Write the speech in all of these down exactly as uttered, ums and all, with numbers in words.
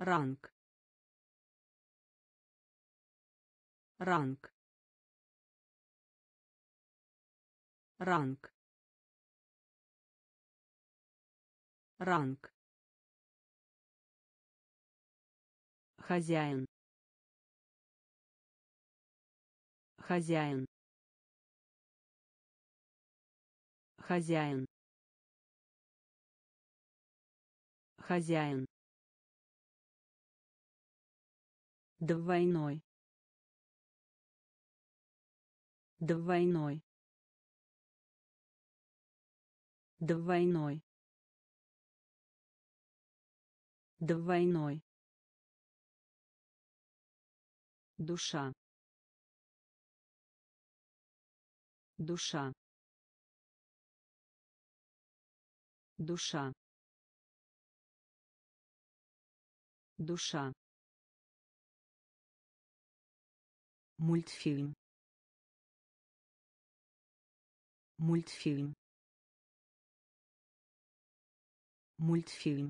ранг, ранг, ранг, ранг, хозяин, хозяин, хозяин, хозяин, двойной, двойной, двойной, двойной, душа, душа, душа, душа, мультфильм, мультфильм, мультфильм,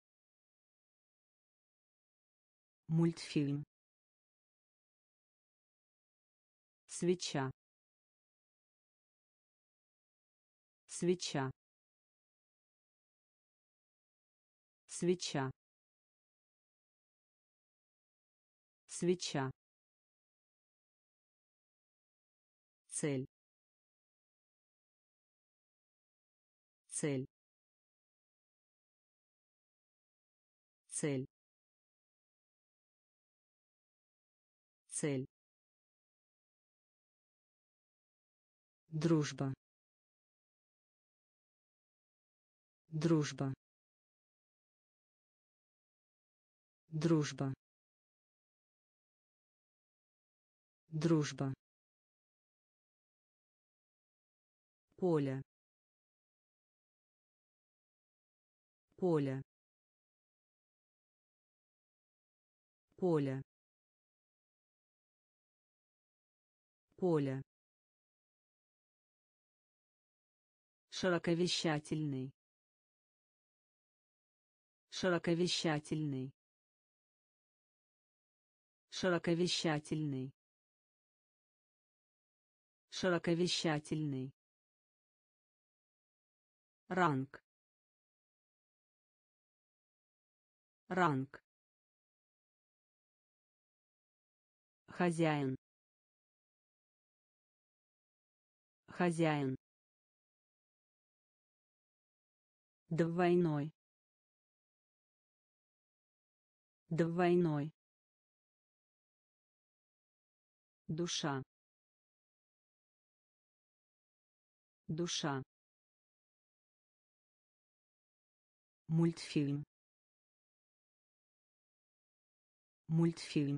мультфильм, свеча, свеча, свеча, свеча, цель, цель, цель, цель, дружба, дружба, дружба, дружба, поле, поле, поле, поле, широковещательный, широковещательный, широковещательный, широковещательный, ранг, ранг, хозяин, хозяин, двойной, двойной, душа, душа, мультфильм, мультфильм,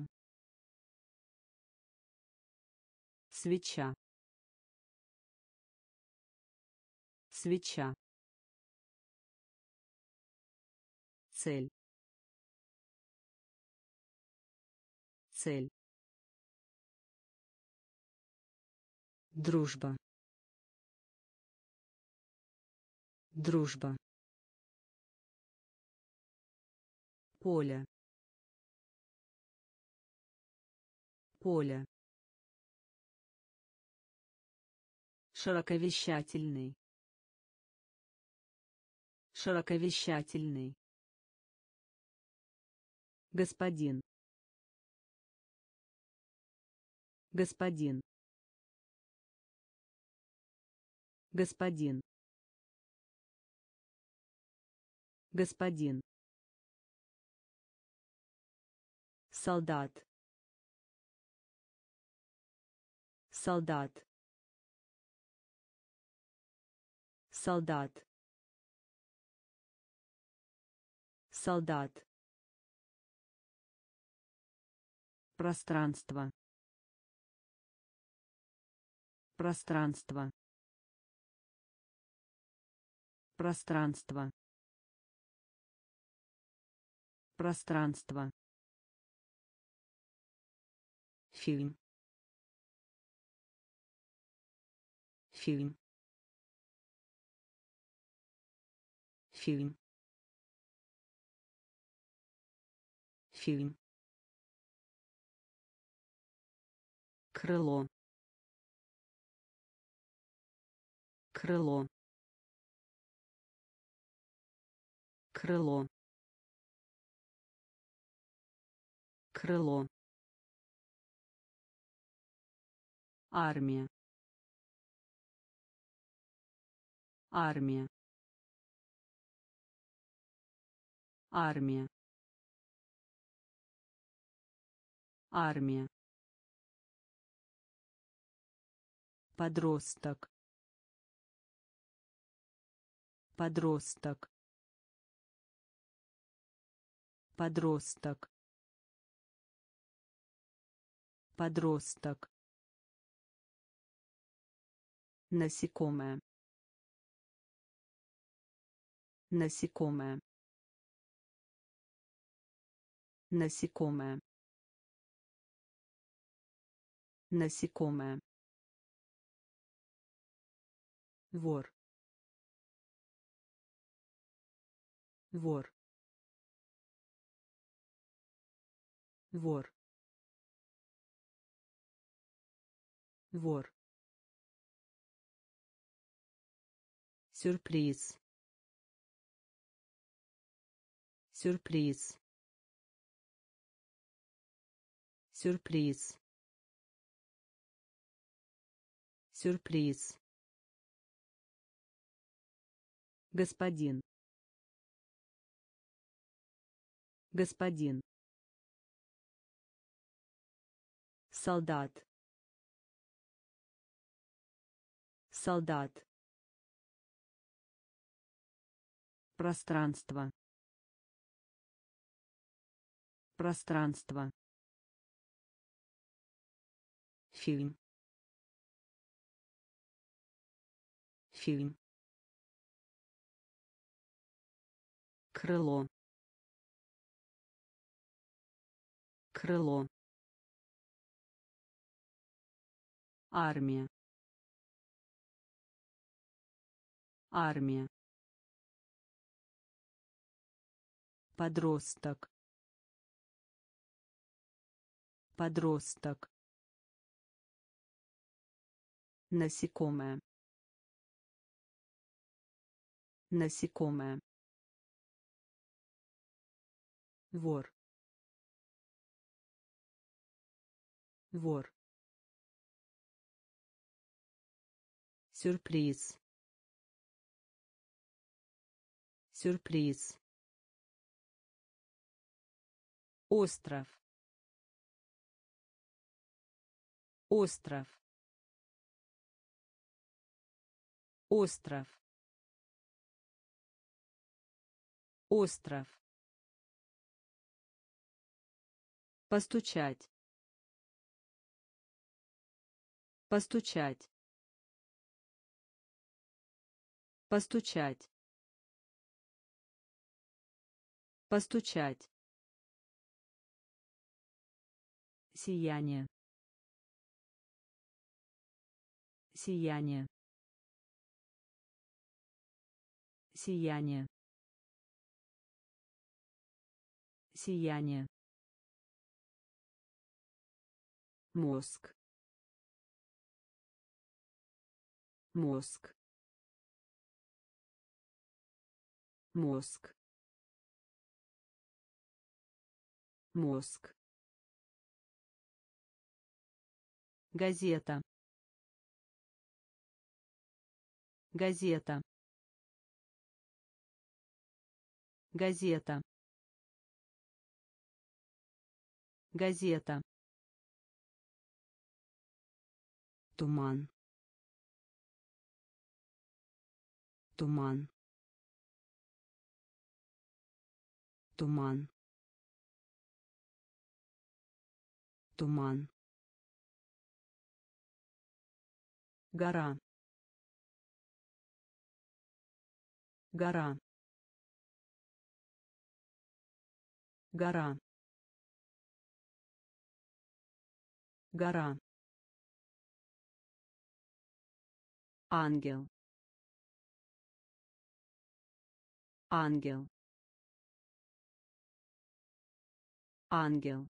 свеча, свеча, цель, цель, дружба, дружба, поле, поле, широковещательный, широковещательный, господин, господин, господин, господин, солдат, солдат, солдат, солдат, пространство, пространство, пространство, пространство, фильм, фильм, фильм, Фильм. Крыло. Крыло. Крыло. Крыло. Армия. Армия. Армия. Армия. Подросток. Подросток. Подросток. Подросток. Насекомое. Насекомое. Насекомое. Насекомое. Вор. Вор. Вор. Вор. Сюрприз. Сюрприз. Сюрприз. Сюрприз. Господин. Господин. Солдат. Солдат. Пространство. Пространство. Фильм. Фильм. Крыло. Крыло. Армия. Армия. Подросток. Подросток. Насекомое. Насекомое. Вор. Вор. Сюрприз. Сюрприз. Остров. Остров. Остров. Остров. Постучать. Постучать. Постучать. Постучать. Сияние. Сияние. Сияние. Сияние. Мозг. Мозг. Мозг. Мозг. Газета. Газета. Газета. Газета. Туман. Туман. Туман. Туман. Гора. Гора. Гора. Гора. Ангел. Ангел. ангел,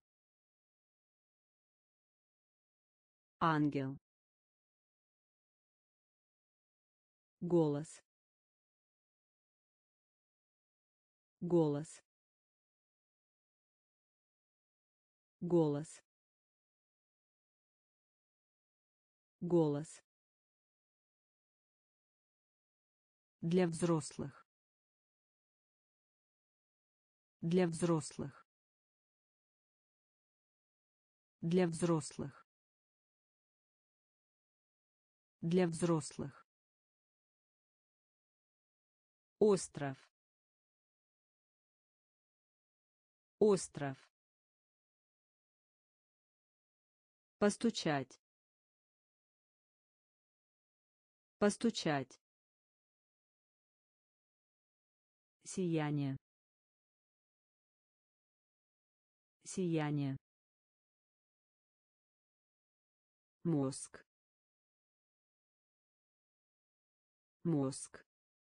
ангел, голос, голос, голос, голос, для взрослых, для взрослых, для взрослых, для взрослых, остров, остров, постучать, постучать, сияние, сияние, мозг, мозг,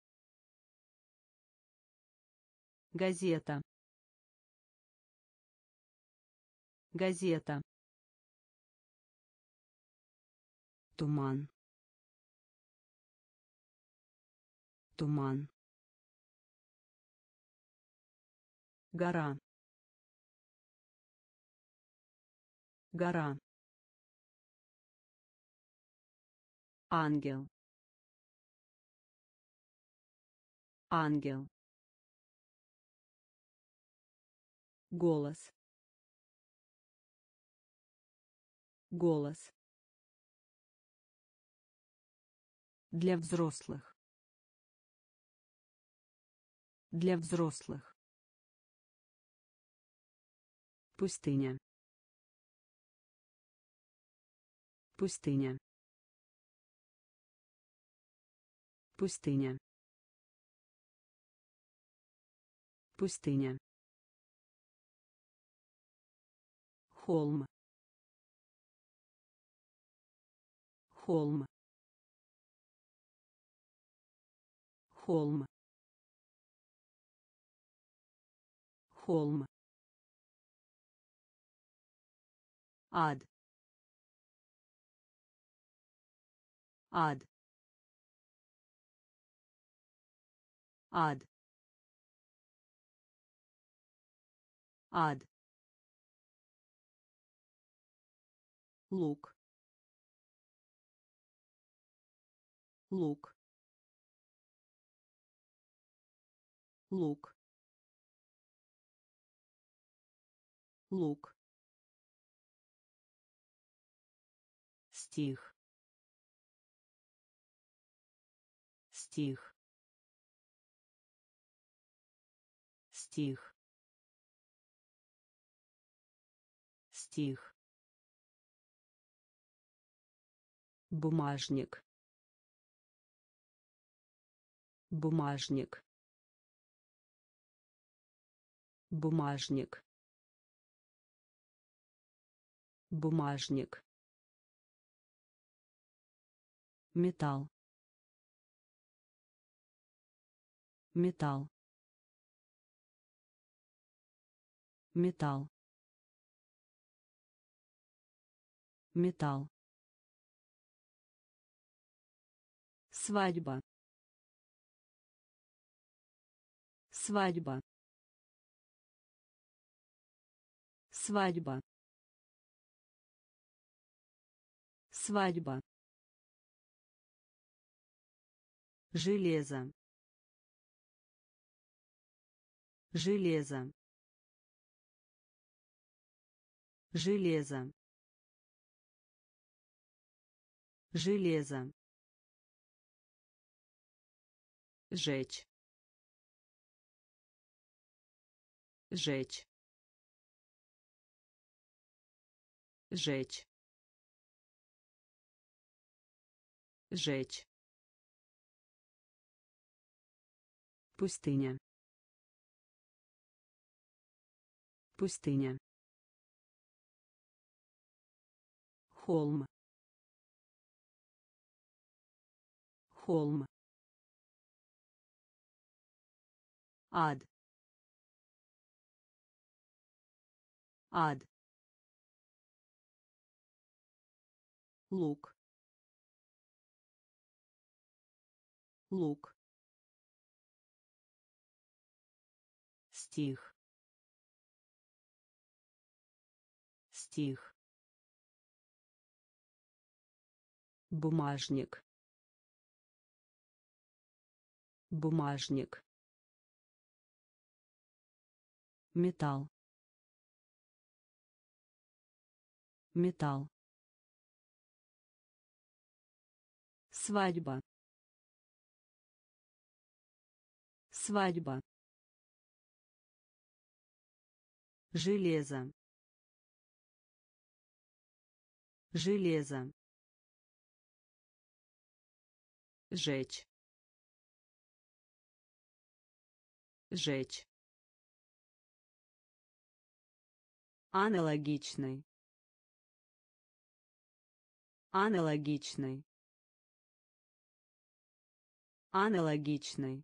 газета, газета, туман, туман, гора, гора, ангел, ангел, голос, голос, для взрослых, для взрослых, пустыня, пустыня, пустыня, пустыня, холм, холм, холм, холм, ад, ад, ад, ад, лук, лук, лук, лук, стих, стих, стих, стих, бумажник, бумажник, бумажник, бумажник, металл, металл, металл, металл, свадьба, свадьба, свадьба, свадьба, железо, железо, железо, железо, жечь, жечь, жечь, жечь, пустыня, пустыня, холм, холм, ад, ад, лук, лук, стих, стих, бумажник, бумажник, металл, металл, свадьба, свадьба, железо, железо, жечь, жечь, аналогичный, аналогичный, аналогичный,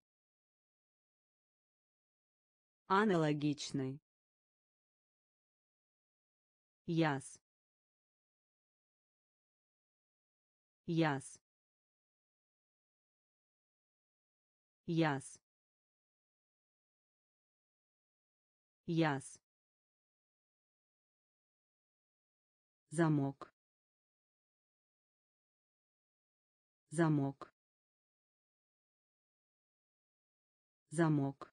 аналогичный, яс, яс, яс, яс, замок, замок, замок,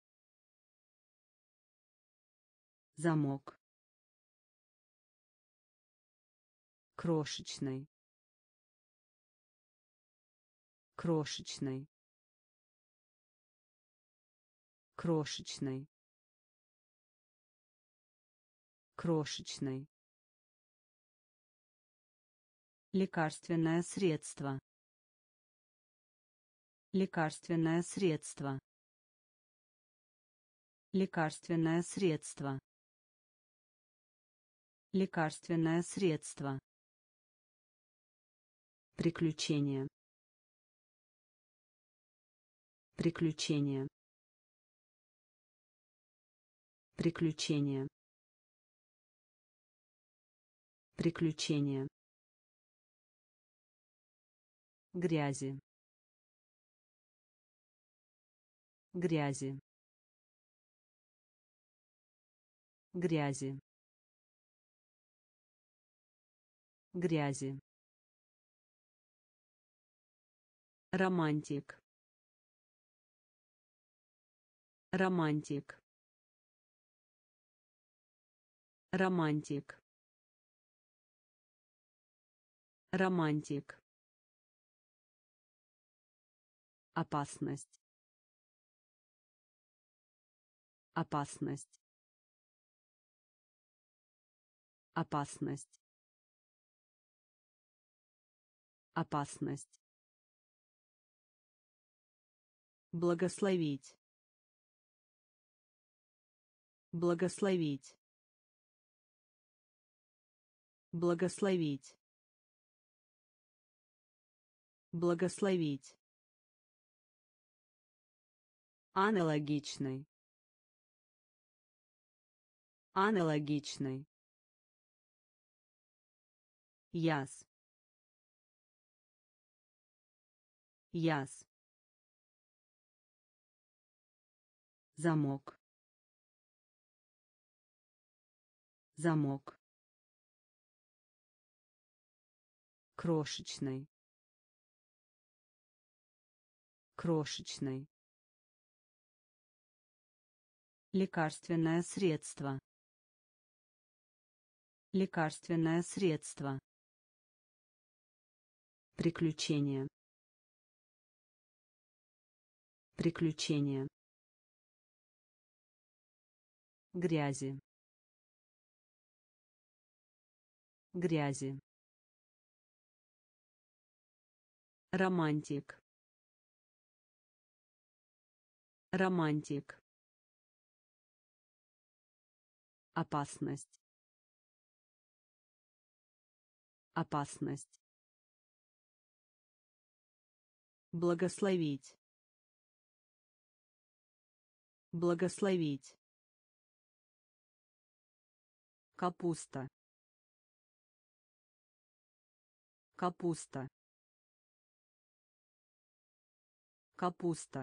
замок, крошечный, крошечный, крошечный, крошечный, лекарственное средство, лекарственное средство, лекарственное средство, лекарственное средство, приключение, приключение, приключение, приключение, грязи, грязи, грязи, грязи, романтик, романтик, романтик, романтик, опасность, опасность, опасность, опасность, благословить, благословить, благословить, благословить, аналогичный, аналогичный, яс, яс, замок, замок, крошечный, крошечный, лекарственное средство, лекарственное средство, приключение, приключение, грязи, грязи, романтик, романтик, опасность, опасность, благословить, благословить, Капуста. Капуста. Капуста.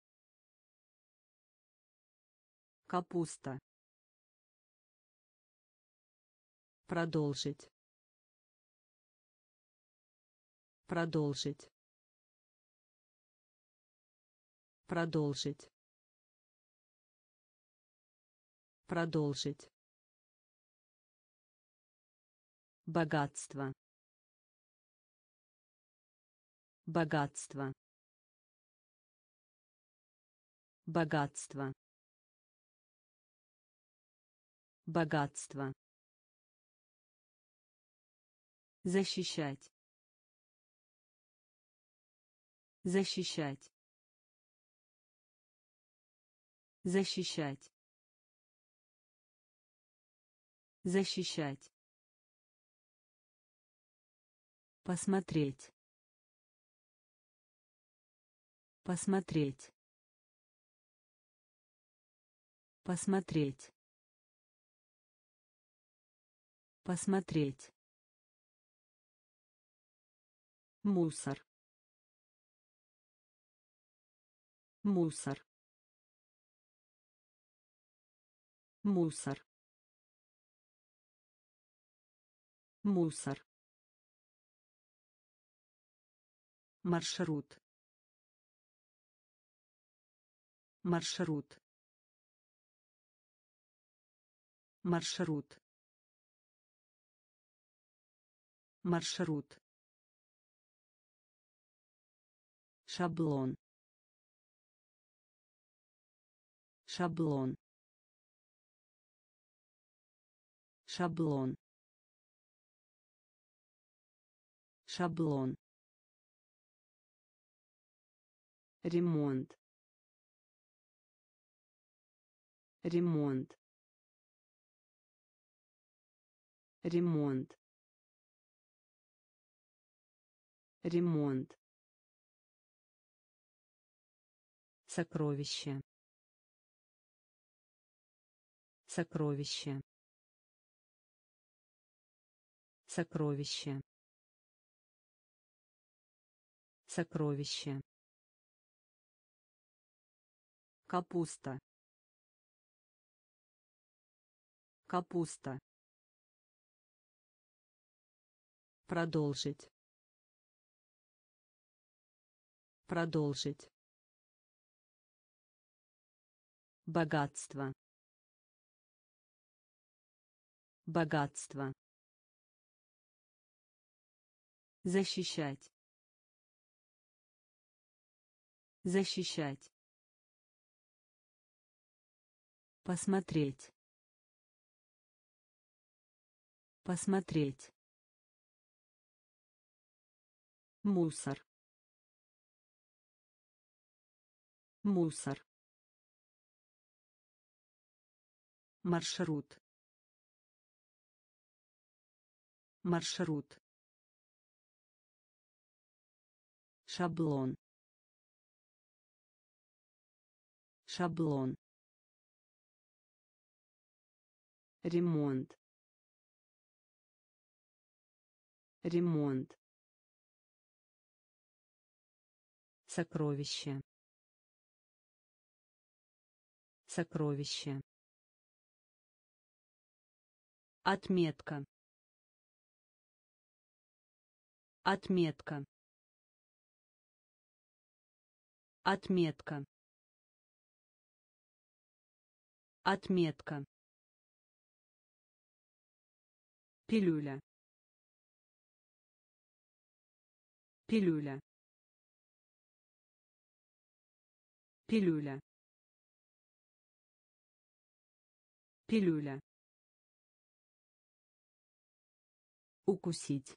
Капуста. Продолжить. Продолжить. Продолжить. Продолжить. Богатство. Богатство. Богатство. Богатство. Защищать. Защищать. Защищать. Защищать. Посмотреть. Посмотреть. Посмотреть. Посмотреть. Мусор. Мусор. Мусор. Мусор. Маршрут. Маршрут. Маршрут. Маршрут. Шаблон. Шаблон. Шаблон. Шаблон. Ремонт. Ремонт. Ремонт. Ремонт. Сокровище. Сокровище. Сокровище. Сокровище. Капуста. Капуста. Продолжить. Продолжить. Богатство. Богатство. Защищать. Защищать. Посмотреть. Посмотреть. Мусор. Мусор. Маршрут. Маршрут. Шаблон. Шаблон. Ремонт. Ремонт. Сокровище. Сокровище. Отметка. Отметка. Отметка. Отметка. Пилюля. Пилюля. Пилюля. Пилюля. Укусить.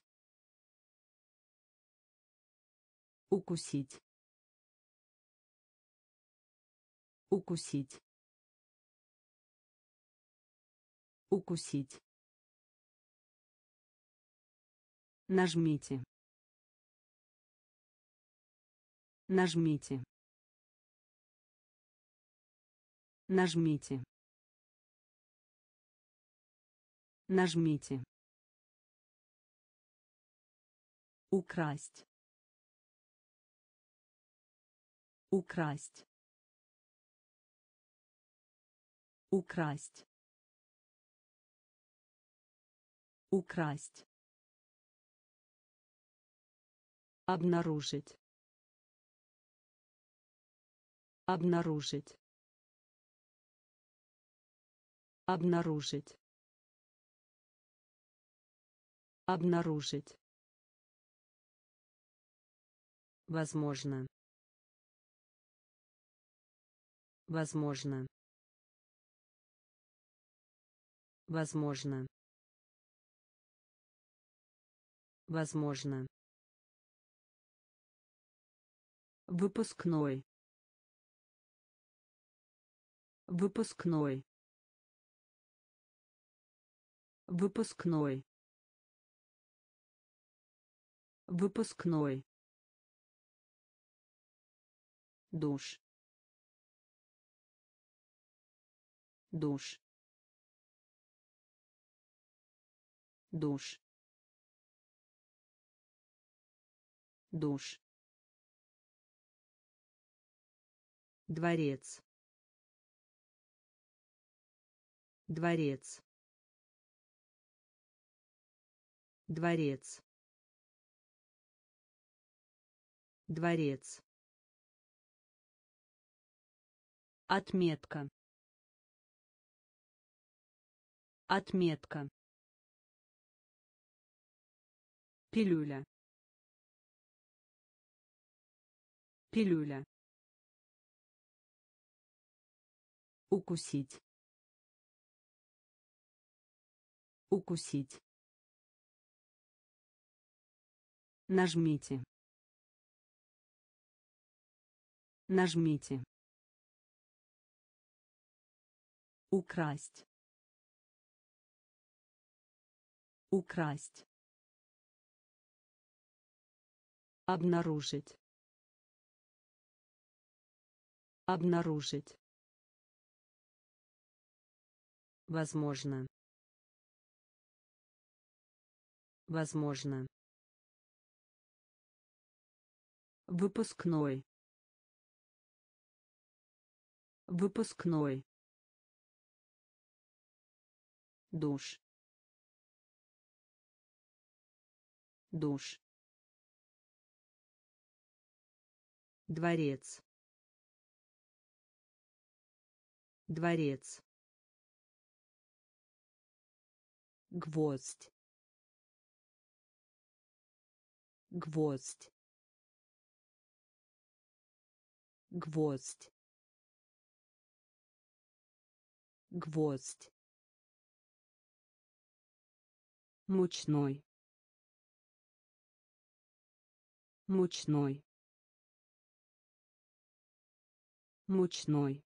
Укусить. Укусить. Укусить. Нажмите. Нажмите. Нажмите. Нажмите. Украсть. Украсть. Украсть. Украсть. Обнаружить. Обнаружить. Обнаружить. Обнаружить. Возможно. Возможно. Возможно. Возможно. Выпускной. Выпускной. Выпускной. Выпускной. Душ. Душ. Душ. Душ. Дворец. Дворец. Дворец. Дворец. Отметка. Отметка. Пилюля. Пилюля. Укусить. Укусить. Нажмите. Нажмите. Украсть. Украсть. Обнаружить. Обнаружить. Возможно. Возможно. Выпускной. Выпускной. Душ. Душ. Дворец. Дворец. Гвоздь. Гвоздь. Гвоздь. Гвоздь. Мучной. Мучной. Мучной.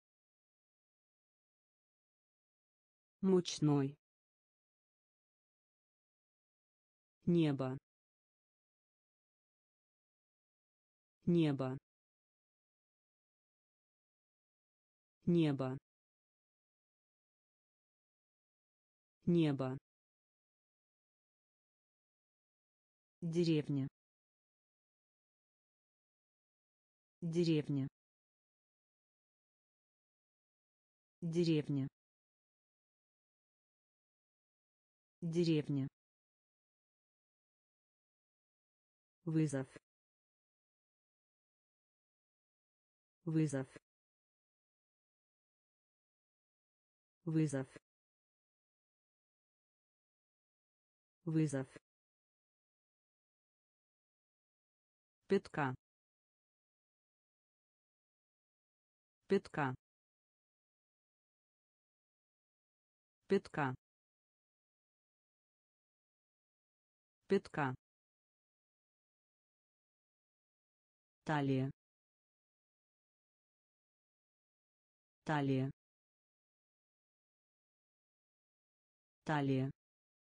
Мучной. Небо. Небо. Небо. Небо. Деревня. Деревня. Деревня. Деревня. Вызов. Вызов. Вызов. Вызов. Пятка. Пятка. Пятка. Пятка. Талия. Талия. Талия.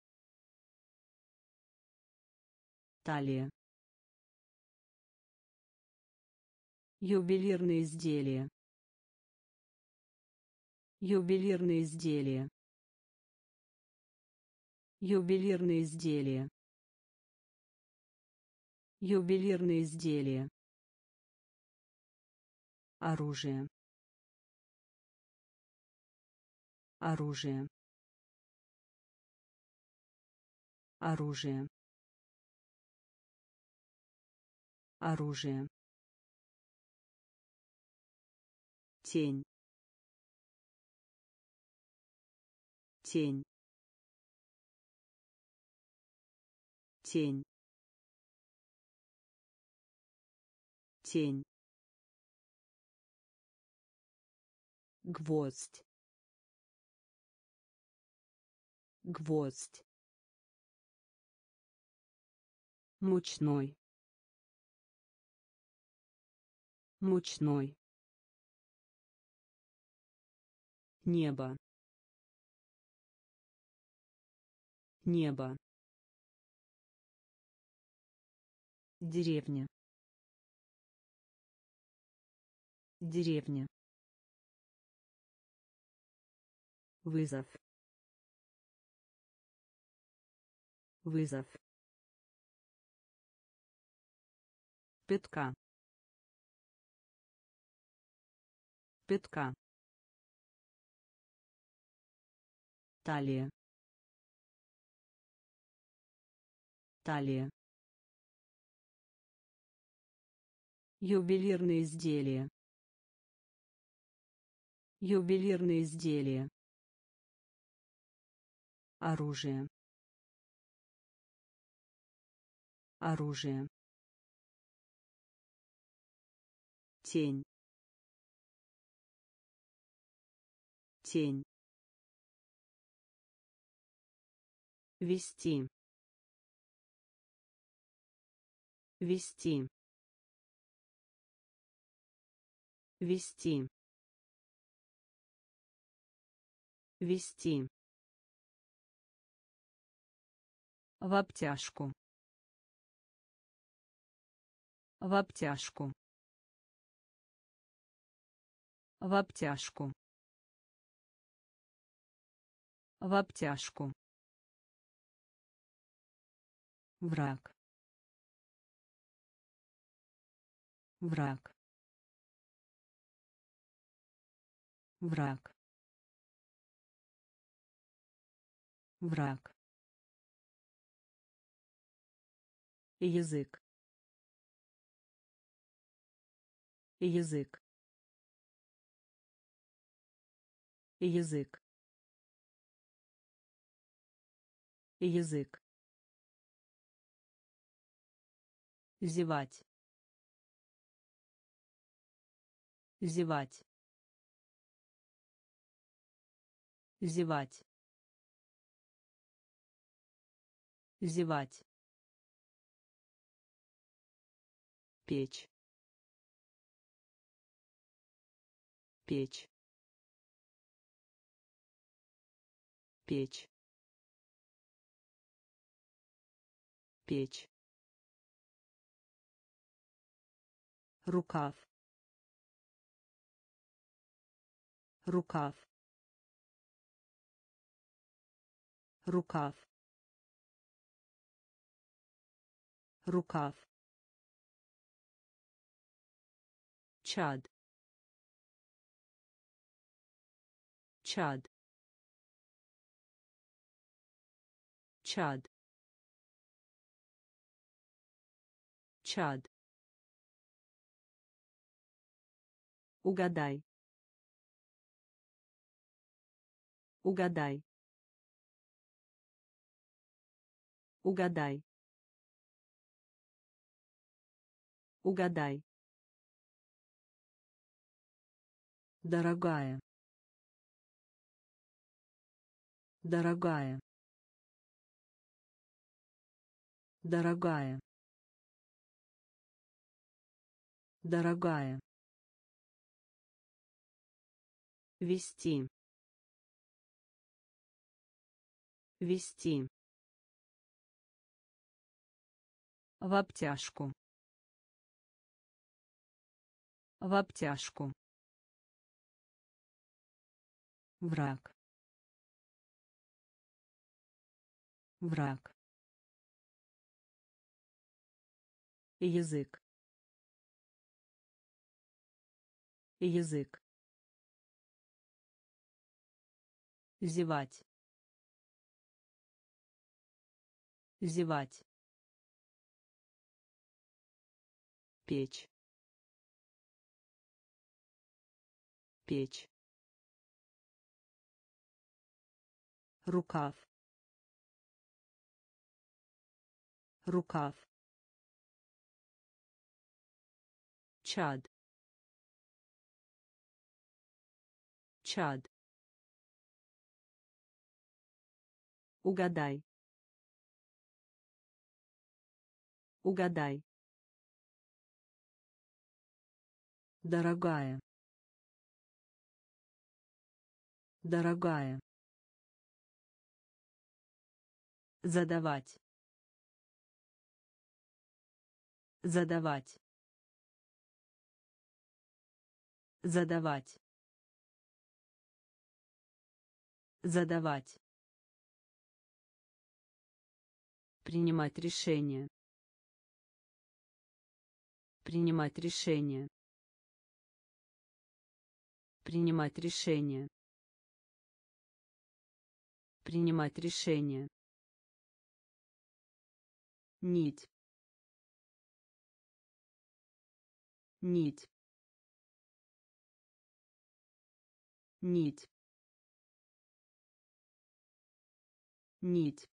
Талия. Ювелирные изделия. Ювелирные изделия. Ювелирные изделия. Ювелирные изделия. Оружие. Оружие. Оружие. Оружие. Тень. Тень. Тень. Тень. Гвоздь. Гвоздь. Мучной. Мучной. Небо. Небо. Деревня. Деревня. Вызов. Вызов. Пятка. Пятка. Талия. Талия. Ювелирные изделия. Ювелирные изделия. Оружие. Оружие. Тень. Тень. Вести. Вести. Вести. Вести. В обтяжку. В обтяжку. В обтяжку. В обтяжку. Враг. Враг. Враг. Враг. Язык. Язык. Язык. Язык. Зевать. Зевать. Зевать. Зевать. Печь. Печь. Печь. Печь. Рукав. Рукав. Рукав. Рукав. Чад. Чад. Чад. Чад. Угадай. Угадай. Угадай. Угадай. Дорогая. Дорогая. Дорогая. Дорогая. Вести. Вести. В обтяжку. В обтяжку. Враг. Враг. Язык. Язык. Зевать. Зевать. Печь. Печь. Рукав. Рукав. Чад. Чад. Угадай. Угадай. Дорогая. Дорогая. Задавать. Задавать. Задавать. Задавать. Принимать решение. Принимать решение. Принимать решение. Принимать решение. Нить. Нить. Нить. Нить.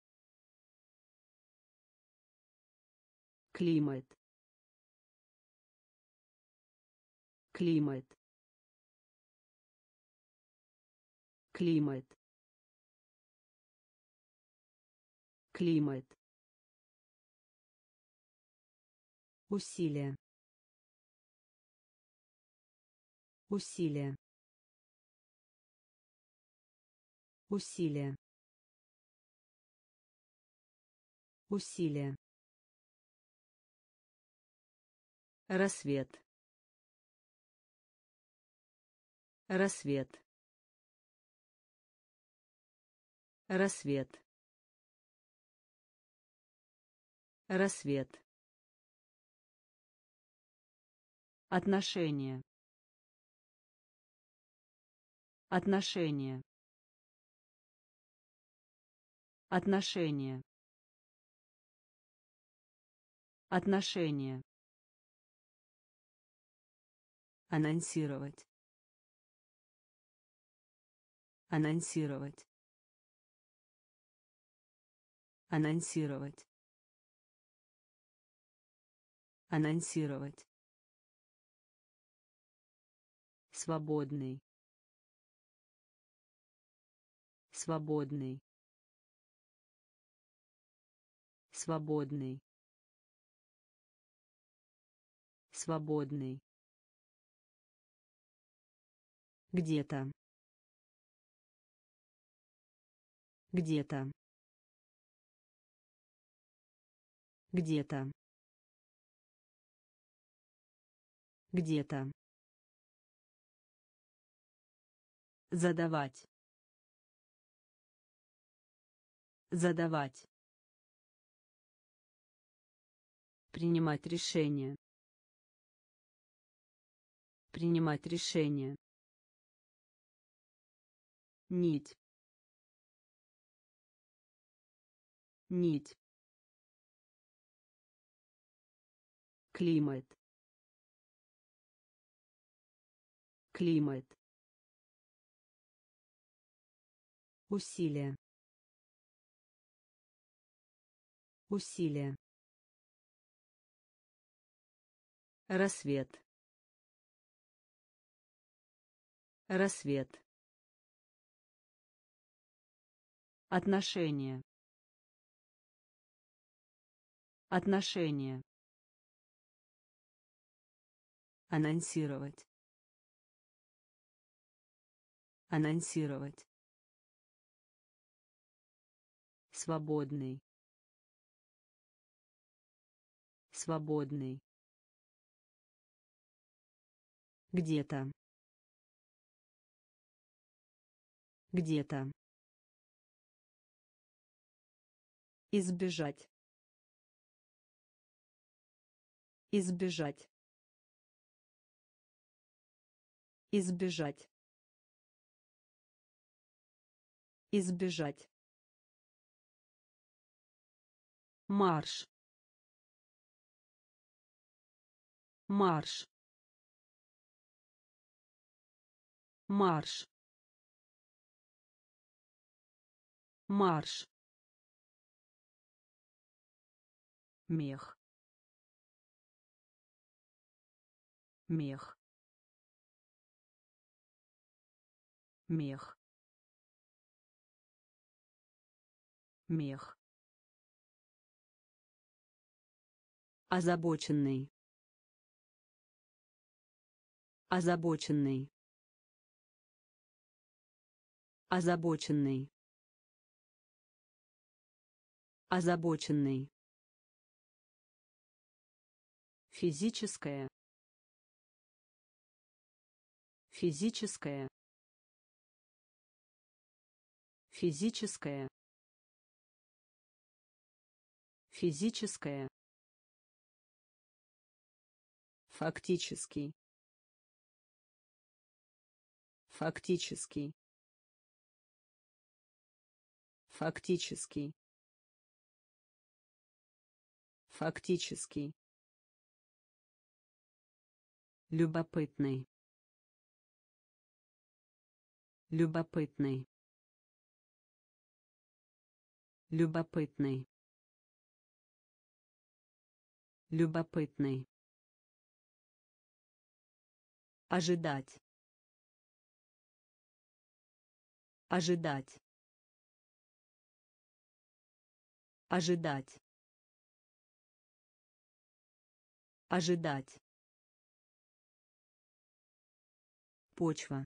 Климат. Климат. Климат. Климат. Усилие. Усилие. Усилие. Усилие. Рассвет. Рассвет. Рассвет. Рассвет. Отношения. Отношения. Отношения. Отношения. Анонсировать. Анонсировать. Анонсировать. Анонсировать. Свободный. Свободный. Свободный. Свободный. Где-то. Где-то. Где-то. Где-то. Задавать. Задавать. Принимать решение. Принимать решение. Нить. Нить. Климат. Климат. Усилие. Усилие. Рассвет. Рассвет. Отношения. Отношения. Анонсировать. Анонсировать. Свободный. Свободный. Где-то. Где-то. Избежать. Избежать. Избежать. Избежать. Марш. Марш. Марш. Марш. Мех. Мех. Мех. Мех. Озабоченный. Озабоченный. Озабоченный. Озабоченный. Физическое. Физическое. Физическое. Физическое. Фактический. Фактический. Фактический. Фактический. Любопытный. Любопытный. Любопытный. Любопытный. Ожидать. Ожидать. Ожидать. Ожидать. Почва.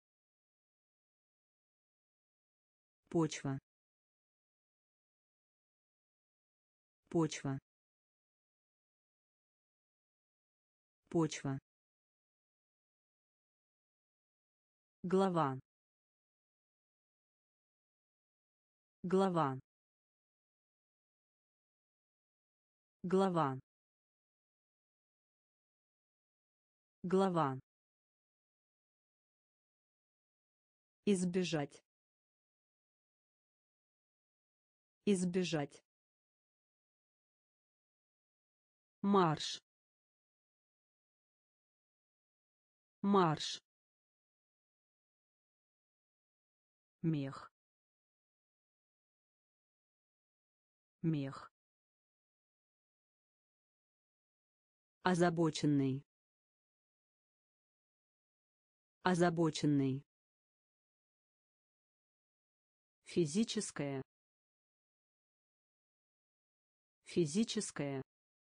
Почва. Почва. Почва. Глава. Глава. Глава. Глава. Избежать. Избежать. Марш. Марш. Мех. Мех. Озабоченный. Озабоченный. Физическое. Физическое.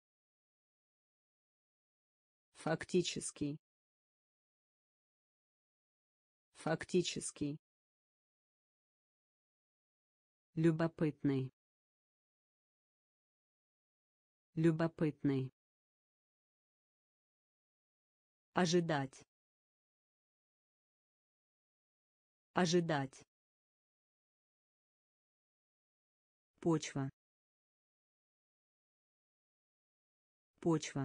Фактический. Фактический. Любопытный. Любопытный. Ожидать. Ожидать. Почва. Почва.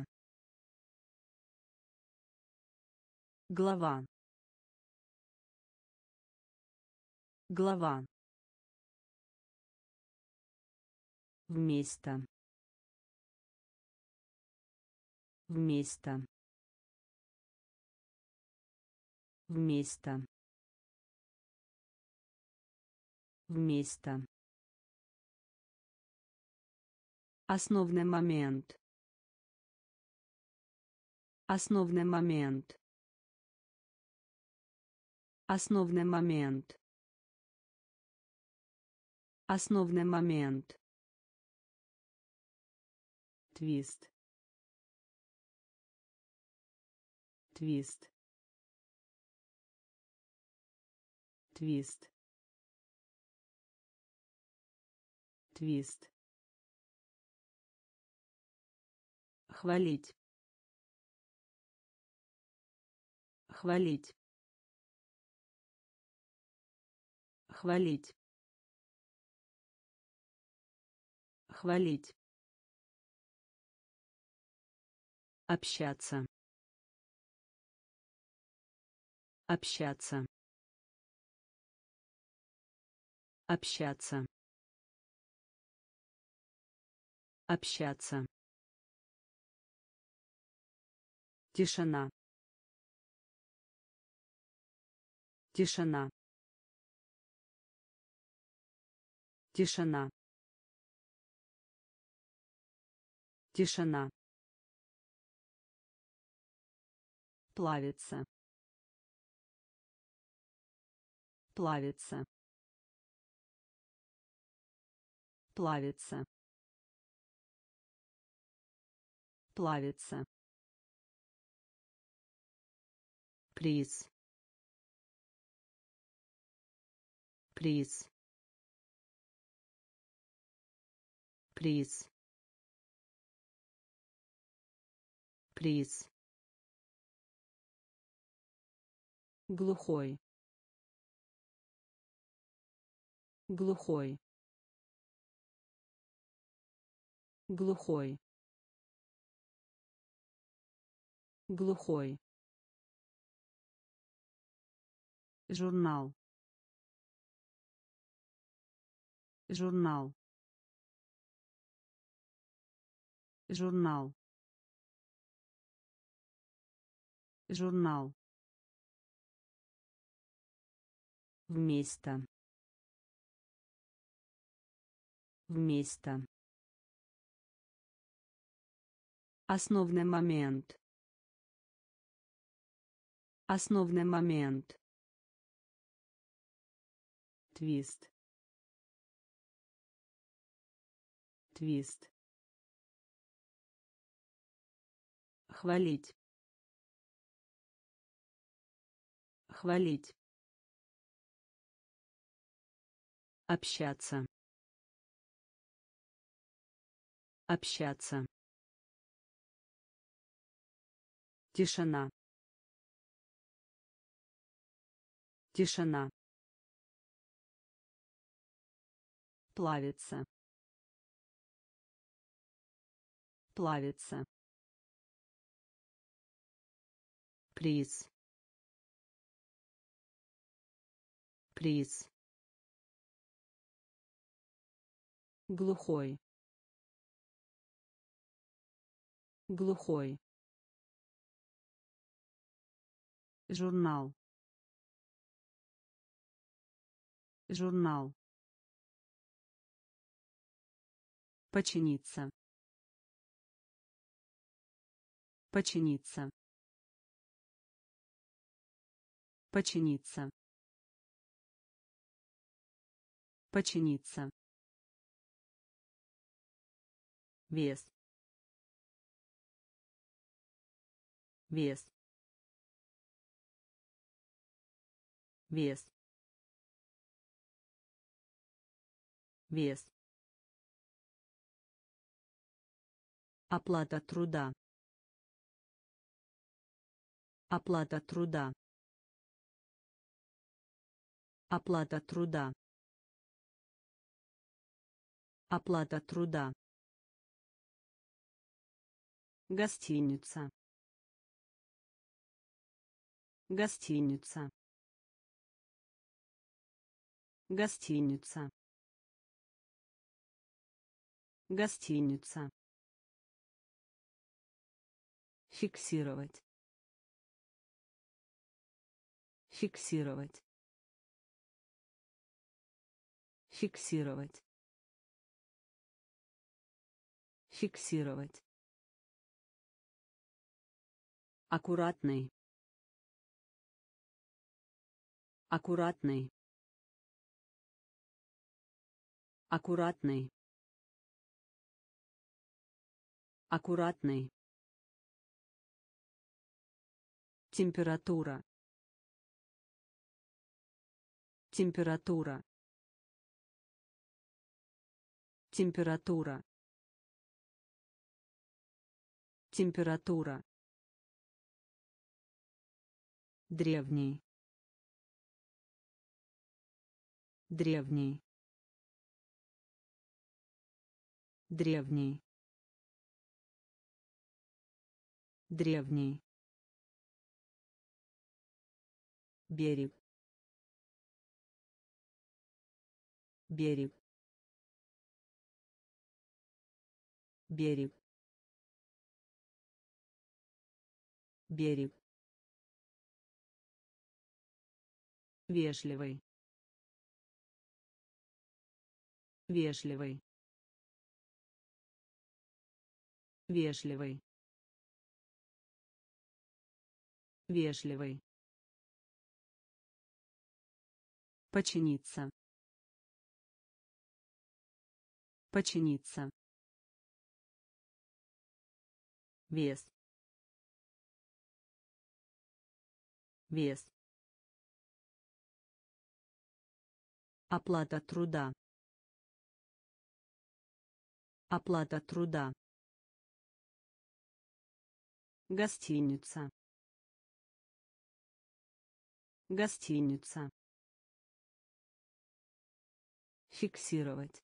Глава. Глава. Вместо. Вместо. Вместо. Вместо. Основной момент. Основной момент. Основной момент. Основной момент. Твист. Твист. Твист. Твист. Хвалить. Хвалить. Хвалить. Хвалить. Общаться. Общаться. Общаться. Общаться. Тишина. Тишина. Тишина. Тишина. Плавится. Плавится. Плавится. Плавится. Приз. Приз. Приз. Приз. Глухой. Глухой. Глухой. Глухой. Журнал. Журнал. Журнал. Журнал. Вместо. Вместо. Основной момент. Основной момент. Твист. Твист. Хвалить. Хвалить. Общаться. Общаться. Тишина. Тишина. Плавится. Плавится. Приз. Приз. Глухой. Глухой. Журнал. Журнал. Починиться. Починиться. Починиться. Починиться. Вес. Вес. Вес. Вес. Оплата труда. Оплата труда. Оплата труда. Оплата труда. Гостиница. Гостиница. Гостиница. Гостиница. Фиксировать. Фиксировать. Фиксировать. Фиксировать. Аккуратный. Аккуратный. Аккуратный. Аккуратный. Температура. Температура. Температура. Температура. Древний. Древний. древний, древний, берег, берег, берег, берег, вежливый, вежливый, вежливый, вежливый, починиться, починиться, вес, вес, оплата труда, оплата труда, гостиница, гостиница, фиксировать,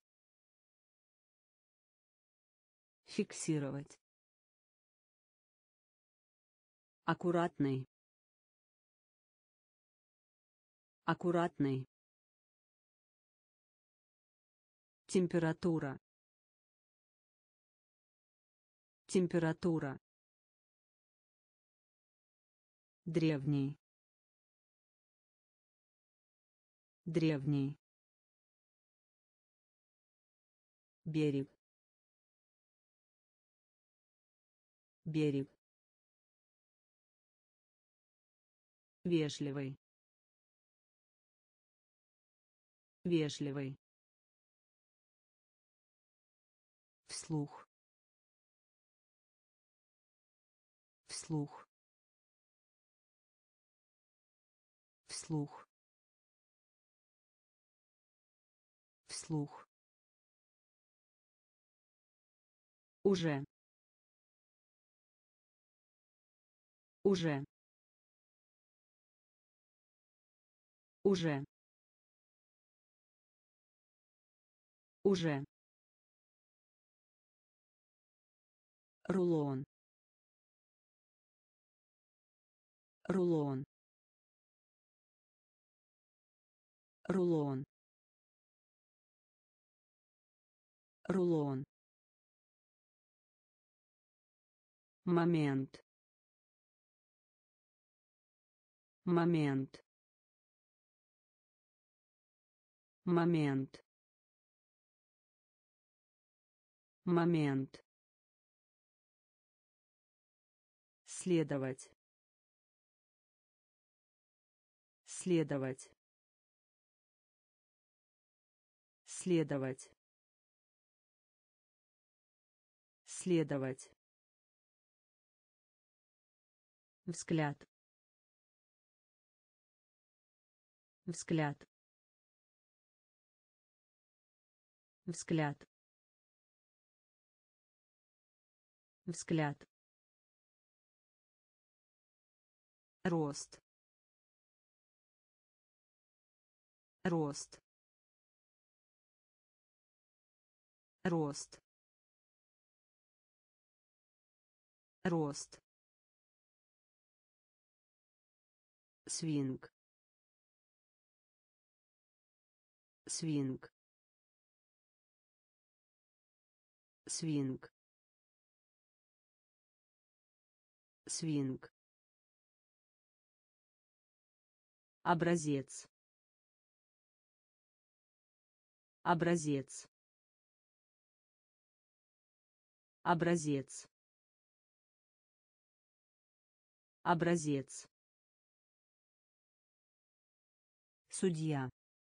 фиксировать, аккуратный, аккуратный, температура, температура, древний, древний, берег, берег, вежливый, вежливый, вслух, вслух, вслух, вслух, уже, уже, уже, уже, рулон, рулон, рулон, рулон, момент, момент, момент, момент, следовать, следовать, следовать, следовать, взгляд, взгляд, взгляд, взгляд, рост, рост, рост, рост, свинг, свинг, свинг, свинг, образец, образец, образец, образец, судья,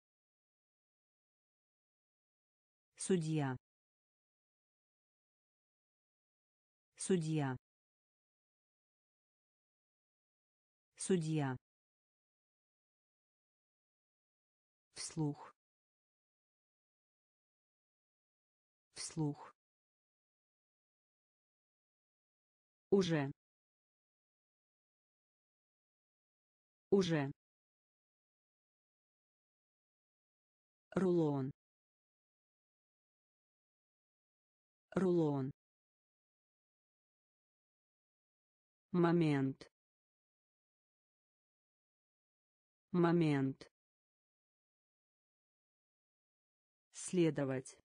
судья, судья, судья, вслух, вслух, уже, уже, рулон, рулон, момент, момент, следовать,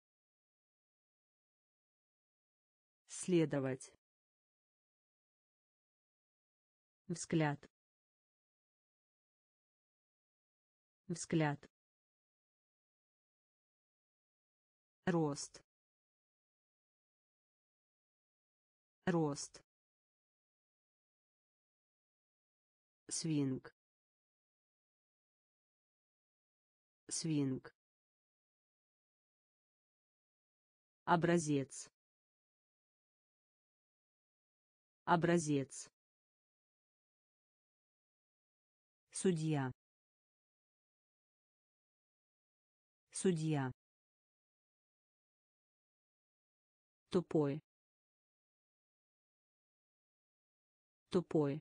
следовать, взгляд, взгляд, рост, рост, свинг, свинг, образец, образец, судья, судья, тупой, тупой,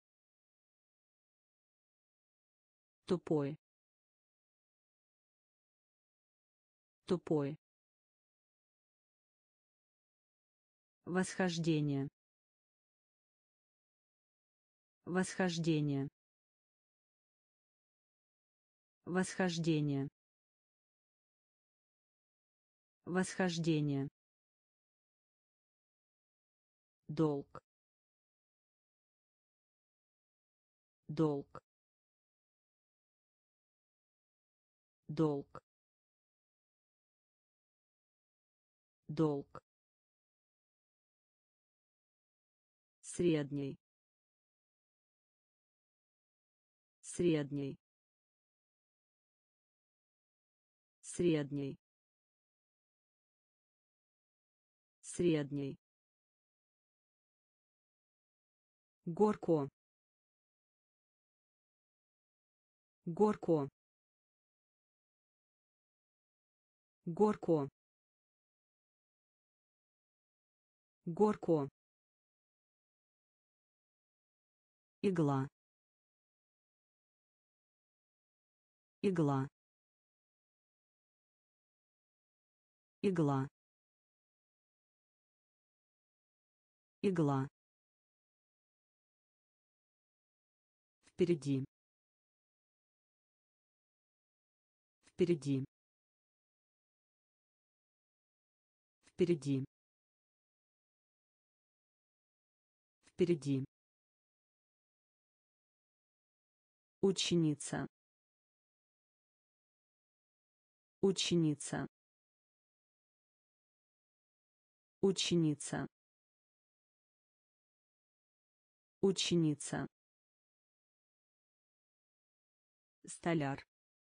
тупой, тупой, восхождение, восхождение, восхождение, восхождение, долг, долг, долг, долг, средний, средний, средний, средний, горко, горко, горко, горко, игла, игла, игла, игла, впереди, впереди, впереди, впереди, ученица, ученица, ученица, ученица, столяр,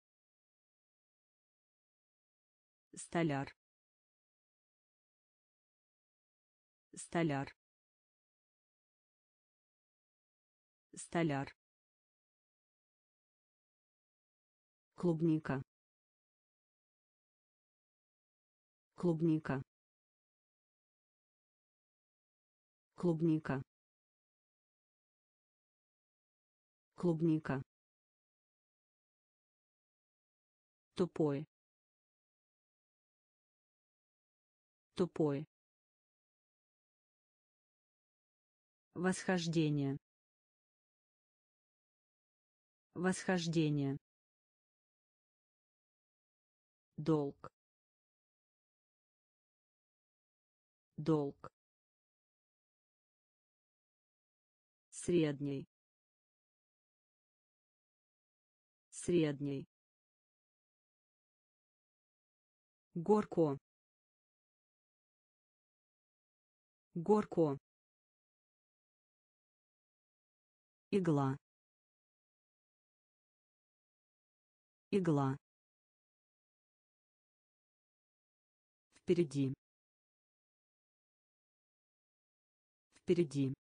столяр, столяр, столяр, клубника, клубника, клубника, клубника, тупой, тупой, восхождение, восхождение, долг, долг, средний, средний, горко, горко, игла, игла, впереди, впереди,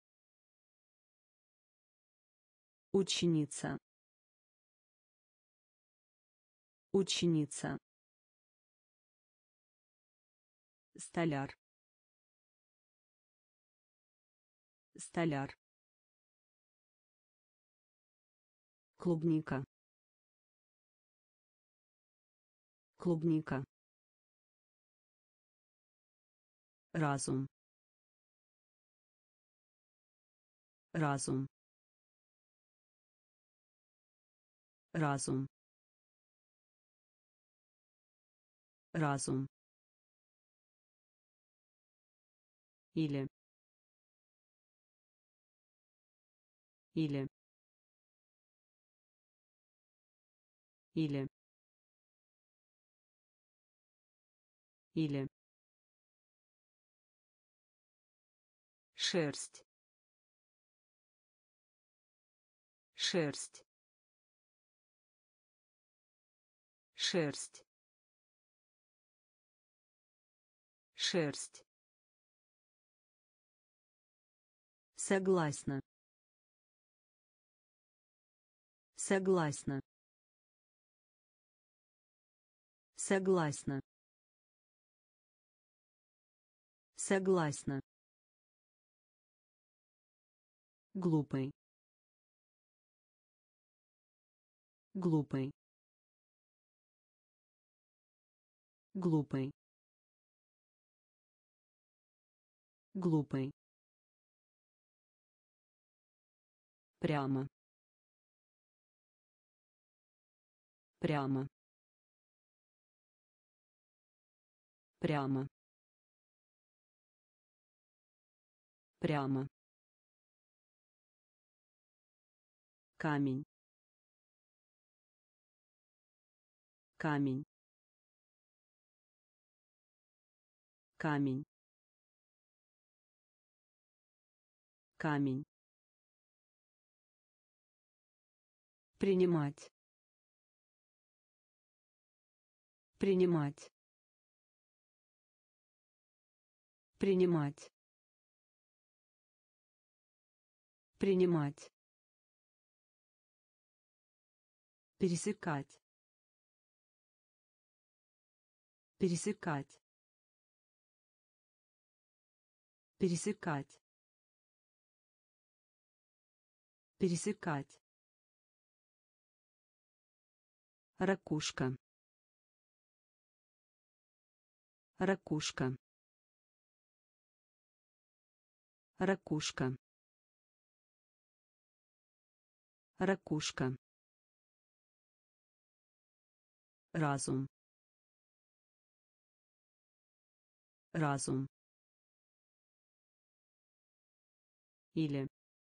ученица, ученица, столяр, столяр, клубника, клубника, разум, разум, разум, разум, или, или, или, или, шерсть, шерсть, шерсть, шерсть, согласна, согласна, согласна, согласна, глупый, глупый, глупый, глупый, прямо, прямо, прямо, прямо, камень, камень, камень, камень, принимать, принимать, принимать, принимать, пересекать, пересекать, пересекать, пересекать, ракушка, ракушка, ракушка, ракушка, разум, разум, или,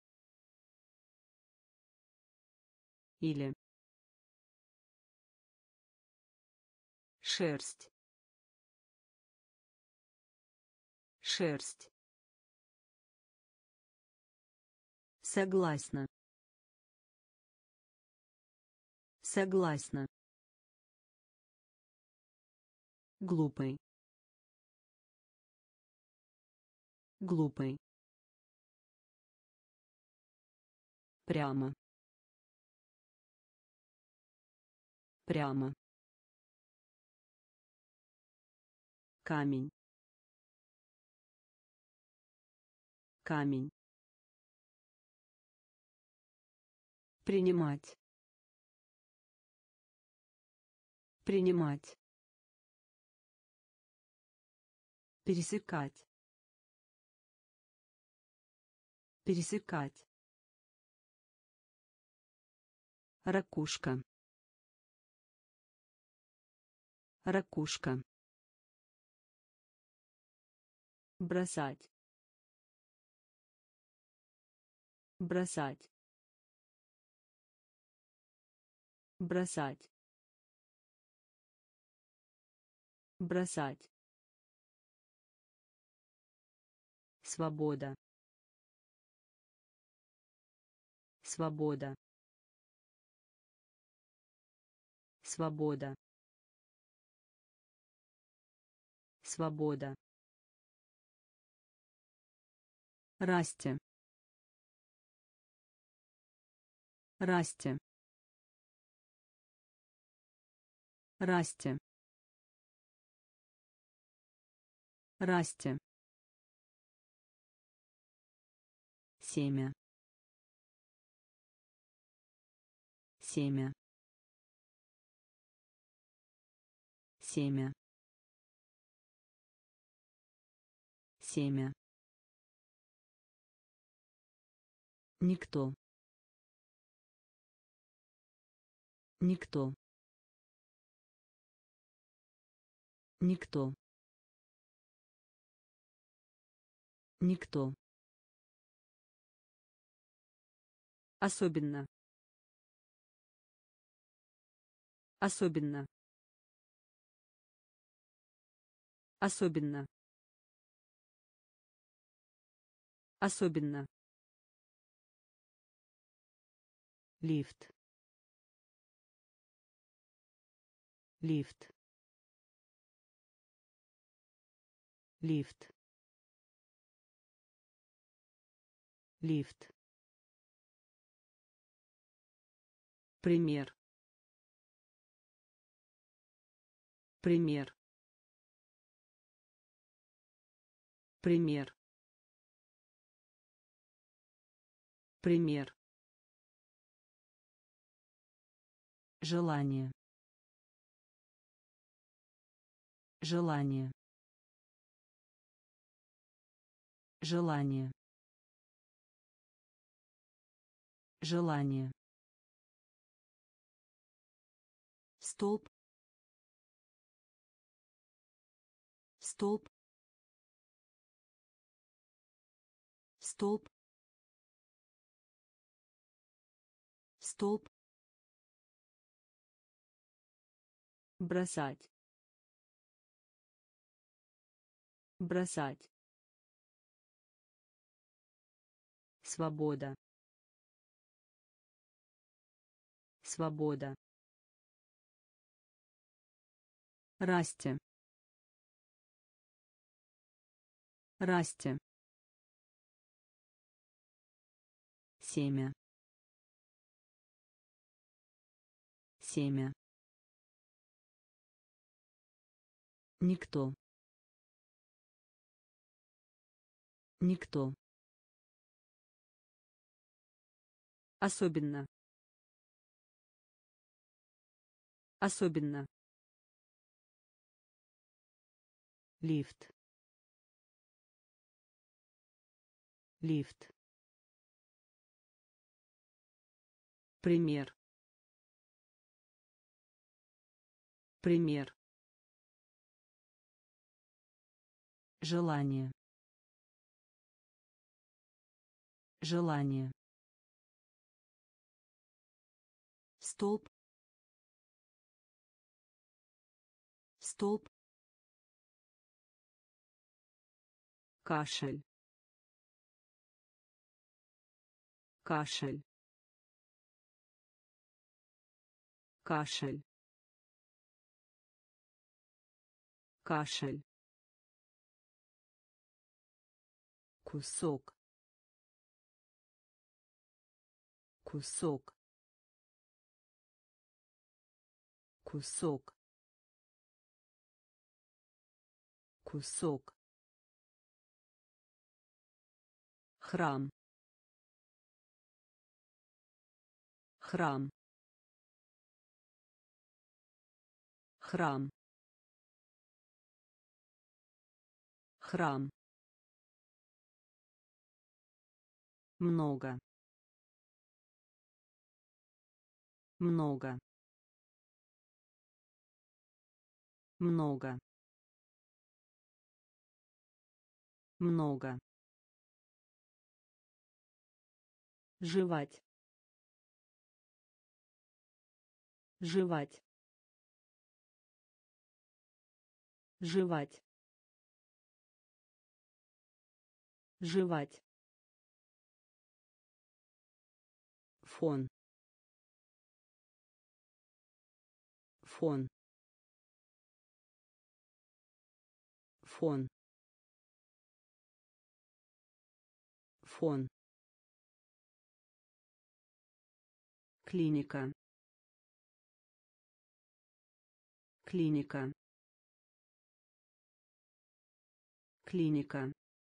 или, шерсть, шерсть, согласна, согласна, глупый, глупый, прямо, прямо, камень, камень, принимать, принимать, пересекать, пересекать, ракушка, ракушка, бросать, бросать, бросать, бросать, свобода, свобода, свобода, свобода, расти, расти, расти, расти, семя, семя, семя, семя, никто, никто, никто, никто, особенно, особенно, особенно, особенно, лифт, лифт, лифт, лифт, пример, пример, пример, пример, желание, желание, желание, желание, столб, столб, столб, столб, бросать, бросать, свобода, свобода, расти, расти, семя, семя, никто, никто, особенно, особенно, лифт, лифт, пример, пример, желание, желание, столб, столб, кашель, кашель, кашель, кашель, кусок, кусок, кусок, кусок, храм, храм, храм, храм, много, много, много, много, жевать, жевать, жевать, жевать, фон, фон, фон, фон, клиника, клиника, клиника,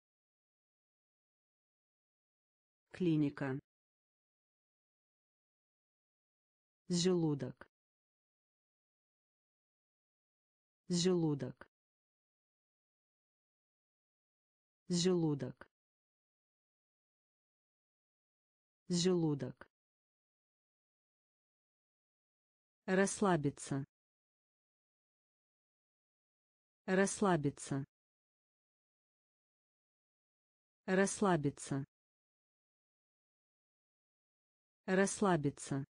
клиника, желудок, желудок, желудок, желудок, расслабиться, расслабиться, расслабиться, расслабиться,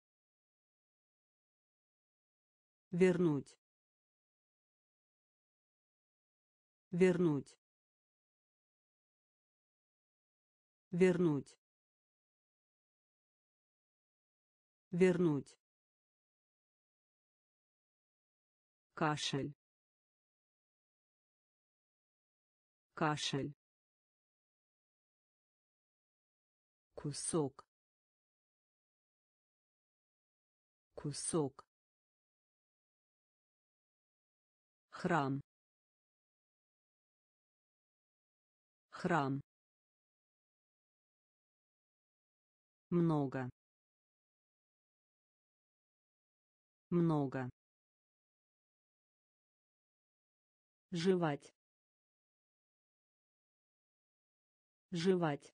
вернуть, вернуть, вернуть, вернуть, кашель, кашель, кусок, кусок, храм, храм, много, много, жевать, жевать,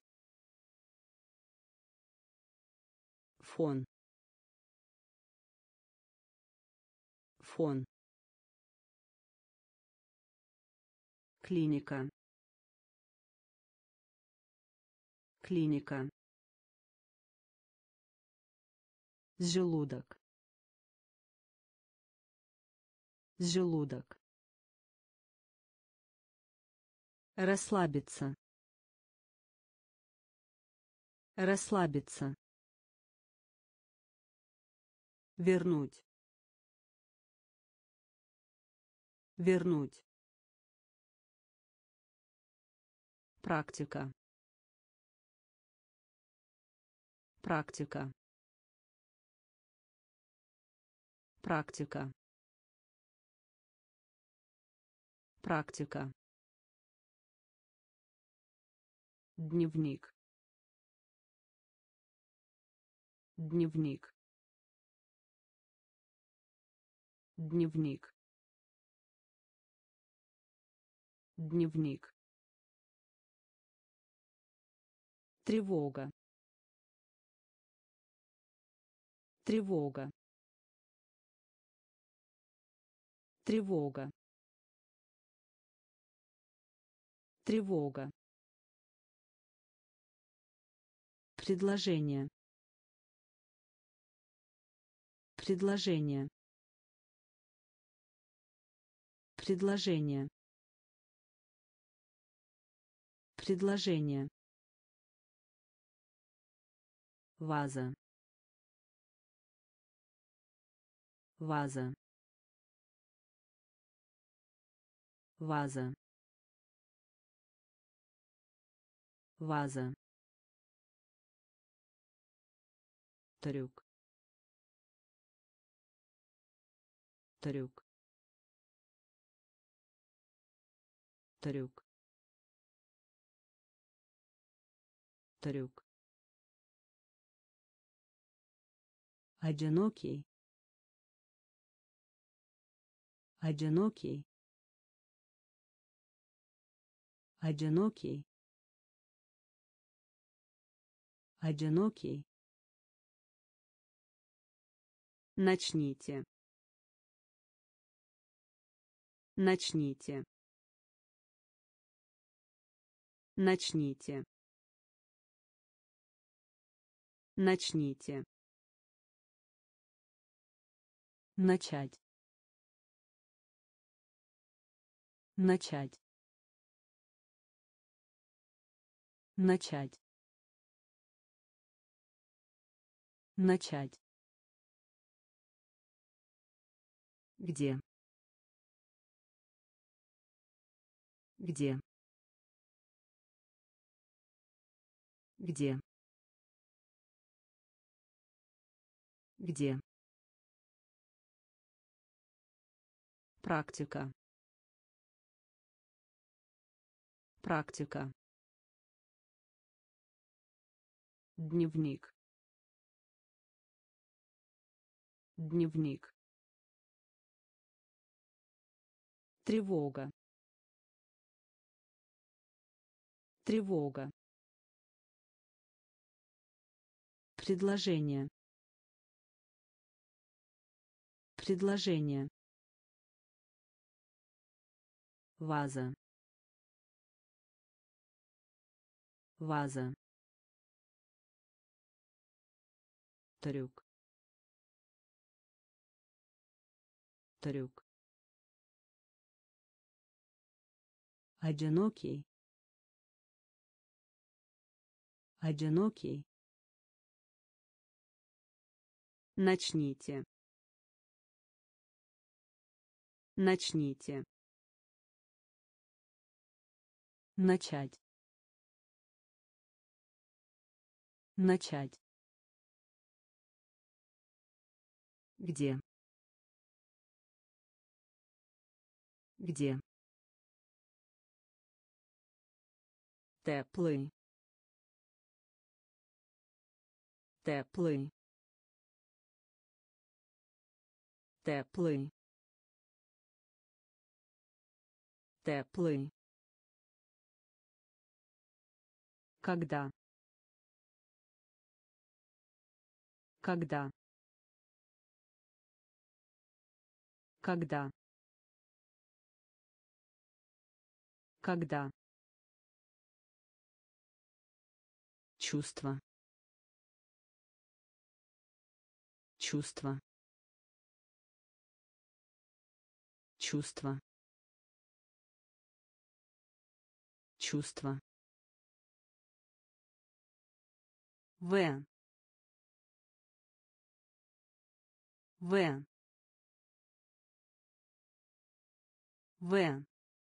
фон, фон, клиника, клиника, желудок, желудок, расслабиться, расслабиться, вернуть, вернуть, практика, практика, практика, практика, дневник, дневник, дневник, дневник, тревога, тревога, тревога, тревога, предложение, предложение, предложение, предложение, ваза, ваза, ваза, ваза, трюк, трюк, трюк, трюк, одинокий, одинокий, одинокий, одинокий, начните, начните, начните, начните, начать, начать, начать, начать, где, где, где, где, практика, практика, дневник, дневник, тревога, Тревога. Предложение. Предложение. Ваза. Ваза. Трюк. Трюк. Одинокий. Одинокий. Начните. Начните. Начать. Начать. Где? Где? Теплый. Теплый. Теплый. Теплый. Когда? Когда? Когда? Когда? Чувство. Чувство. Чувство. Чувство. В. В. В.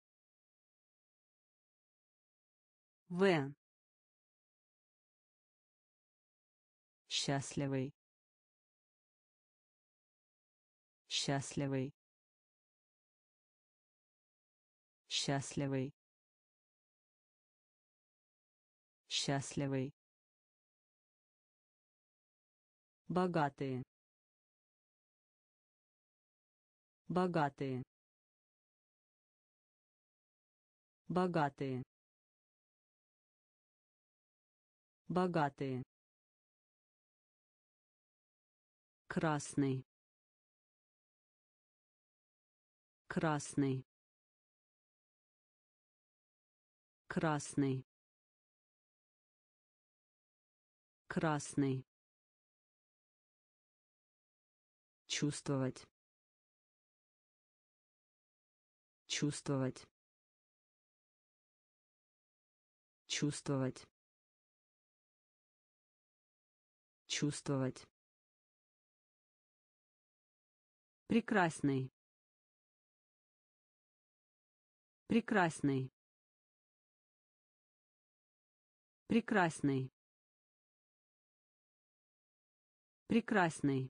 В. Счастливый. Счастливый. Счастливый. Счастливый. Богатые. Богатые. Богатые. Богатые. Красный. Красный. Красный. Красный. Чувствовать. Чувствовать. Чувствовать. Чувствовать. Прекрасный. Прекрасный. Прекрасный. Прекрасный.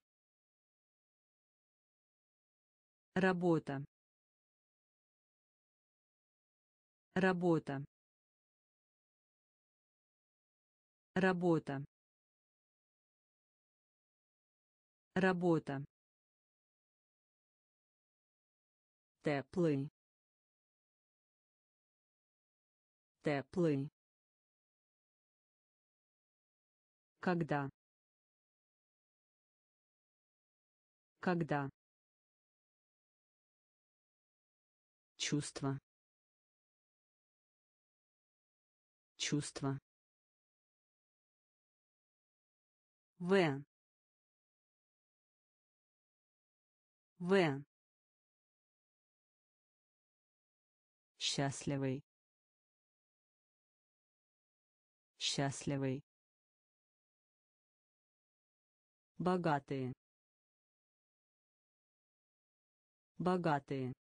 Работа. Работа. Работа. Работа. Теплый. Теплый. Когда? Когда? Чувство. Чувство. В. В. Счастливый. Счастливый. Богатые. Богатые.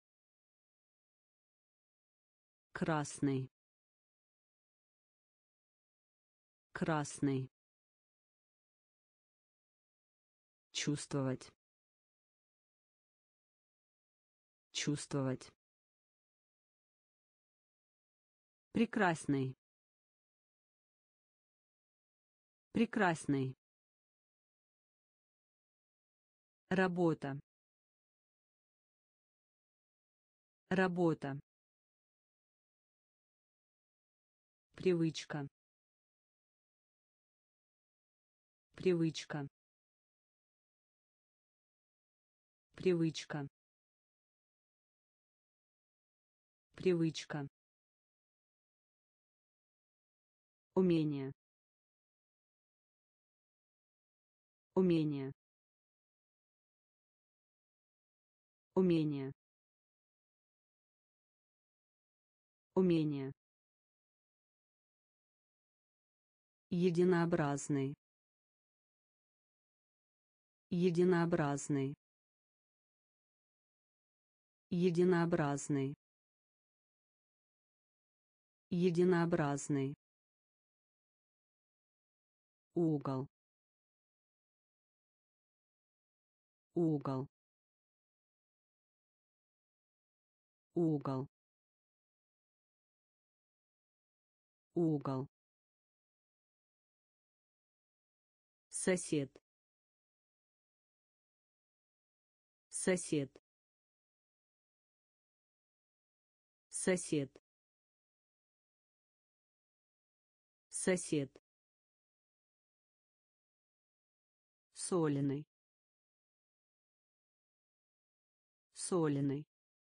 Красный. Красный. Чувствовать. Чувствовать. Прекрасный. Прекрасный. Работа. Работа. Привычка. Привычка. Привычка. Привычка. Умение. Умение. Умение. Умение. Единообразный. Единообразный. Единообразный. Единообразный. Угол. Угол. Угол. Угол. Сосед. Сосед. Сосед. Сосед. Соленый. Соленый.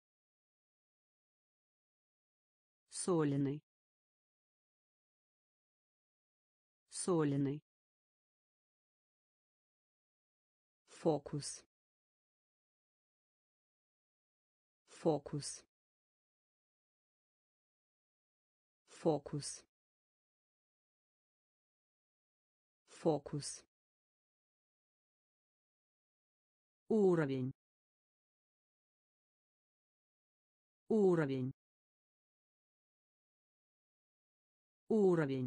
Соленый. Соленый. Фокус. Фокус. Фокус. Фокус. Уровень. Уровень. Уровень.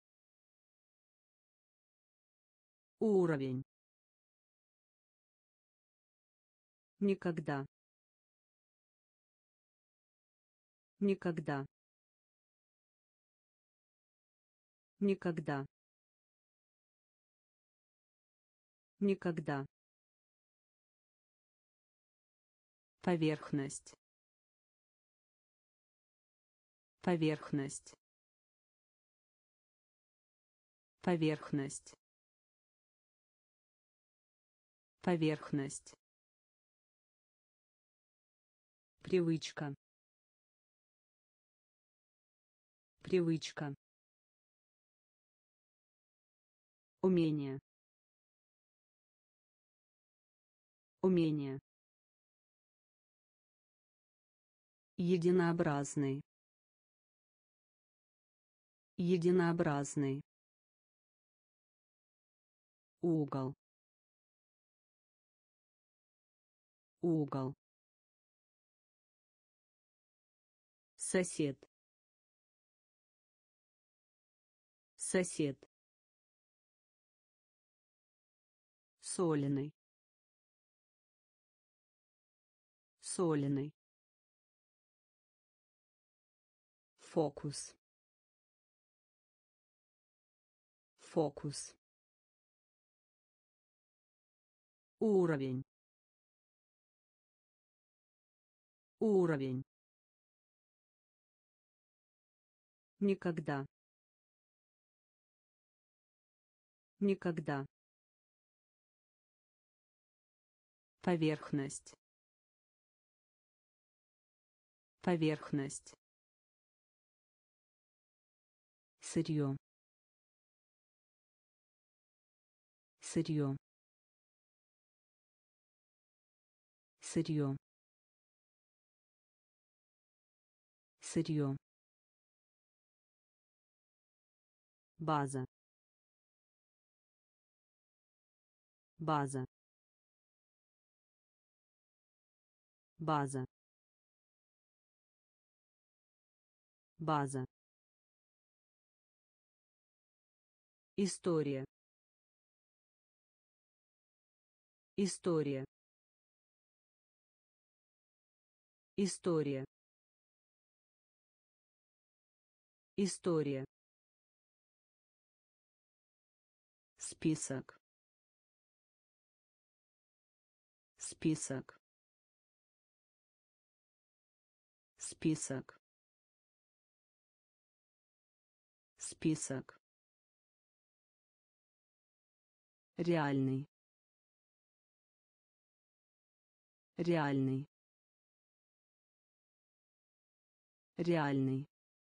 Уровень. Никогда. Никогда. Никогда. Никогда. Поверхность. Поверхность. Поверхность. Поверхность. Привычка. Привычка. Умение. Умение. Единообразный. Единообразный. Угол. Угол. Сосед. Сосед. Соленый. Соленый. Фокус. Фокус. Уровень. Уровень. Никогда. Никогда. Поверхность. Поверхность. Сырье. Сырье. Сырье. Сырье. База. База. База. База. История. История. История. История. Список. Список. Список. Список. Реальный. Реальный. Реальный.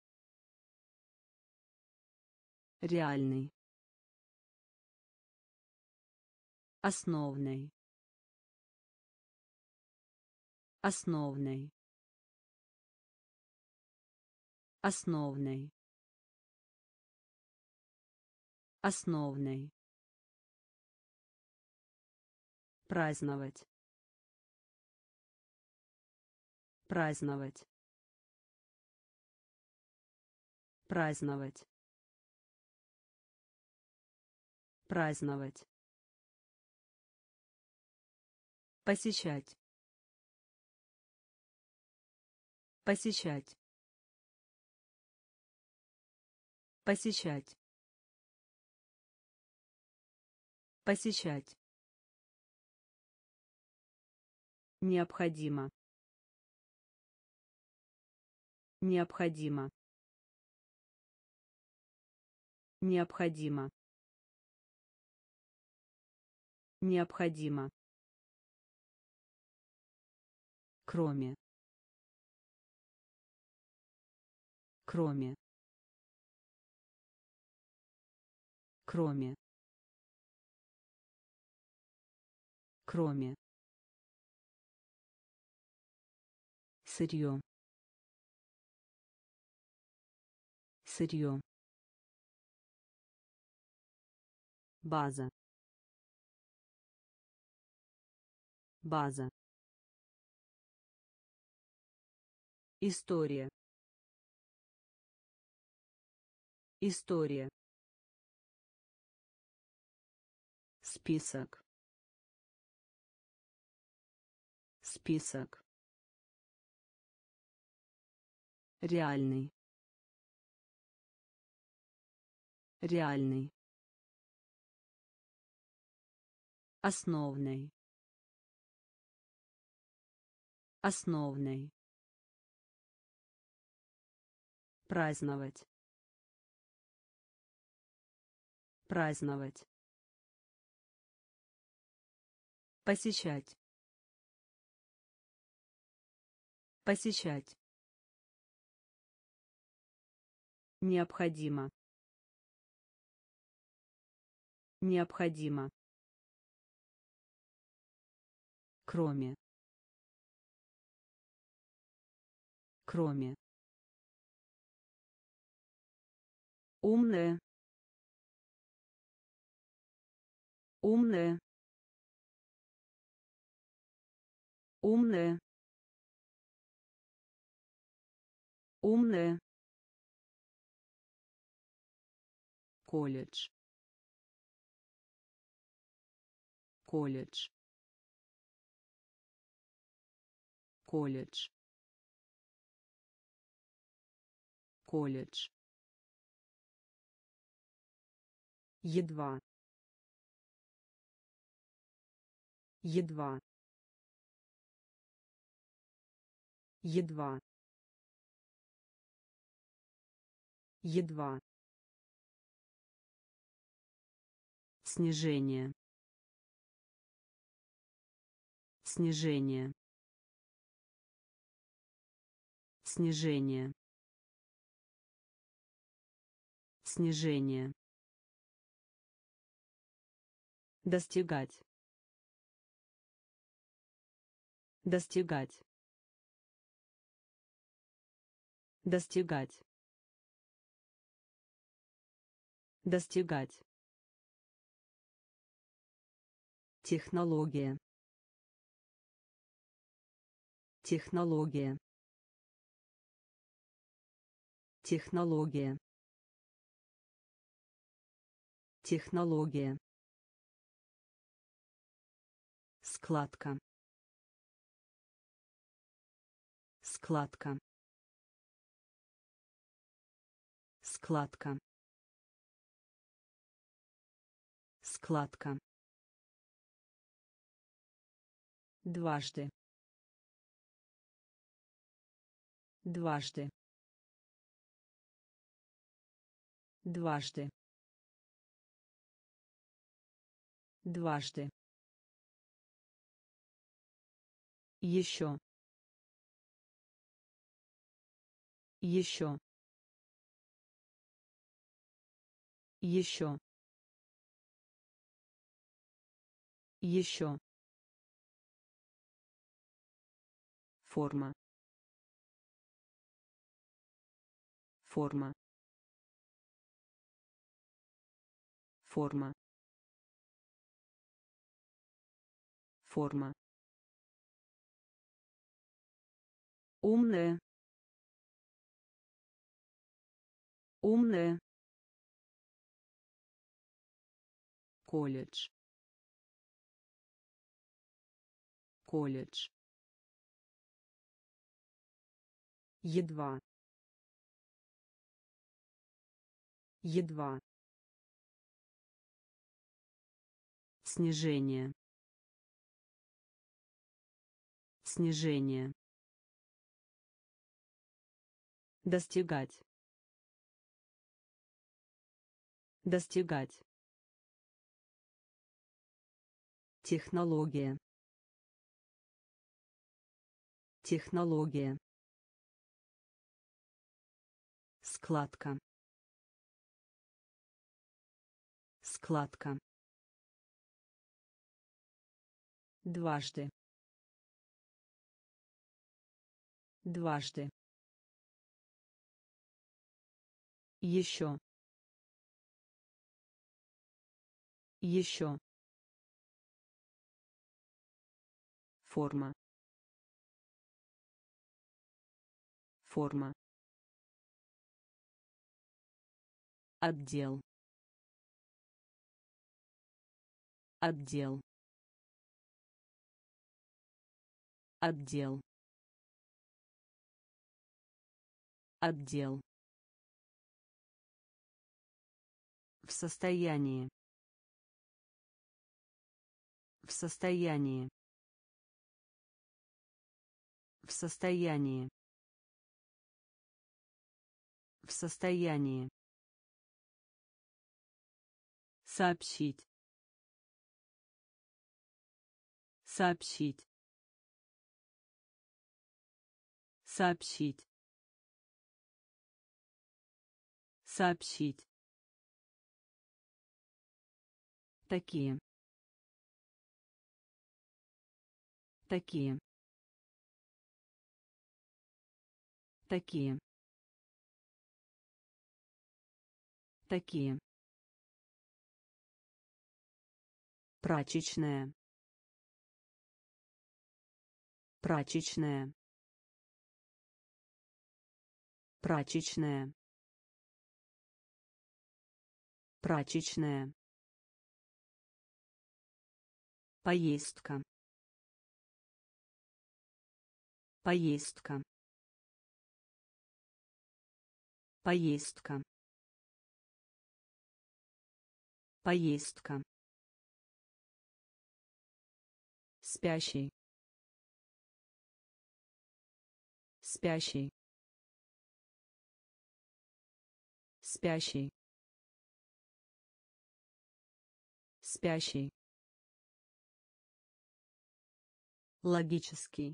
Реальный. Основной. Основной. Основной. Основной. Праздновать. Праздновать. Праздновать. Праздновать. Посещать. Посещать. Посещать. Посещать. Необходимо. Необходимо. Необходимо. Необходимо. Кроме. Кроме. Кроме. Кроме. Сырье. Сырье. База. База. История. История. Список. Список. Реальный. Реальный. Основной. Основной. Праздновать. Праздновать. Посещать. Посещать. Необходимо. Необходимо. Кроме. Кроме. Умная. Умная. Умная. Умная. Колледж. Колледж. Колледж. Колледж. Едва. Едва. Едва. Едва. Снижение. Снижение. Снижение. Снижение. Достигать. Достигать. Достигать. Достигать. Технология. Технология. Технология. Технология. Складка. Складка. Складка. Складка. Дважды. Дважды. Дважды. Дважды. Еще. Еще. Еще. Еще. Форма. Форма. Форма. Форма. Умная. Умная. Колледж. Колледж. Едва. Едва. Снижение. Снижение. Достигать. Достигать. Технология. Технология. Складка. Складка. Дважды. Дважды. Еще. Еще. Форма. Форма. Отдел. Отдел. Отдел. Отдел. В состоянии. В состоянии. В состоянии. В состоянии. Сообщить. Сообщить. Сообщить. Сообщить. Такие. Такие. Такие. Такие. Прачечная. Прачечная. Прачечная. Прачечная. Поездка. Поездка. Поездка. Поездка. Спящий. Спящий. Спящий. Спящий. Логический.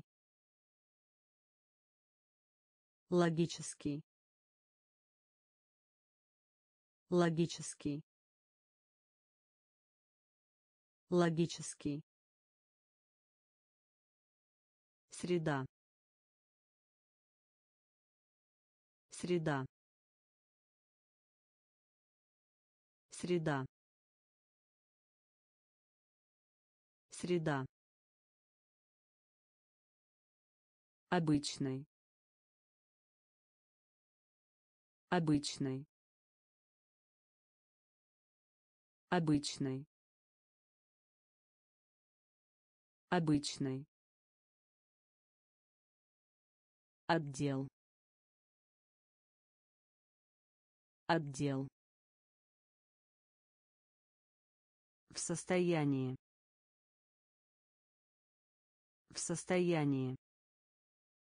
Логический. Логический. Логический. Среда. Среда. Среда. Среда. Обычный. Обычный. Обычный. Обычный. Отдел. Отдел. В состоянии. В состоянии.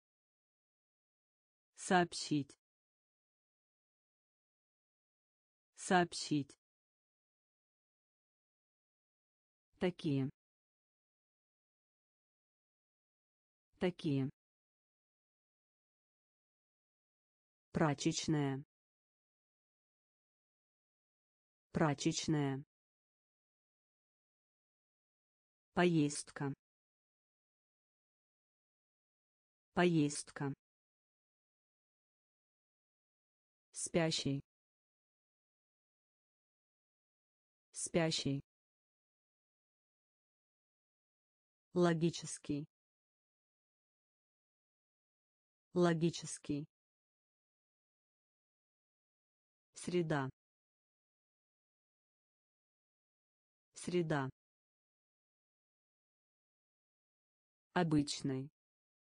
Сообщить. Сообщить. Такие. Такие. Прачечная. Прачечная. Поездка. Поездка. Спящий. Спящий. Логический. Логический. Среда. Среда. Обычный.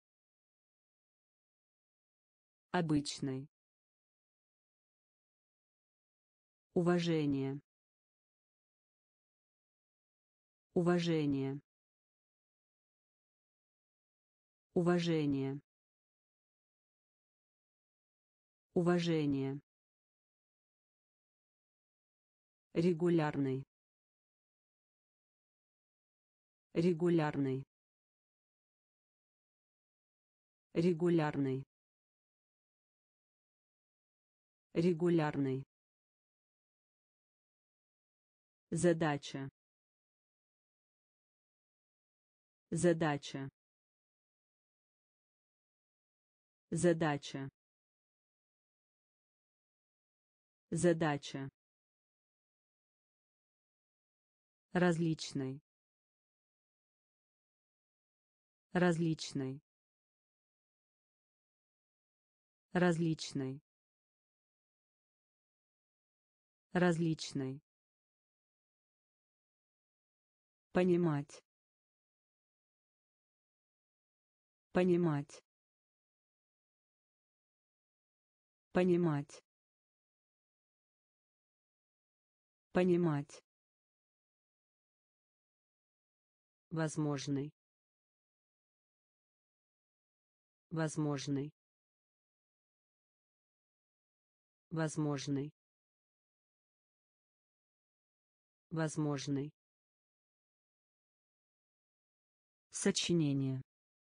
Обычный. Уважение. Уважение. Уважение. Уважение. Регулярный. Регулярный. Регулярный. Регулярный. Задача. Задача. Задача. Задача. Различный. Различный. Различный. Различный. Понимать. Понимать. Понимать. Понимать. Возможный. Возможный. Возможный. Возможный. Сочинение.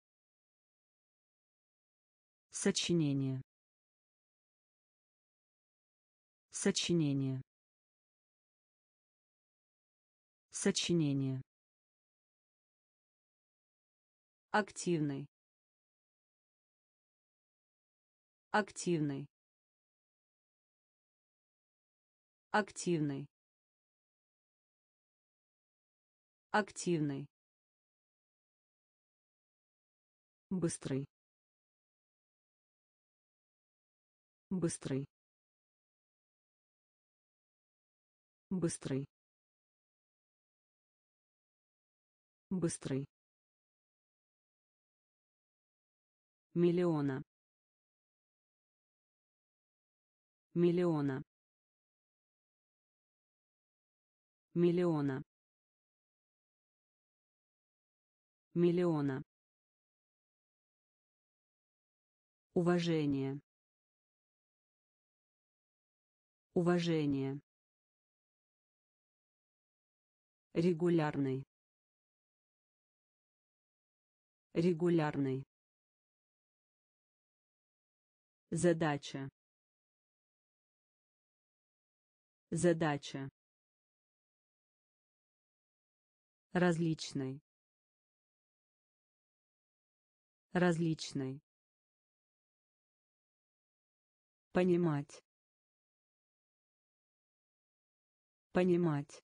Сочинение. Сочинение. Сочинение. Активный. Активный. Активный. Активный. Быстрый. Быстрый. Быстрый. Быстрый. Миллиона. Миллиона. Миллиона. Миллиона. Уважение. Уважение. Регулярный. Регулярный. Задача. Задача. Различный. Различный. Понимать. Понимать.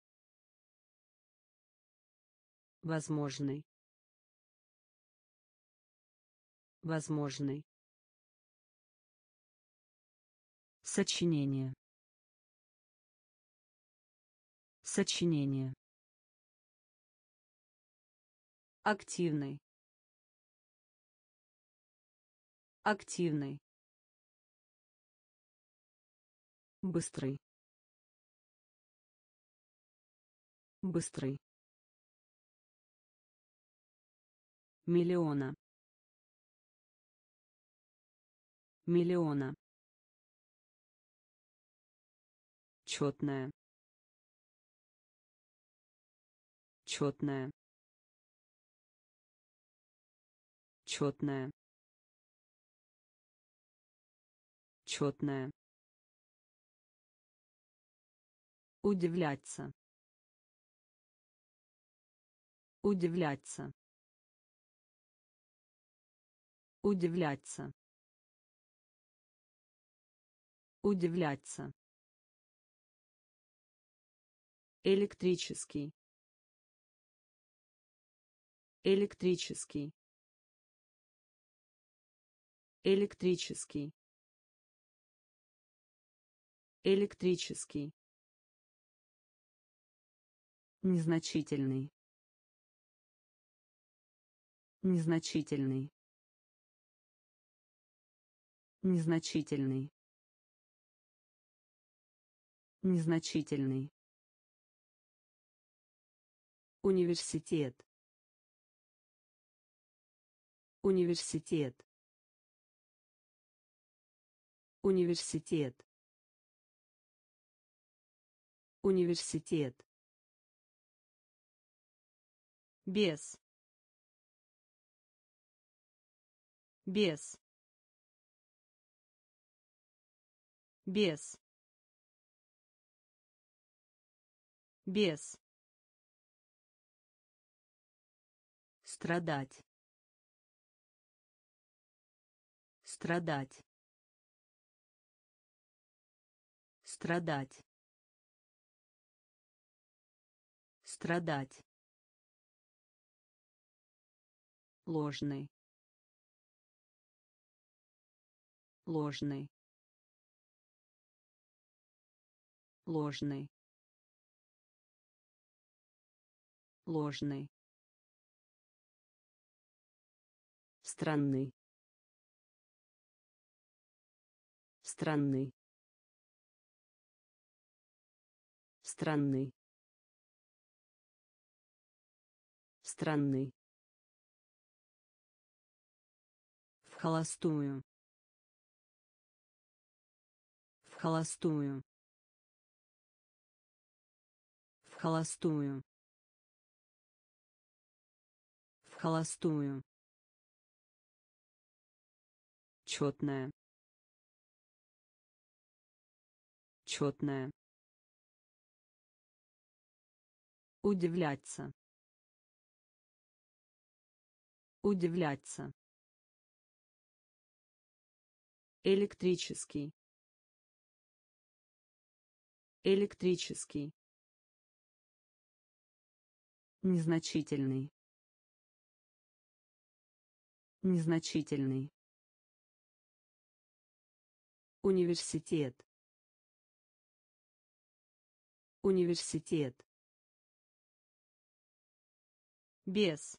Возможный. Возможный. Сочинение. Сочинение. Активный. Активный. Быстрый. Быстрый. Миллиона. Миллиона. Четная. Четная. Четная. Четная. Удивляться. Удивляться. Удивляться. Удивляться. Электрический. Электрический. Электрический. Электрический. Незначительный. Незначительный. Незначительный. Незначительный. Университет. Университет. Университет. Университет. Без. Без. Без. Без. Страдать. Страдать. Страдать. Страдать. Ложный. Ложный. Ложный. Ложный. Странный. Странный. Странный. Странный. В холостую. В холостую. В холостую. В холостую. Четная. Четная. Удивляться. Удивляться. Электрический. Электрический. Незначительный. Незначительный. Университет. Университет. Без.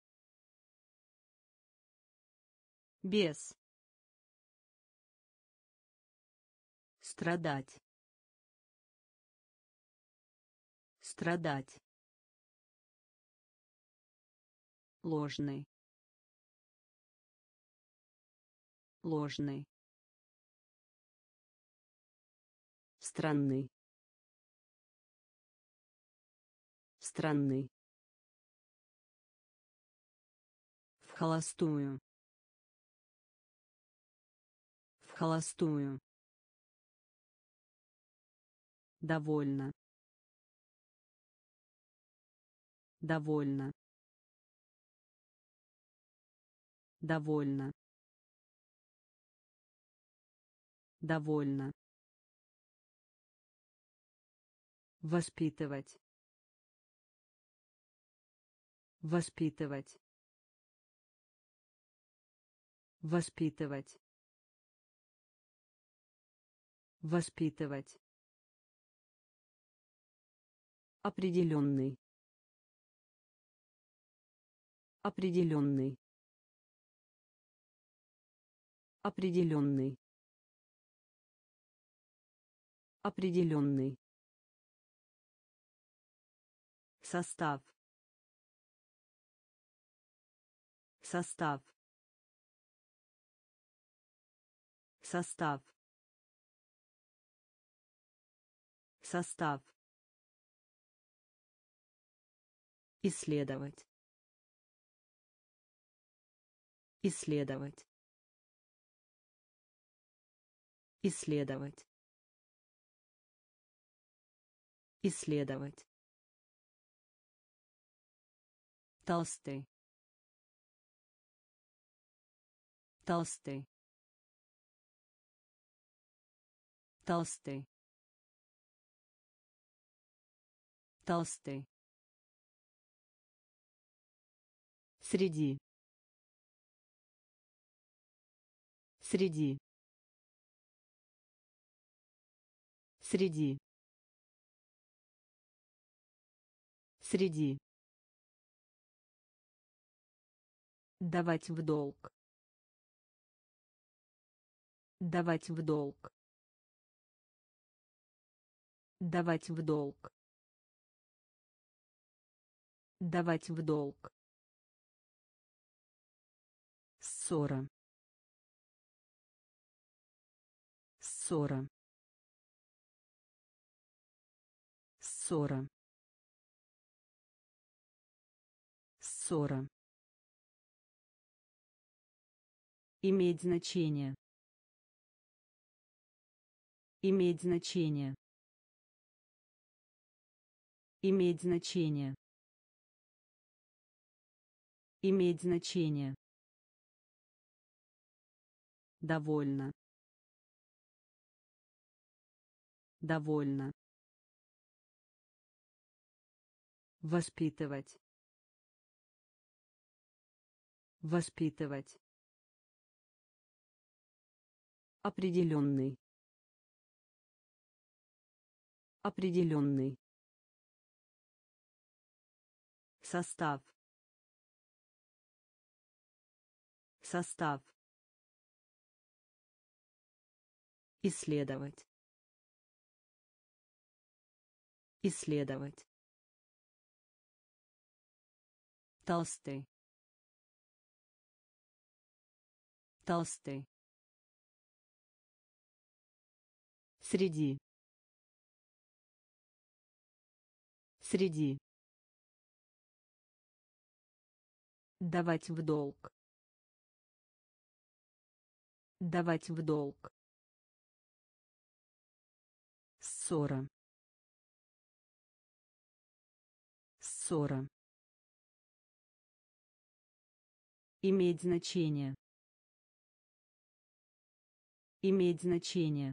Без. Страдать. Страдать. Ложный. Ложный. Странный. Странный. В холостую. В холостую. Довольно. Довольно. Довольно. Довольно. Воспитывать. Воспитывать. Воспитывать. Воспитывать. Определенный. Определенный. Определенный. Определенный. Состав. Состав. Состав. Состав. Исследовать. Исследовать. Исследовать. Исследовать. Толстый. Толстый. Толстый. Толстый. Среди. Среди. Среди. Среди. Давать в долг. Давать в долг. Давать в долг. Давать в долг. Ссора. Ссора. Ссора. Ссора. Иметь значение. Иметь значение. Иметь значение. Иметь значение. Довольно. Довольно. Воспитывать. Воспитывать. Определенный. Определенный. Состав. Состав. Исследовать. Исследовать. Толстый. Толстый. Среди. Среди. Давать в долг. Давать в долг. Ссора. Ссора. Иметь значение. Иметь значение.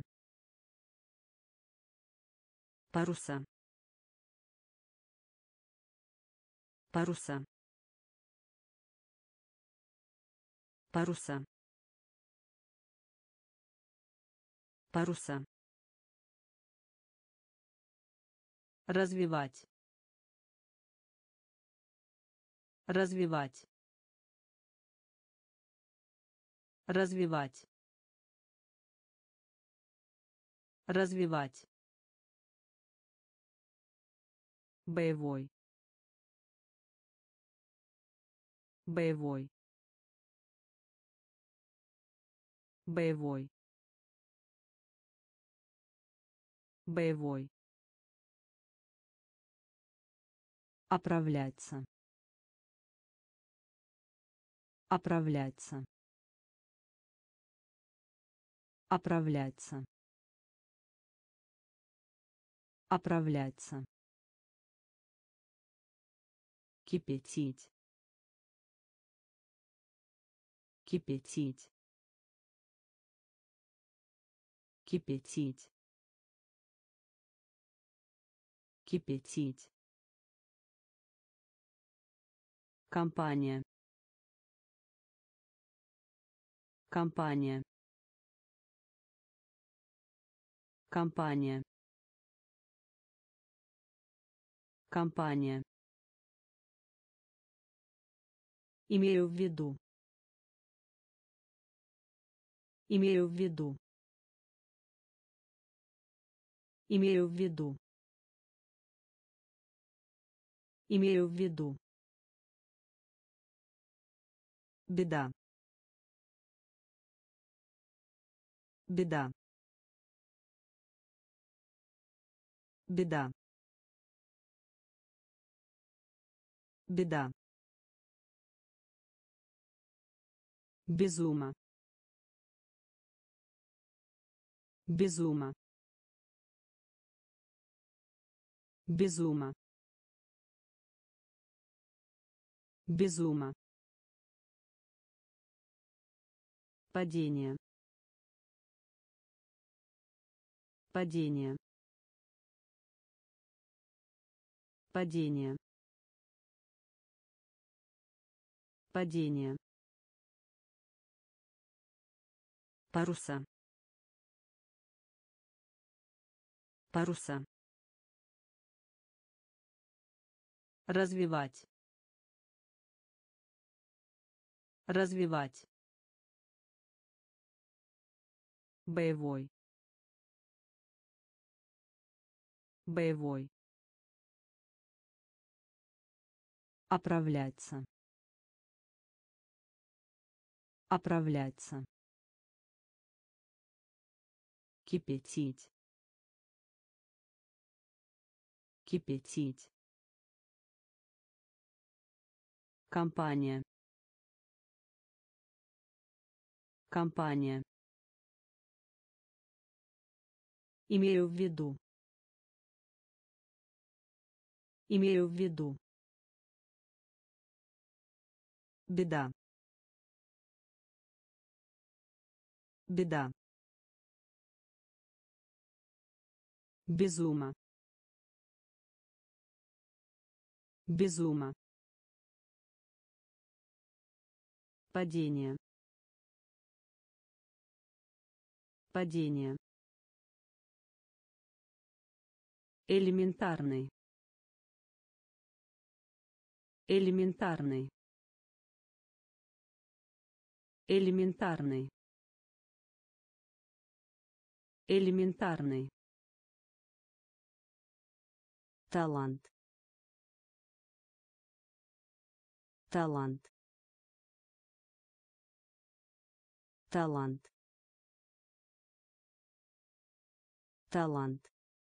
Паруса. Паруса. Паруса. Паруса. Развивать. Развивать. Развивать. Развивать. Боевой. Боевой. Боевой. Боевой. Оправляться. Оправляться. Оправляться. Оправляться. Кипятить. Кипятить. Кипятить. Кипятить. Компания. Компания. Компания. Компания. Имею в виду. Имею в виду. Имею в виду. Имею в виду. Беда. Беда. Беда. Беда. Безума. Безума. Безума. Безума. Падение. Падение. Падение. Падение. Паруса. Паруса. Развивать. Развивать. Боевой. Боевой. Оправляться. Оправляться. Кипятить. Кипятить. Компания. Компания. Имею в виду. Имею в виду. Беда. Беда. Безума. Безума. Падение. Падение. Элементарный. Элементарный. Элементарный. Элементарный. Талант. Талант. Талант. Талант.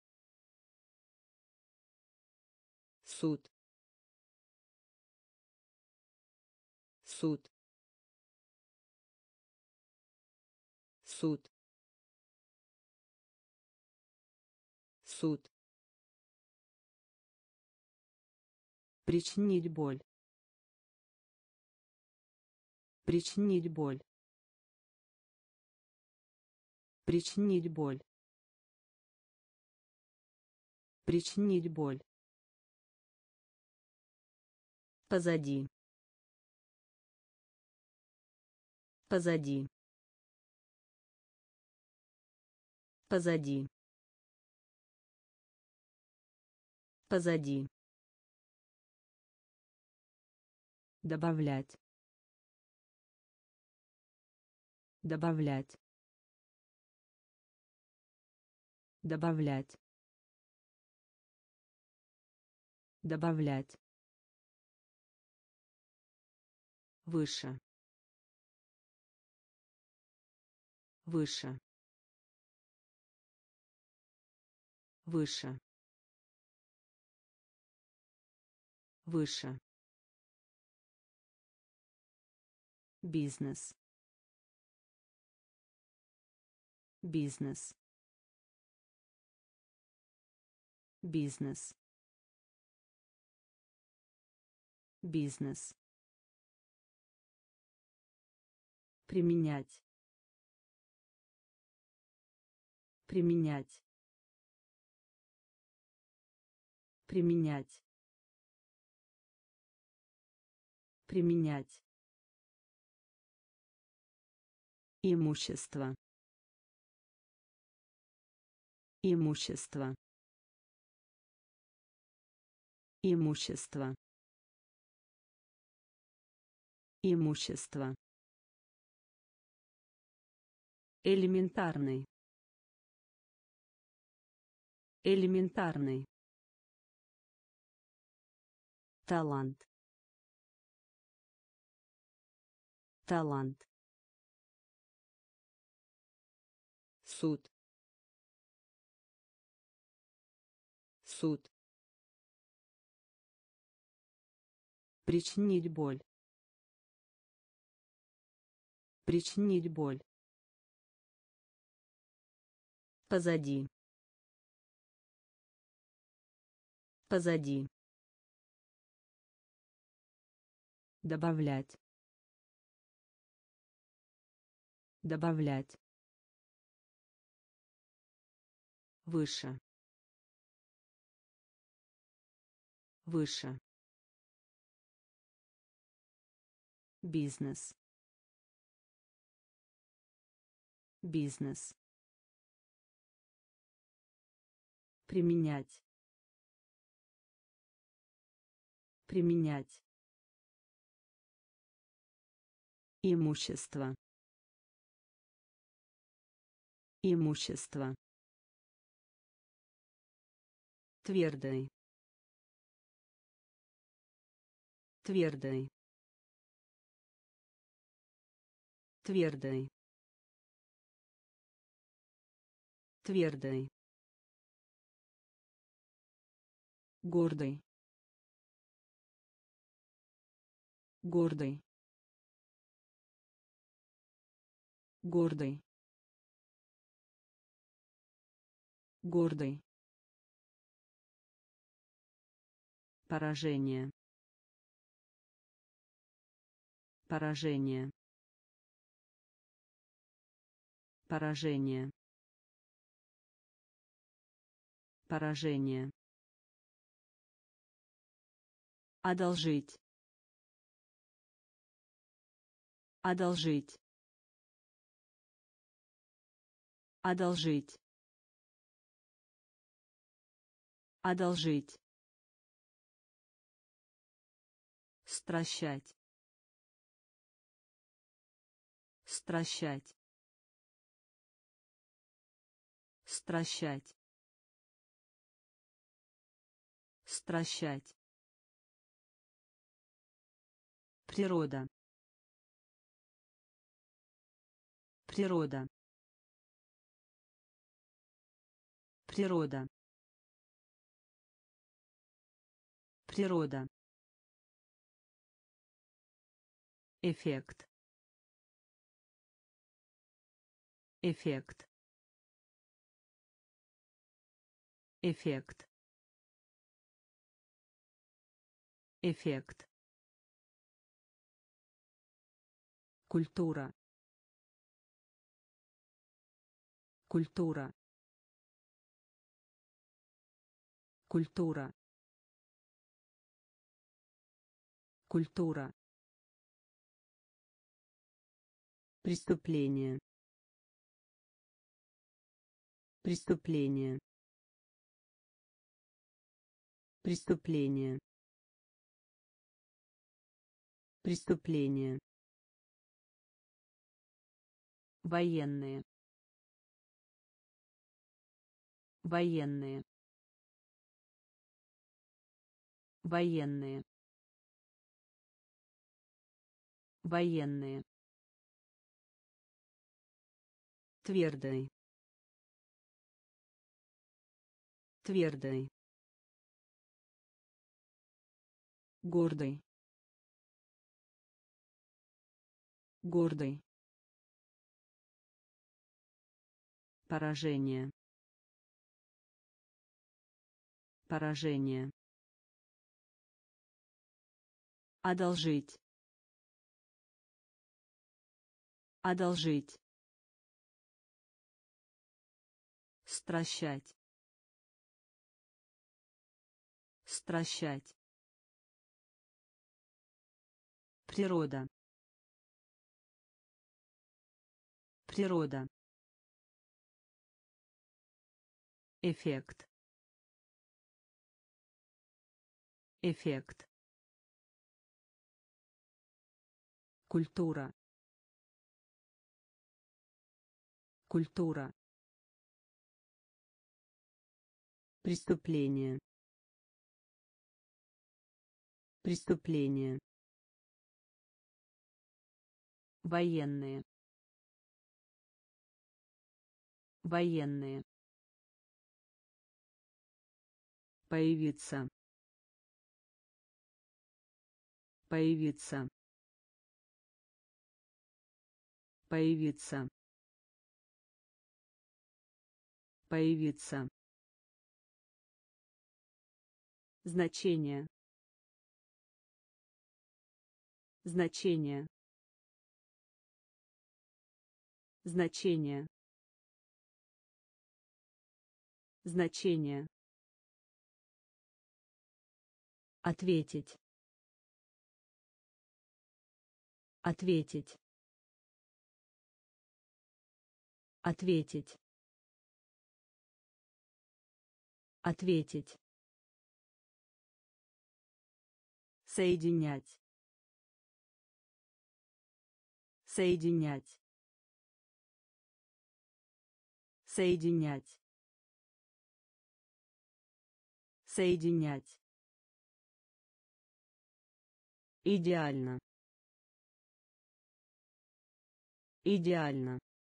Суд. Суд. Суд. Суд. Причинить боль. Причинить боль. Причинить боль. Причинить боль. Позади. Позади. Позади. Позади. Добавлять. Добавлять. Добавлять. Добавлять. Выше. Выше. Выше. Выше. Бизнес. Бизнес. Бизнес. Бизнес. Применять. Применять. Применять. Применять. Имущество. Имущество. Имущество. Имущество. Элементарный. Элементарный. Талант. Талант. Суд. суд, причинить боль, причинить боль, позади, позади, добавлять, добавлять, выше, выше, бизнес, бизнес, применять, применять, имущество, имущество, твердый, твердый, твердый, твердый, гордый, гордый, гордый, гордый, поражение, поражение, поражение, поражение, одолжить, одолжить, одолжить, одолжить, стращать, стращать, стращать, стращать, природа, природа, природа, природа, эффект, эффект, эффект, эффект, культура, культура, культура, культура, преступление, преступление, преступление, преступление, военные, военные, военные, военные, твердый, твердый, гордый, гордый, поражение, поражение, одолжить, одолжить, стращать, стращать, природа, природа, эффект, эффект, культура, культура, преступление, преступление, военные, военные, Появиться. Появиться. Появиться. Появиться. Значение. Значение. Значение. Значение. Ответить. Ответить. Ответить. Ответить. Соединять. Соединять. Соединять. Соединять. Идеально. Идеально.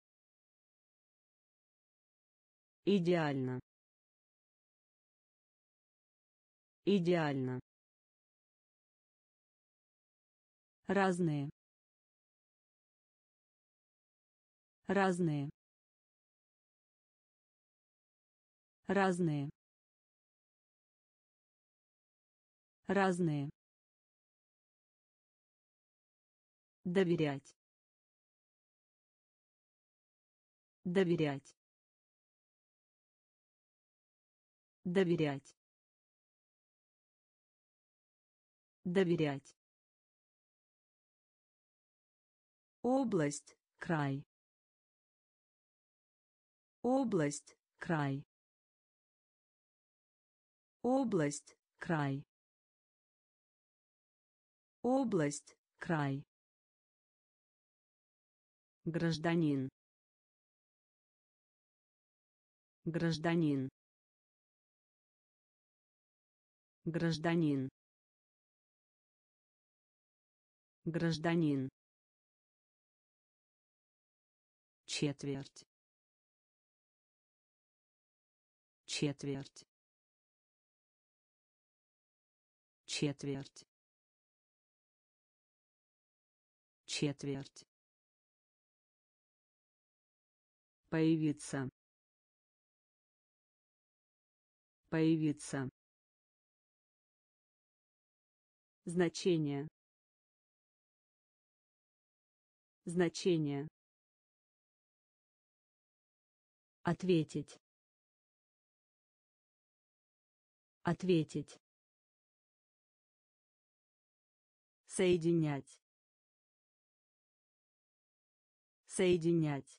Идеально. Идеально. Разные. Разные. Разные. Разные. Доверять. Доверять. Доверять. Доверять. Область, край. Область, край. Область, край. Область, край. Гражданин. Гражданин. Гражданин. Гражданин. Четверть. Четверть. Четверть. Четверть. Появиться. Появиться. Значение. Значение. Ответить. Ответить. Соединять. Соединять.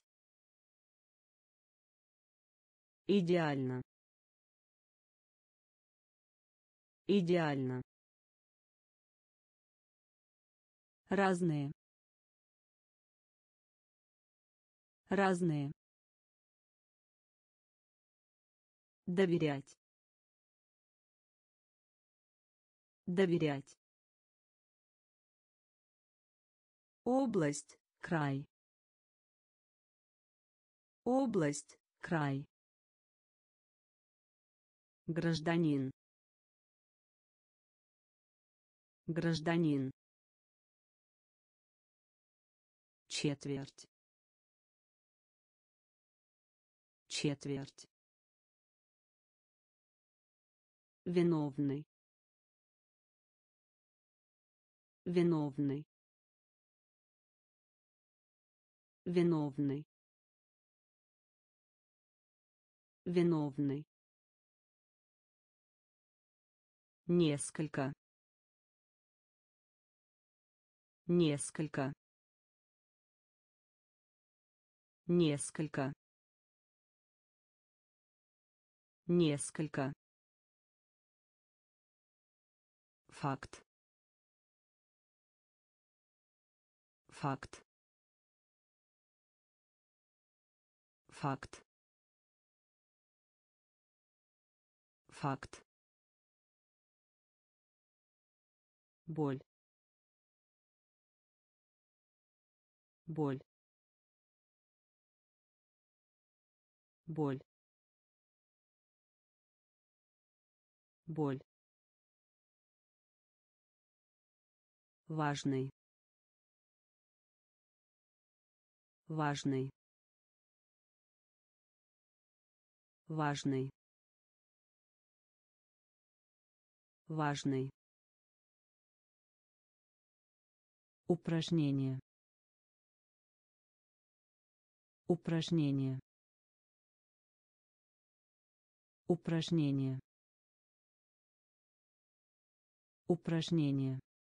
Идеально. Идеально. Разные. Разные. Доверять. Доверять. Область, край. Область, край. Гражданин. Гражданин. Четверть. Четверть. Виновный. Виновный. Виновный. Виновный. Несколько. Несколько. Несколько. Несколько. Факт. Факт. Факт. Факт. Боль. Боль. Боль. боль, важный, важный, важный, важный, упражнение, упражнение, упражнение, упражнение,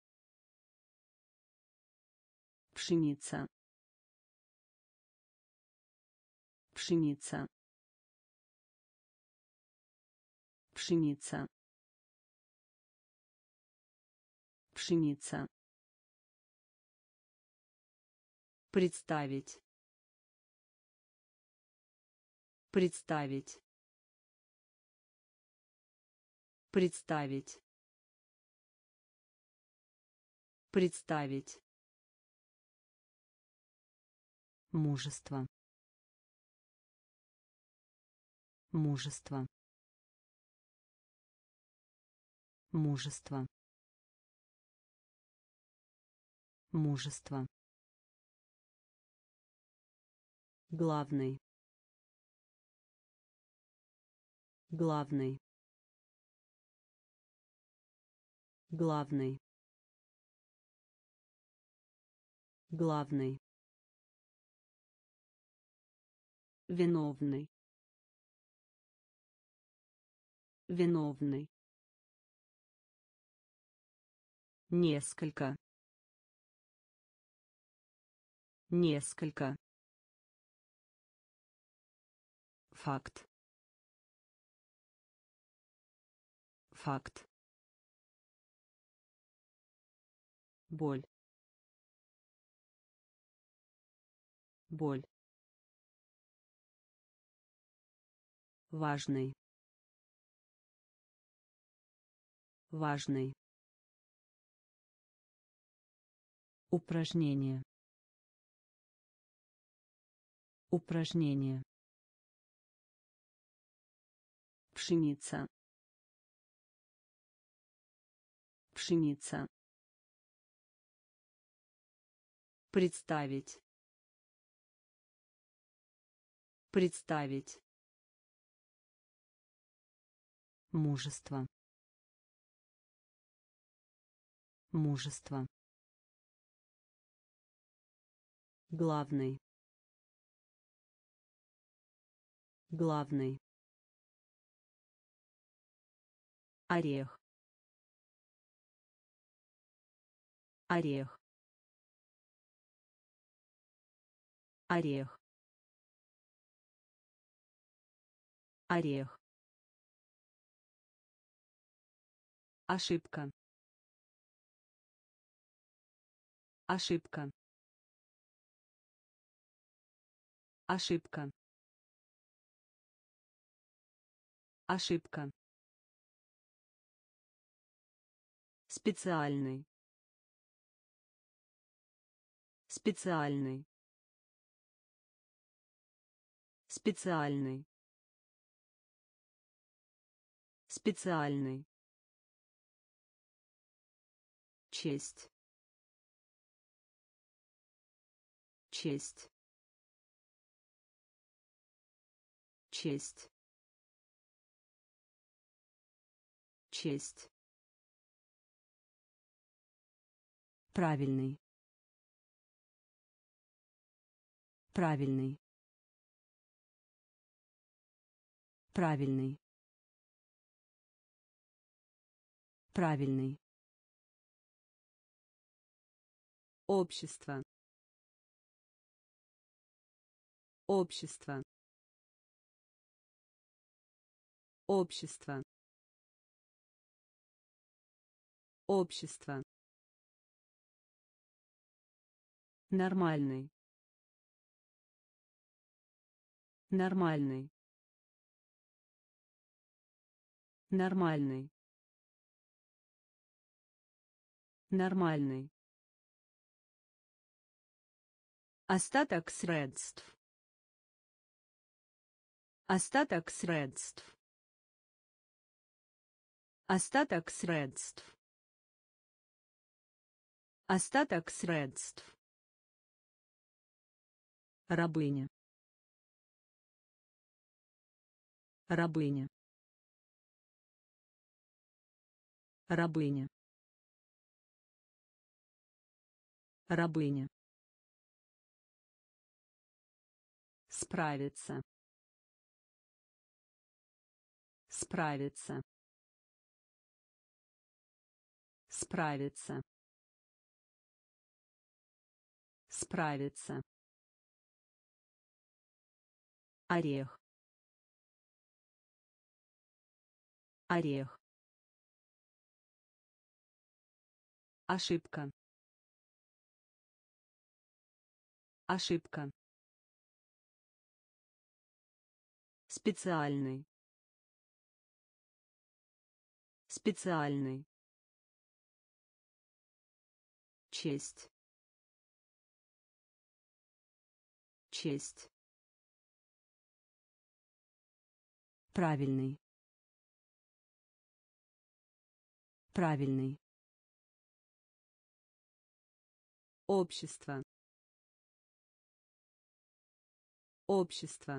пшеница, пшеница, пшеница, пшеница, представить, представить, представить, представить, мужество, мужество, мужество, мужество, главный, главный, главный, главный, виновный, виновный, несколько, несколько, факт, факт, боль, боль, важный, важный, упражнение, упражнение, пшеница, пшеница, представить, представить, мужество, мужество, главный, главный, орех, орех, орех, орех, ошибка, ошибка, ошибка, ошибка, специальный, специальный, специальный, специальный, честь, честь, честь, честь, правильный, правильный, правильный, правильный, общество, общество, общество, общество, нормальный, нормальный, нормальный, нормальный, остаток средств, остаток средств, Остаток средств. Остаток средств. Рабыня. Рабыня. Рабыня. Рабыня. Справиться. Справиться. Справиться. Справиться. Орех. Орех. Ошибка. Ошибка. Специальный. Специальный. Честь. Честь. Правильный. Правильный. Общество. Общество.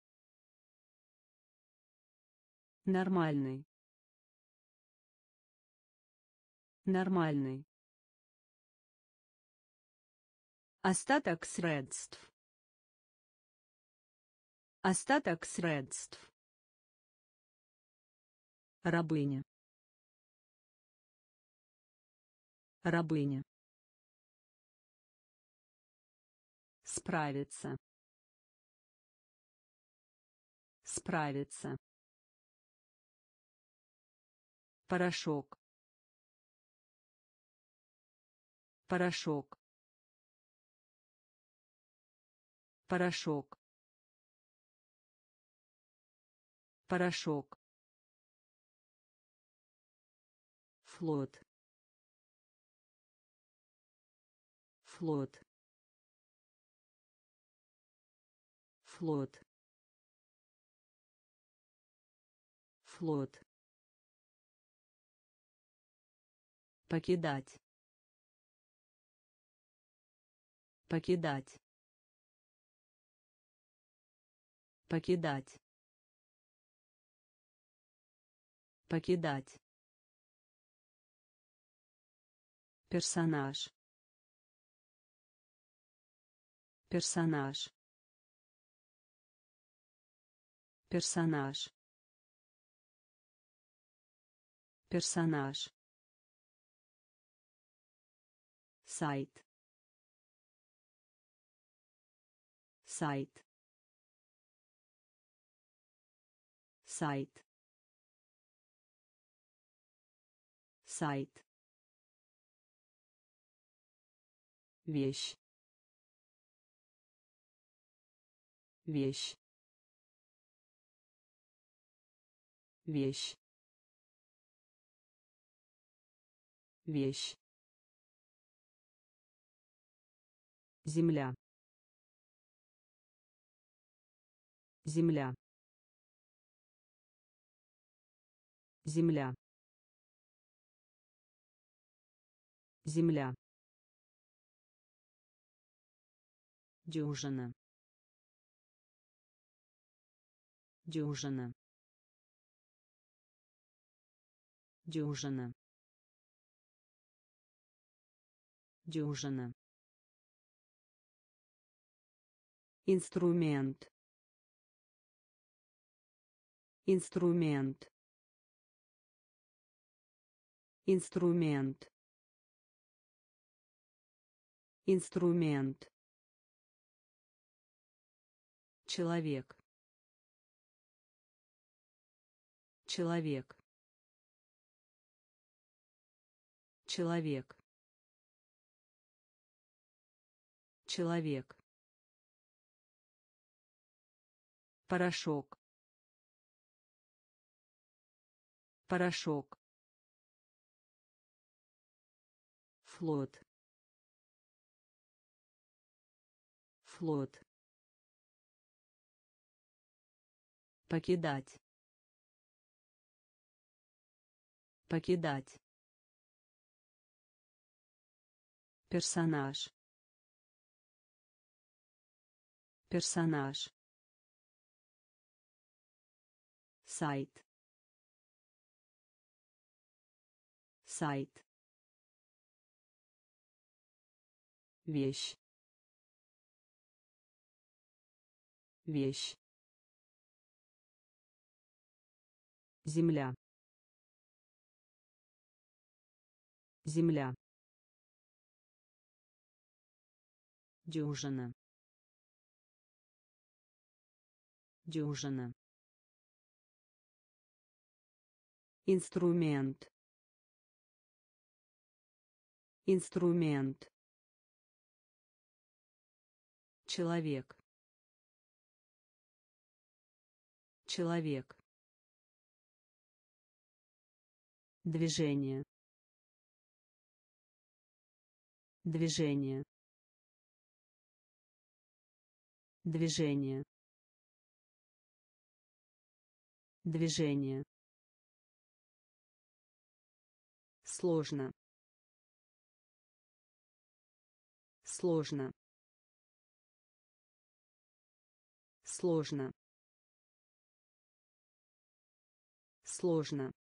Нормальный. Нормальный. Остаток средств. Остаток средств. Рабыня. Рабыня. Справиться. Справиться. Порошок. Порошок. Порошок. Порошок. Флот. Флот. Флот. Флот. Покидать. Покидать. Покидать. Покидать. Персонаж. Персонаж. Персонаж. Персонаж. Сайт. Сайт. Сайт. Сайт. Вещь. Вещь. Вещь. Вещь. Земля. Земля. Земля. Земля. Дюжина. Дюжина. Дюжина. Дюжина. Инструмент. Инструмент. Инструмент. Инструмент. Человек. Человек. Человек. Человек. Порошок. Порошок. Флот. Флот. Покидать. покидать, персонаж, персонаж, сайт, сайт, вещь, вещь, земля, земля, дюжина, дюжина, инструмент, инструмент, человек, человек, движение, движение, движение, движение, сложно, сложно, сложно, сложно,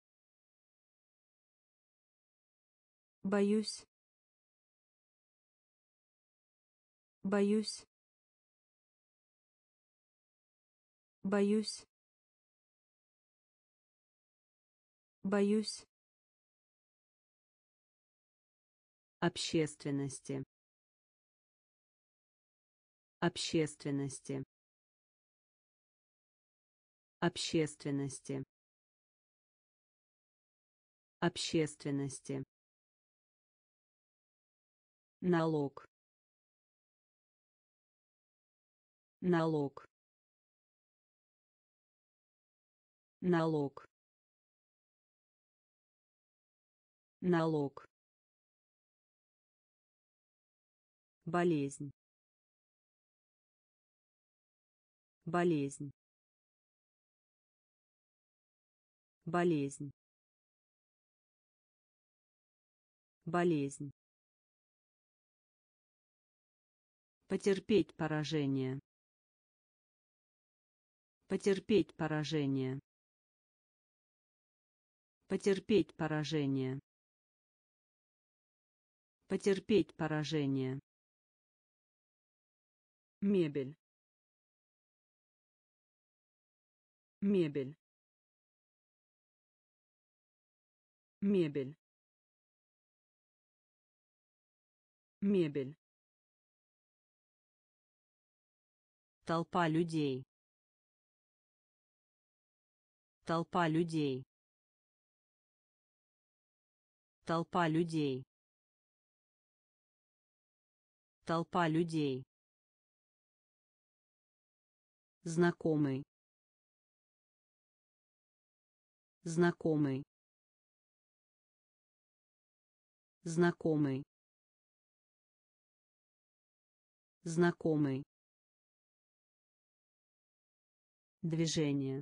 боюсь, боюсь, боюсь, боюсь, общественности, общественности, общественности, общественности, налог, налог, налог, налог, болезнь, болезнь, болезнь, болезнь, потерпеть поражение, потерпеть поражение, потерпеть поражение, потерпеть поражение, мебель, мебель, мебель, мебель, толпа людей, толпа людей, толпа людей, толпа людей, знакомый, знакомый, знакомый, знакомый, движение,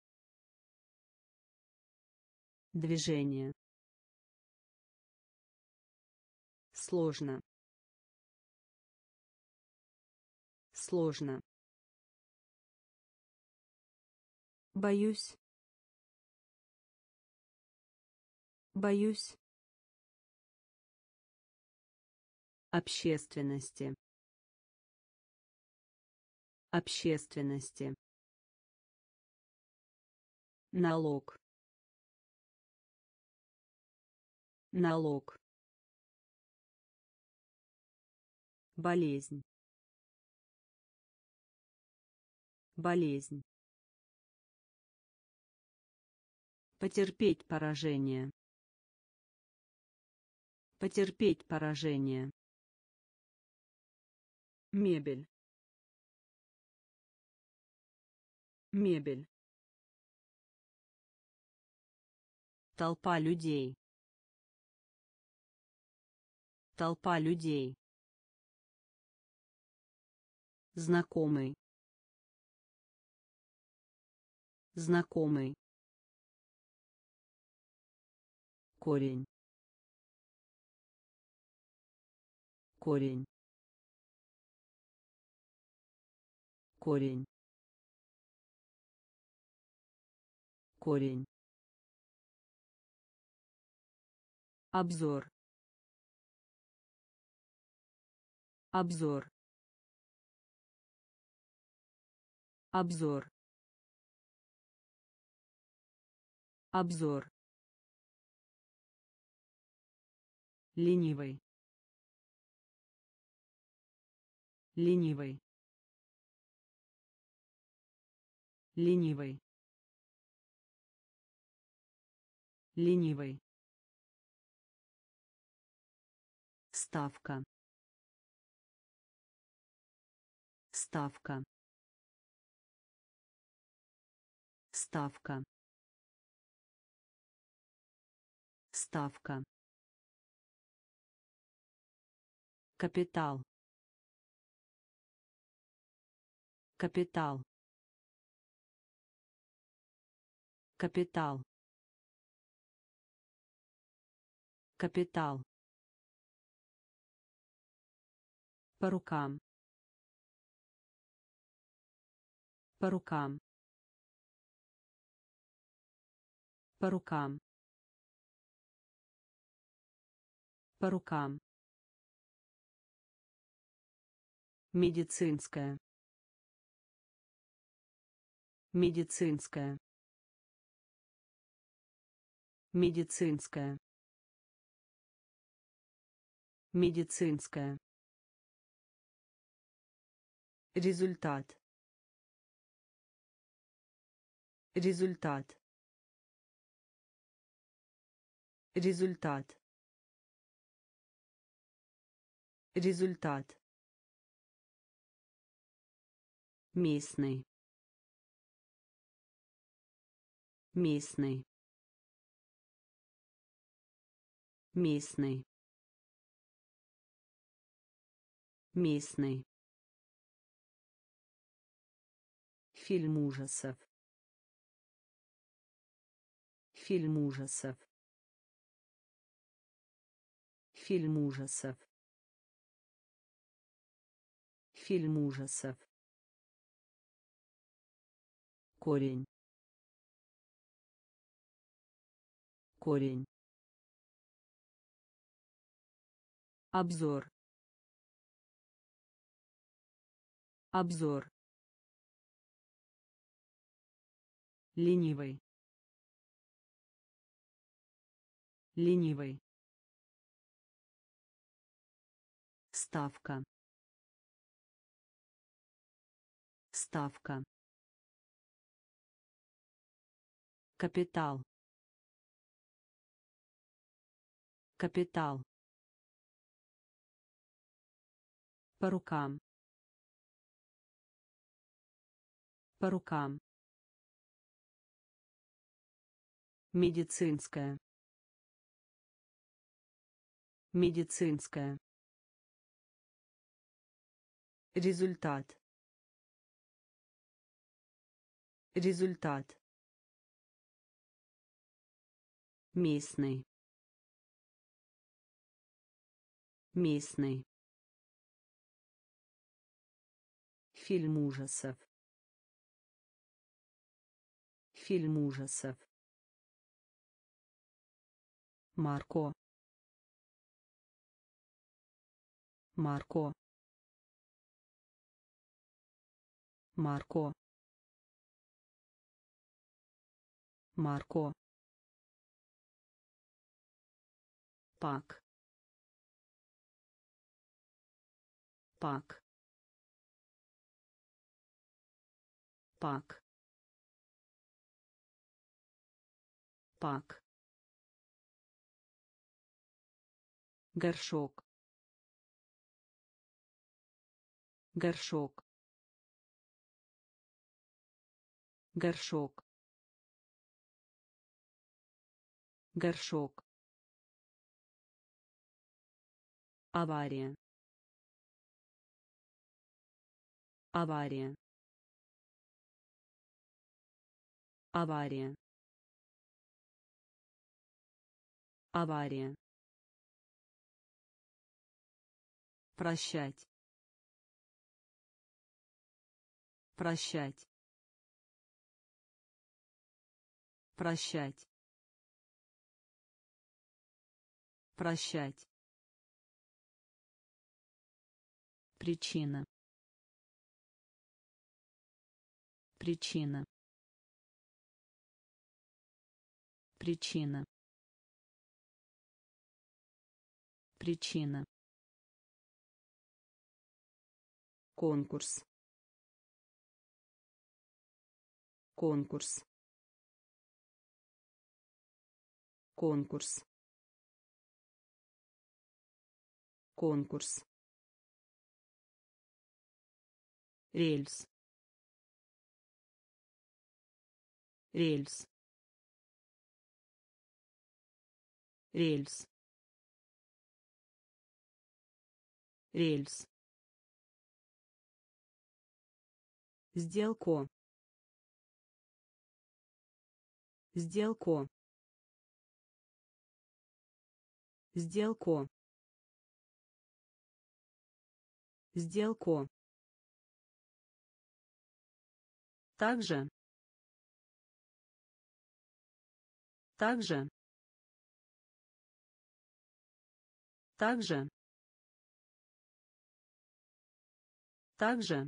движение, сложно, сложно, боюсь, боюсь, общественности, общественности, налог, налог, болезнь, болезнь, потерпеть поражение, потерпеть поражение, мебель, мебель, толпа людей, толпа людей, знакомый, знакомый, корень, корень, корень, корень, обзор, обзор, обзор, обзор, ленивый, ленивый, ленивый, ленивый, ставка, ставка, ставка, ставка, капитал, капитал, капитал, капитал, по рукам, по рукам, по рукам, по рукам, медицинская, медицинская, медицинская, медицинская, результат, результат, результат, результат, местный, местный, местный, местный, фильм ужасов, фильм ужасов, фильм ужасов, фильм ужасов, корень, корень, обзор, обзор, ленивый, ленивый, ставка, ставка, капитал, капитал, по рукам, по рукам, медицинская, медицинская, результат, результат, местный, местный, фильм ужасов, фильм ужасов, Марко, Марко, Марко, Марко, пак, пак, пак, пак, горшок, горшок, горшок, горшок, авария, авария, авария, Авария. Прощать. Прощать. Прощать. Прощать. Причина. Причина. Причина. Причина. Конкурс. Конкурс. Конкурс. Конкурс. Рельс. Рельс. Рельс. Рельс. Сделку. Сделку. Сделку. Сделку. Также. Также. Также. Также.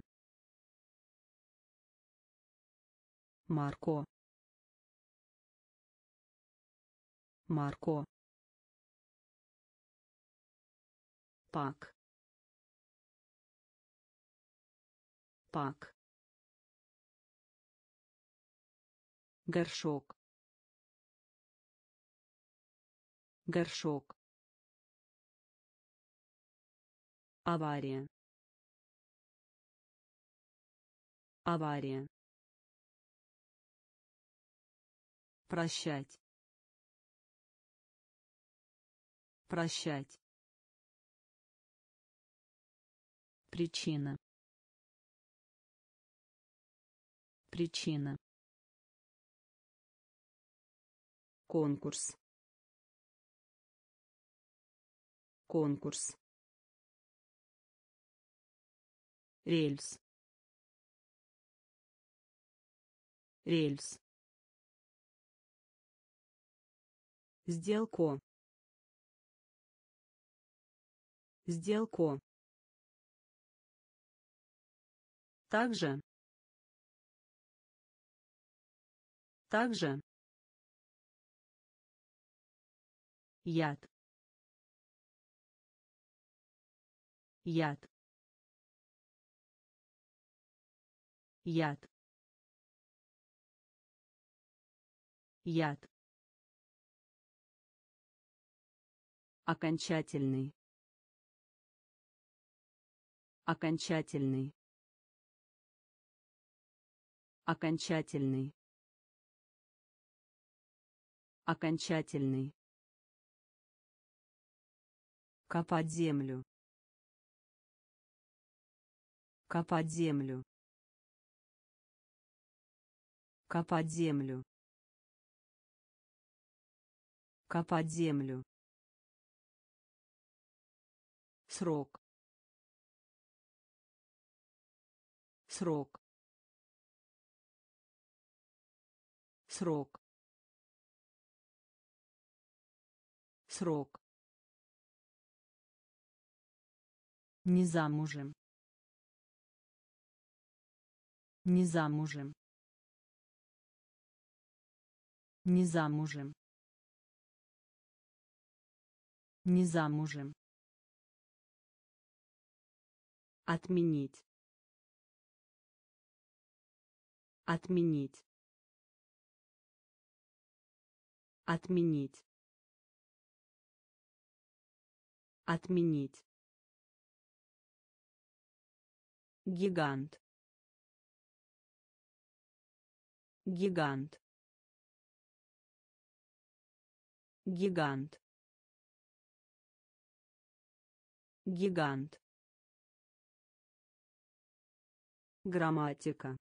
Марко. Марко. Пак. Пак. Горшок. Горшок. Авария. Авария. Прощать. Прощать. Причина. Причина. Конкурс. Конкурс. Рельс. Рельс. Сделку. Сделку. Также. Также. Яд. Яд. Яд. Яд. Окончательный. Окончательный. Окончательный. Окончательный. Копать землю. Копать землю. Копать землю. Копать землю. Срок. Срок. Срок. Срок. Не замужем. Не замужем. Не замужем. Не замужем. Отменить. Отменить. Отменить. Отменить. Гигант. Гигант. Гигант. Гигант. Грамматика.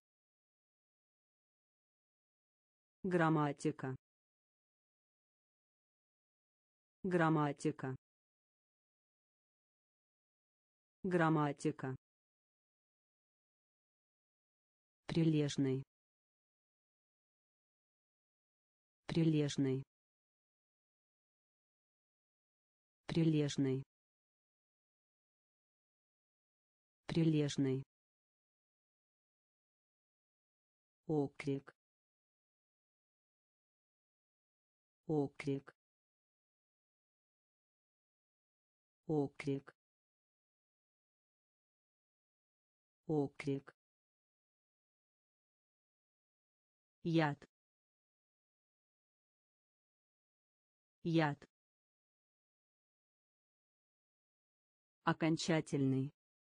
Грамматика. Грамматика. Грамматика. Прилежный. Прилежный. Прилежный. Прилежный. Оклик. Оклик. Оклик. Оклик. Яд. Яд. Окончательный.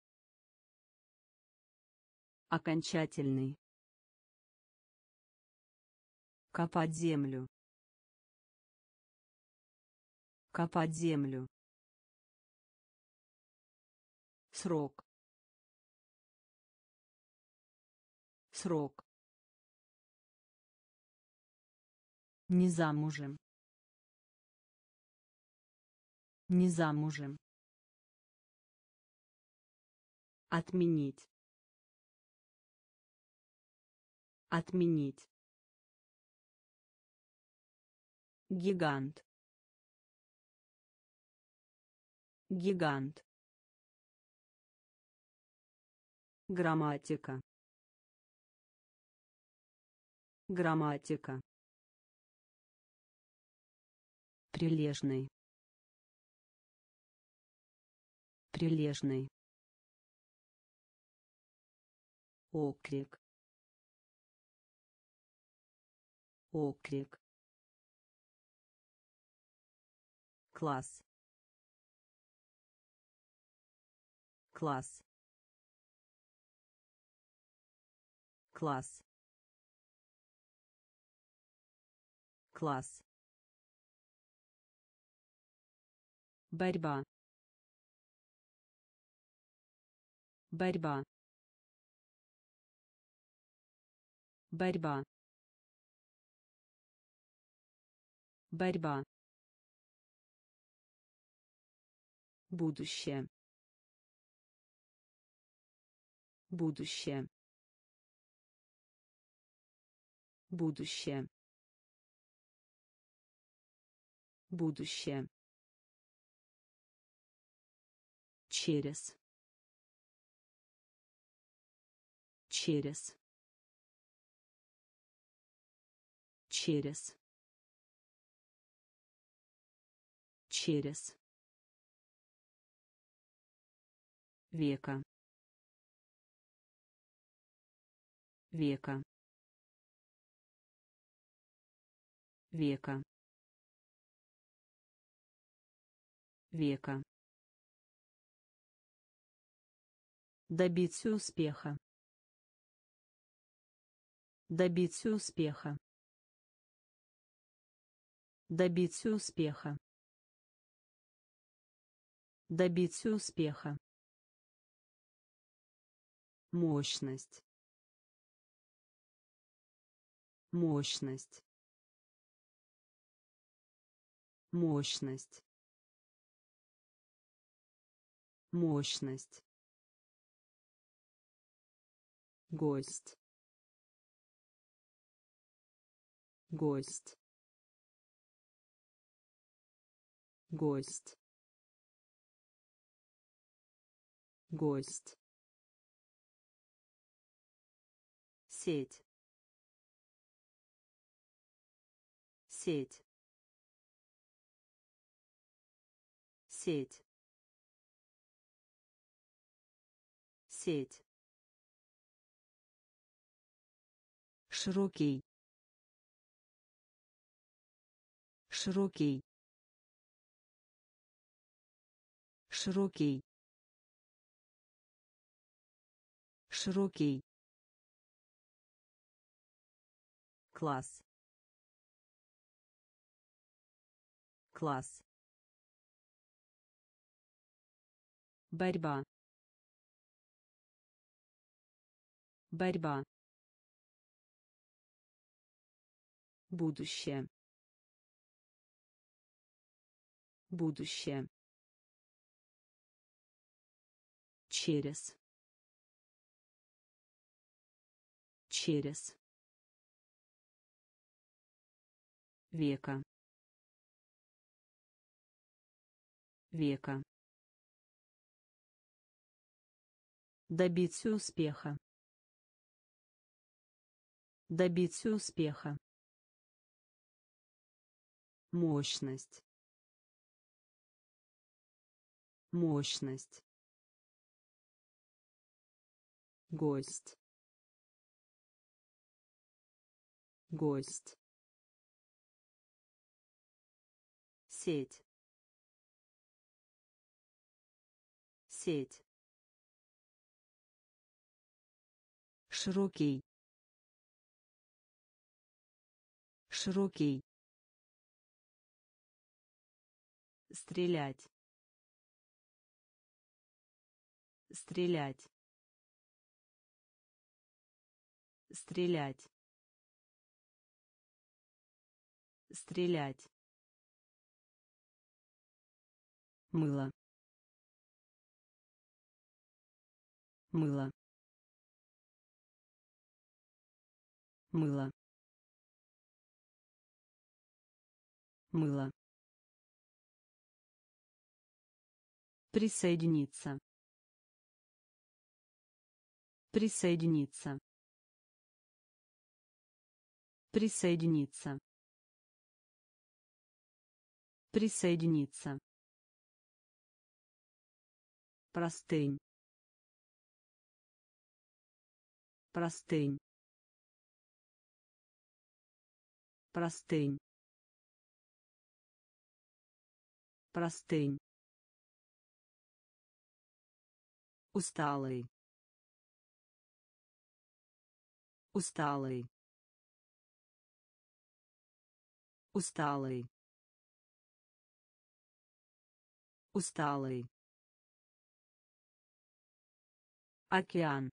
Окончательный. Копать землю. Копать землю. Срок. Срок. Не замужем. Не замужем. Отменить. Отменить. Гигант. Гигант. Грамматика. Грамматика. Прилежный. Прилежный. Оклик. Оклик. Класс. Класс. Класс. Класс. Борьба. Борьба. Борьба. Борьба. Будущее. Будущее. Будущее. Будущее. Через. Через. Через. Через. Века. Века. Века. Века. Добиться успеха. Добиться успеха. Добиться успеха. Добиться успеха. Мощность. Мощность. Мощность. Мощность. Гость. Гость. Гость. Гость. Сеть. Сеть. Сеть. Сеть. Широкий. Широкий. Широкий. Широкий. Класс. Класс. Борьба. Борьба. Будущее. Будущее. Через. Через. Века. Века. Добиться успеха. Добиться успеха. Мощность. Мощность. Гость. Гость. Сеть. Сеть. Широкий. Широкий. Стрелять. Стрелять. Стрелять. Стрелять. Мыло. Мыло. Мыло. Мыло. Присоединиться. Присоединиться. Присоединиться. Присоединиться. Простынь. Простынь. Простынь. Простынь. Усталый. Усталый. Усталый. Усталый. Океан.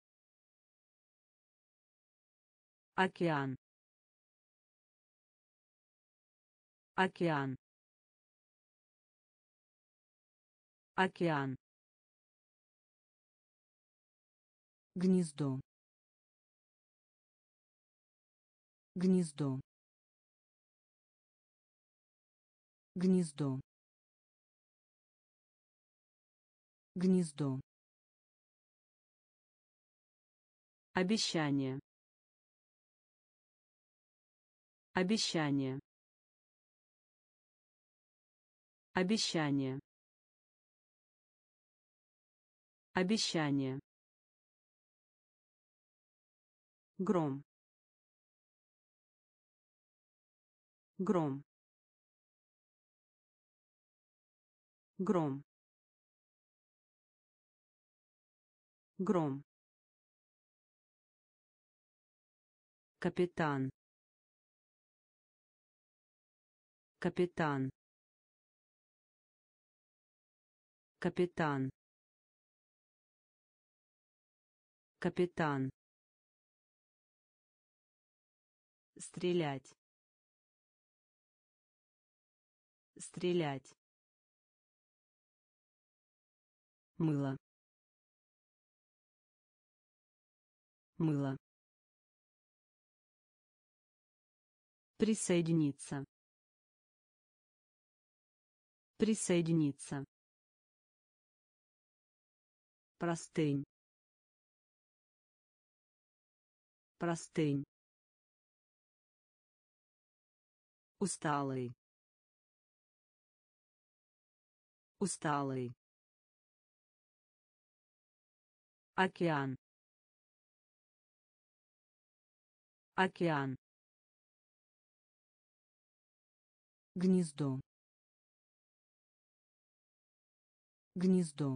Океан. Океан. Океан. Гнездо. Гнездо. Гнездо. Гнездо. Обещание. Обещание. Обещание. Обещание. Гром. Гром. Гром. Гром. Капитан. Капитан. Капитан. Капитан. Стрелять. Стрелять. Мыло. Мыло. Присоединиться. Присоединиться. Простынь. Простынь. Усталый. Усталый. Океан. Океан. Гнездо. Гнездо.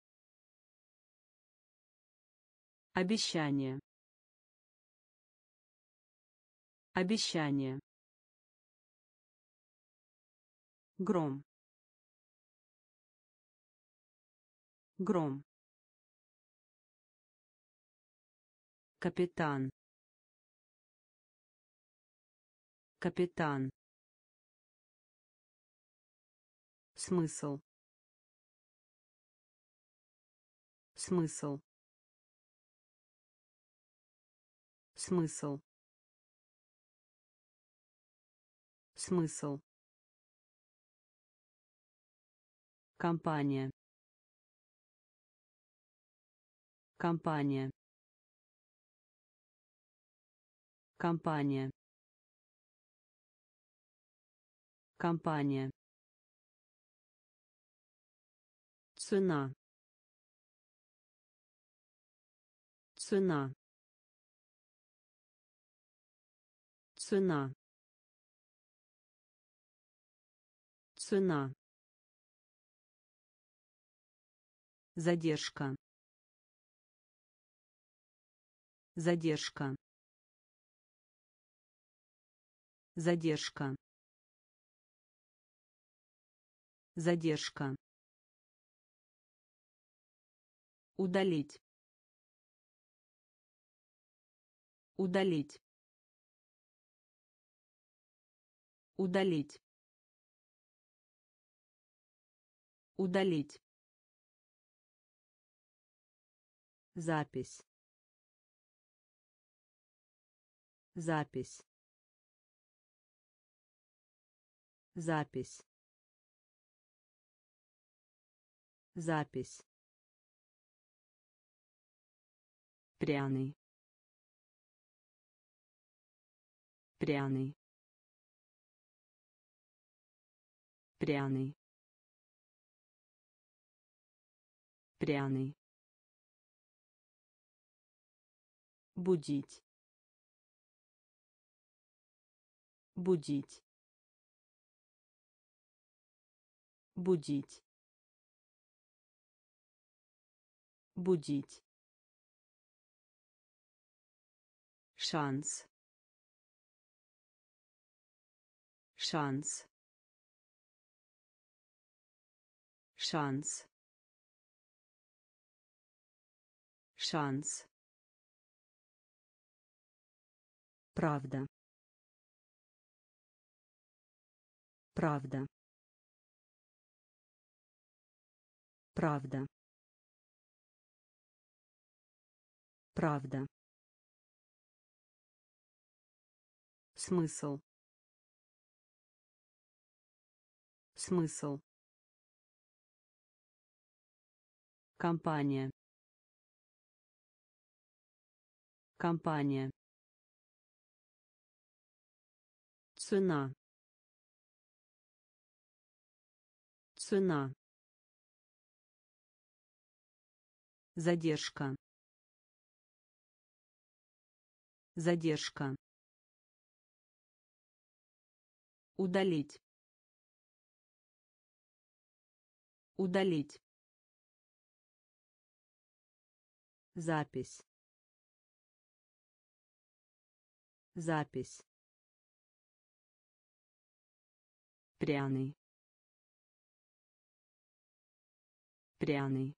Обещание. Обещание. Гром. Гром. Капитан. Капитан. Смысл. Смысл. Смысл. Смысл. Компания. Компания. Компания. Компания. Цена. Цена. Цена. Цена. Задержка. Задержка. Задержка. Задержка. Удалить. Удалить. Удалить. Удалить. Запись. Запись. Запись. Запись. Пряный. Пряный. Пряный. Пряный. Будить. Будить. Будить. Будить. Шанс. Шанс. Шанс. Шанс. Правда. Правда. Правда. Правда. Смысл. Смысл. Компания. Компания. Цена. Цена. Задержка. Задержка. Удалить. Удалить. Запись. Запись. Пряный. Пряный.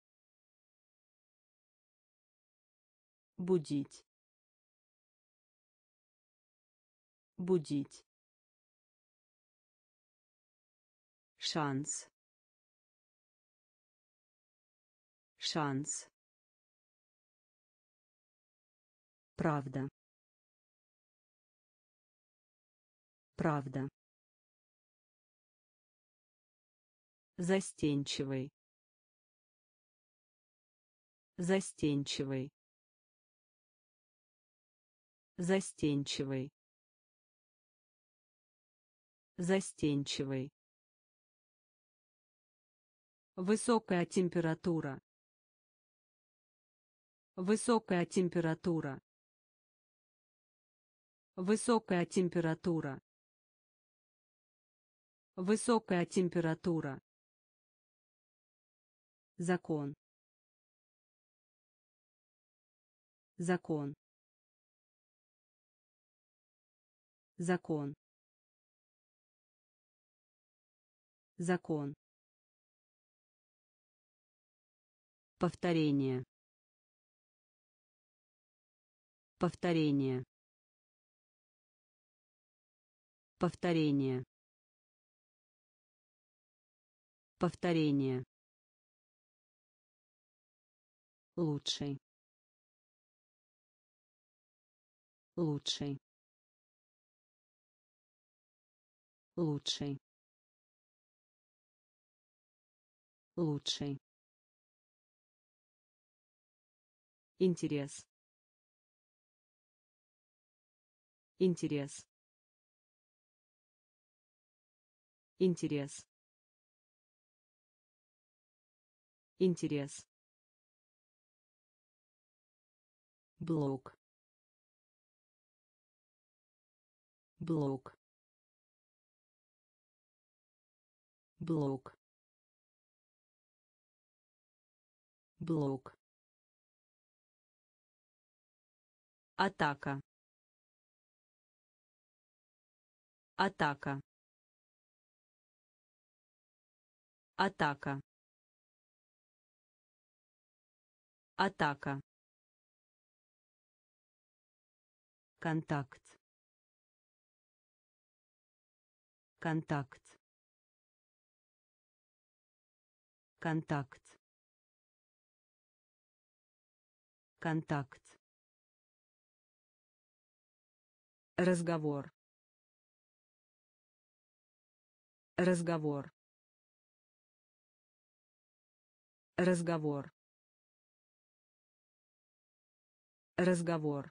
Будить. Будить. Шанс. Шанс. Правда. Правда. Застенчивый. Застенчивый. Застенчивый. Застенчивый. Высокая температура. Высокая температура. Высокая температура. Высокая температура. Закон. Закон. Закон. Закон. Повторение. Повторение. Повторение. Повторение. Лучший. Лучший. Лучший. Лучший. Интерес. Интерес. Интерес. Интерес. Блок. Блок. Блок. Блок. Атака. Атака. Атака. Атака. Контакт. Контакт. Контакт. Контакт. Разговор. Разговор. Разговор. Разговор.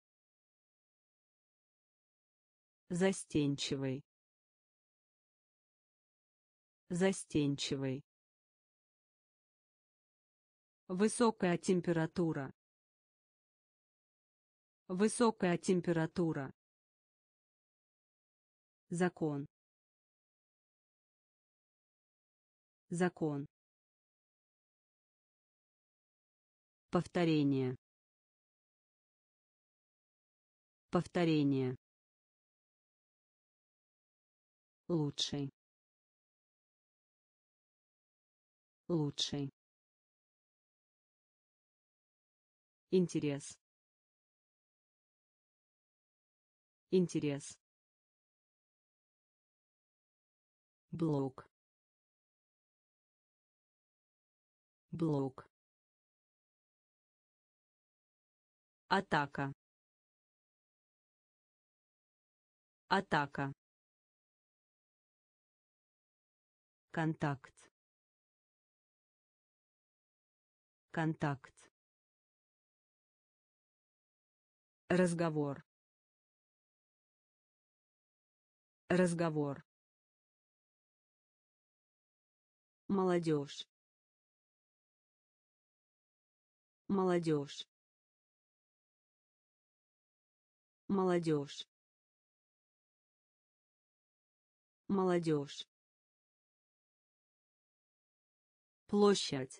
Застенчивый. Застенчивый. Высокая температура. Высокая температура. Закон. Закон. Повторение. Повторение. Лучший. Лучший. Интерес. Интерес. Блок. Блок. Атака. Атака. Контакт. Контакт. Разговор. Разговор. Молодежь. Молодежь. Молодежь. Молодежь. Площадь.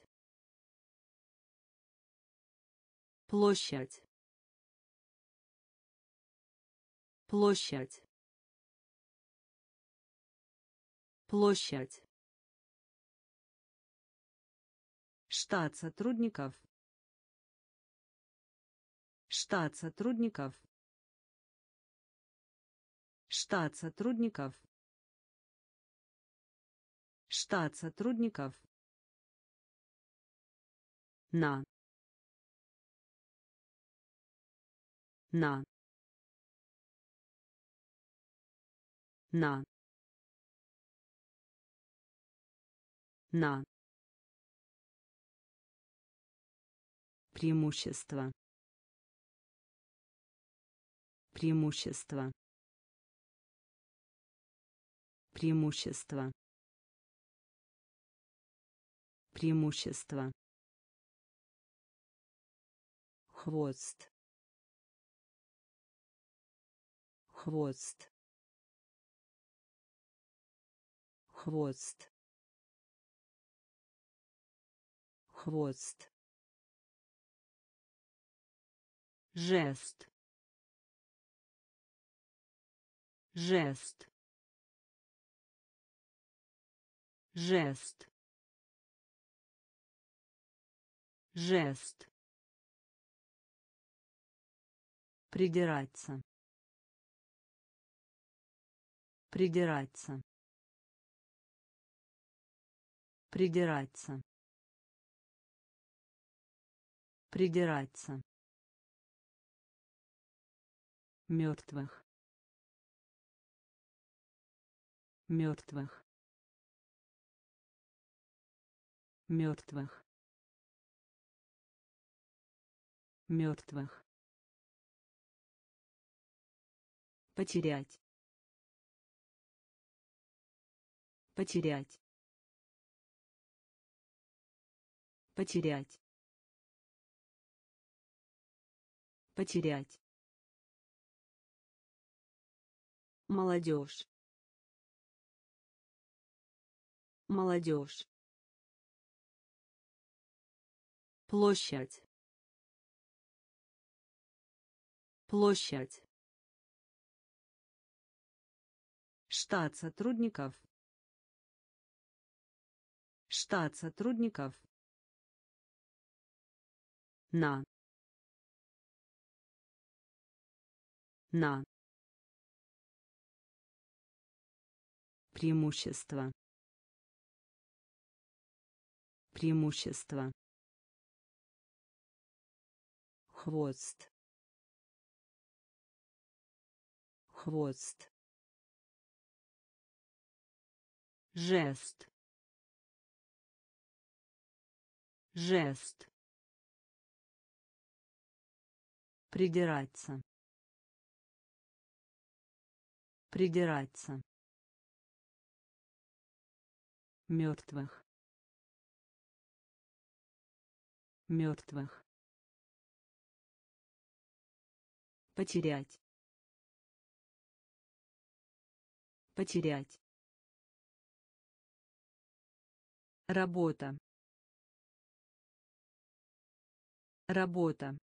Площадь. Площадь. Площадь. Штат сотрудников. Штат сотрудников. Штат сотрудников. Штат сотрудников. На. На. На. На. Преимущество. Преимущество. Преимущество. Преимущество. Хвост. Хвост. Хвост. Хвост. Жест. Жест. Жест. Жест. Придираться. Придираться. Придираться. Придираться. Мертвых. Мертвых. Мертвых. Мертвых. Потерять. Потерять. Потерять. Потерять. Молодежь. Молодежь. Площадь. Площадь. Штат сотрудников. Штат сотрудников. На. На. Преимущество. Преимущество. Хвост. Хвост. Жест. Жест. Придираться. Придираться. Мертвых. Мертвых. Потерять. Потерять. Работа. Работа.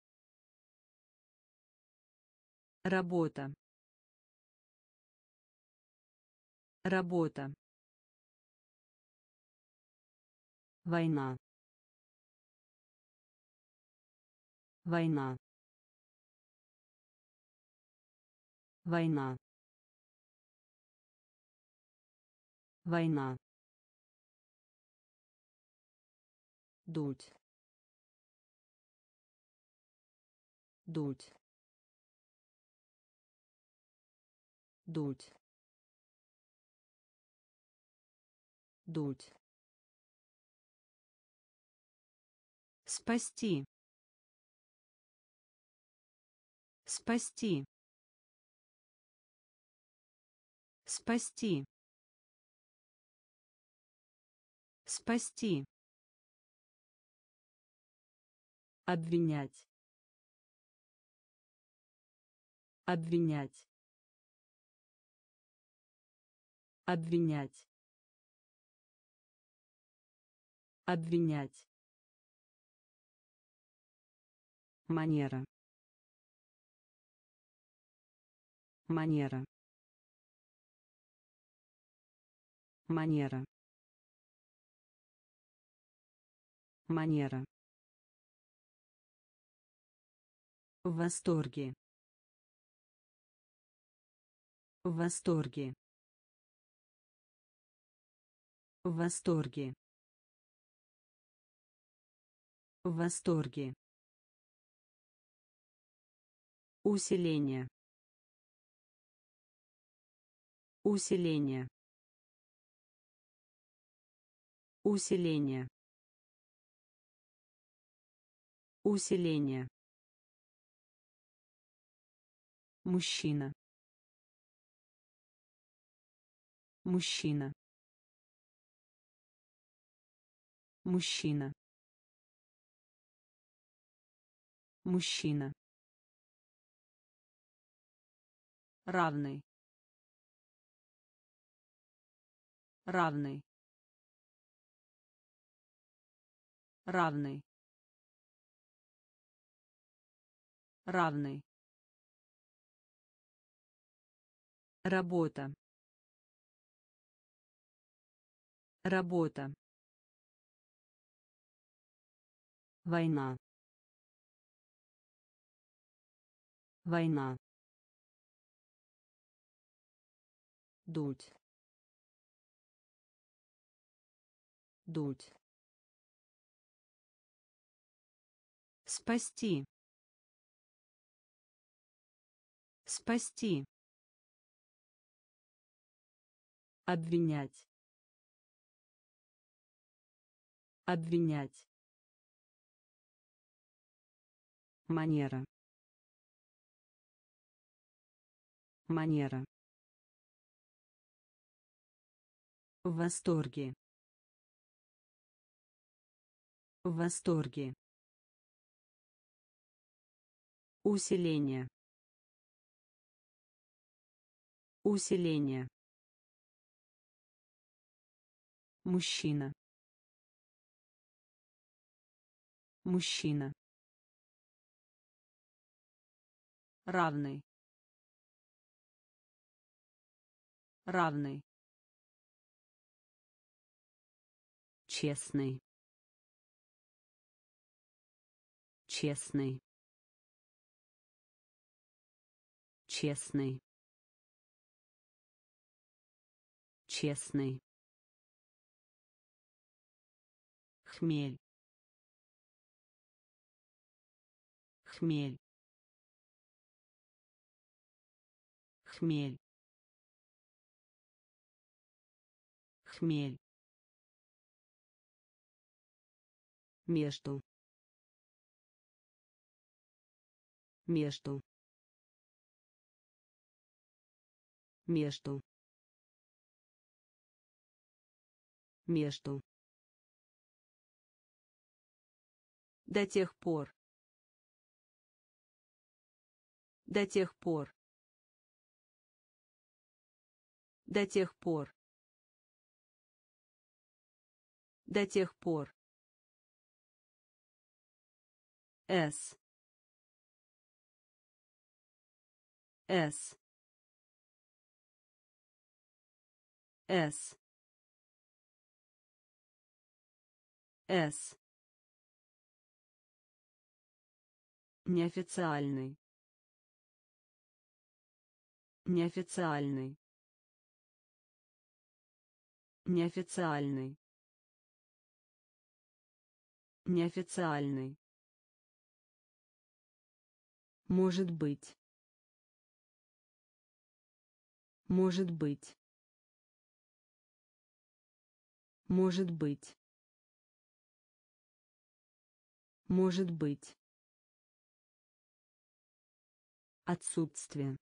Работа. Работа. Война. Война. Война. Война. Дуть. Дуть. Дуть. Дуть. Спасти. Спасти. Спасти. Спасти. Обвинять. Обвинять. Обвинять. Обвинять. Манера. Манера. Манера. Манера. В восторге. В восторге. В восторге. В восторге. Усиление. Усиление. Усиление. Усиление. Мужчина. Мужчина. Мужчина. Мужчина. Равный. Равный. Равный. Равный. Работа. Работа. Война. Война. Дуть. дуть, спасти, спасти, обвинять, обвинять, манера, манера, в восторге, в восторге, усиление, усиление, мужчина, мужчина, равный, равный, честный, честный, честный, честный, хмель, хмель, хмель, хмель, между, между, между, между, до тех пор, до тех пор, до тех пор, до тех пор, с, с, с, с, неофициальный, неофициальный, неофициальный, неофициальный, может быть, может быть, может быть, может быть, отсутствие,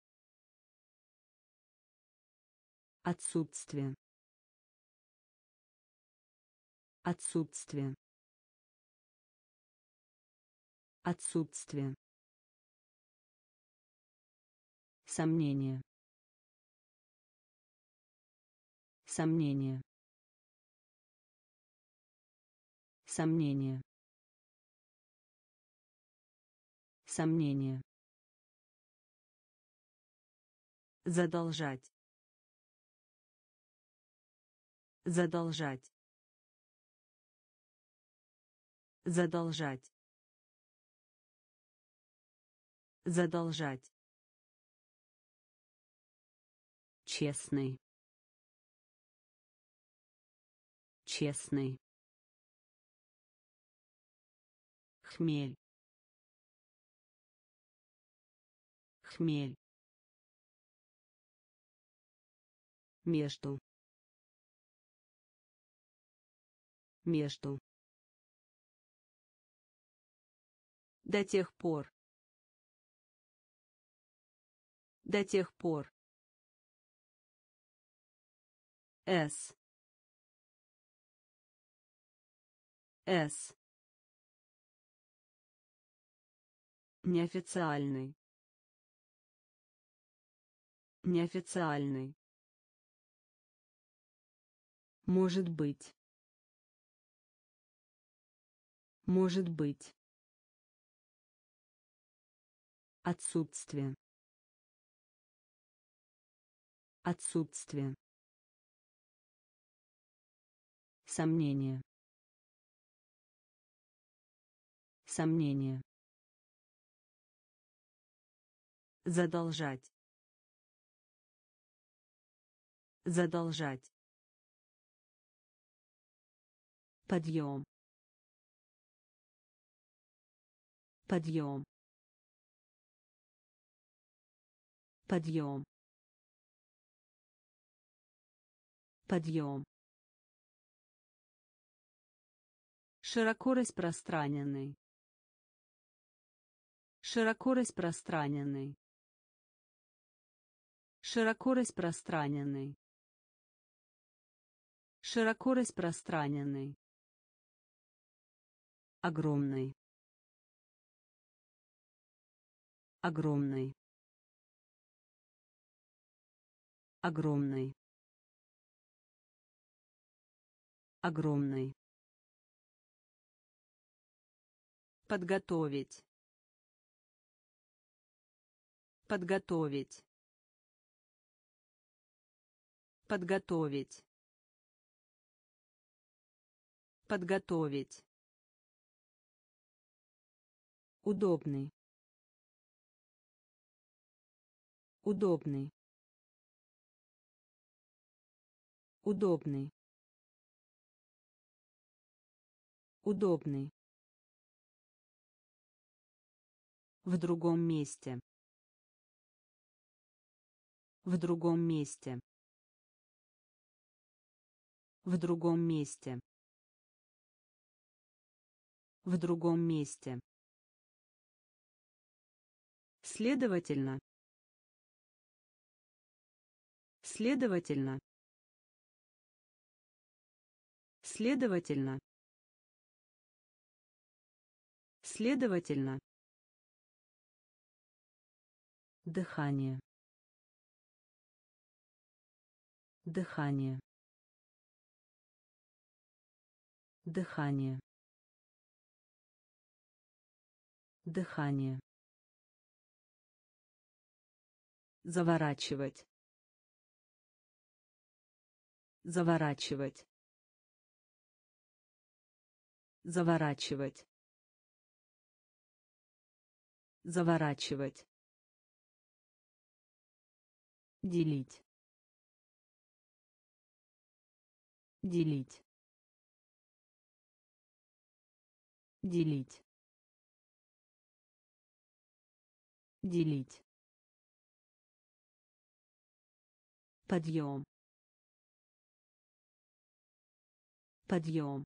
отсутствие, отсутствие, отсутствие, сомнение, сомнение, сомнение, сомнение, задолжать, задолжать, задолжать, задолжать, честный, честный, хмель, хмель, между, между, до тех пор, до тех пор, с, с, неофициальный, неофициальный, может быть, может быть, отсутствие, отсутствие, сомнение, сомнение, задолжать, задолжать, Подъем. Подъем. Подъем. Подъем. Широко распространенный. Широко распространенный. Широко распространенный. Широко распространенный. Огромный. Огромный. Огромный. Огромный. Подготовить. Подготовить. Подготовить. Подготовить. Удобный. Удобный. Удобный. Удобный. В другом месте. В другом месте. В другом месте. В другом месте. Следовательно. Следовательно. Следовательно. Следовательно. Дыхание. Дыхание. Дыхание. Дыхание. Заворачивать. Заворачивать. Заворачивать. Заворачивать. Делить. Делить. Делить. Делить. Подъем. Подъем.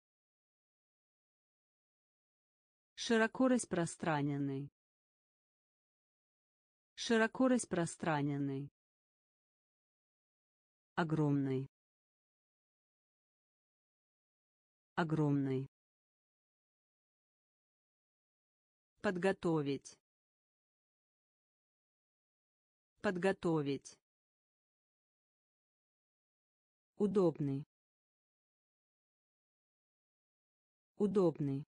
Широко распространенный. Широко распространенный. Огромный. Огромный. Подготовить. Подготовить. Удобный. Удобный.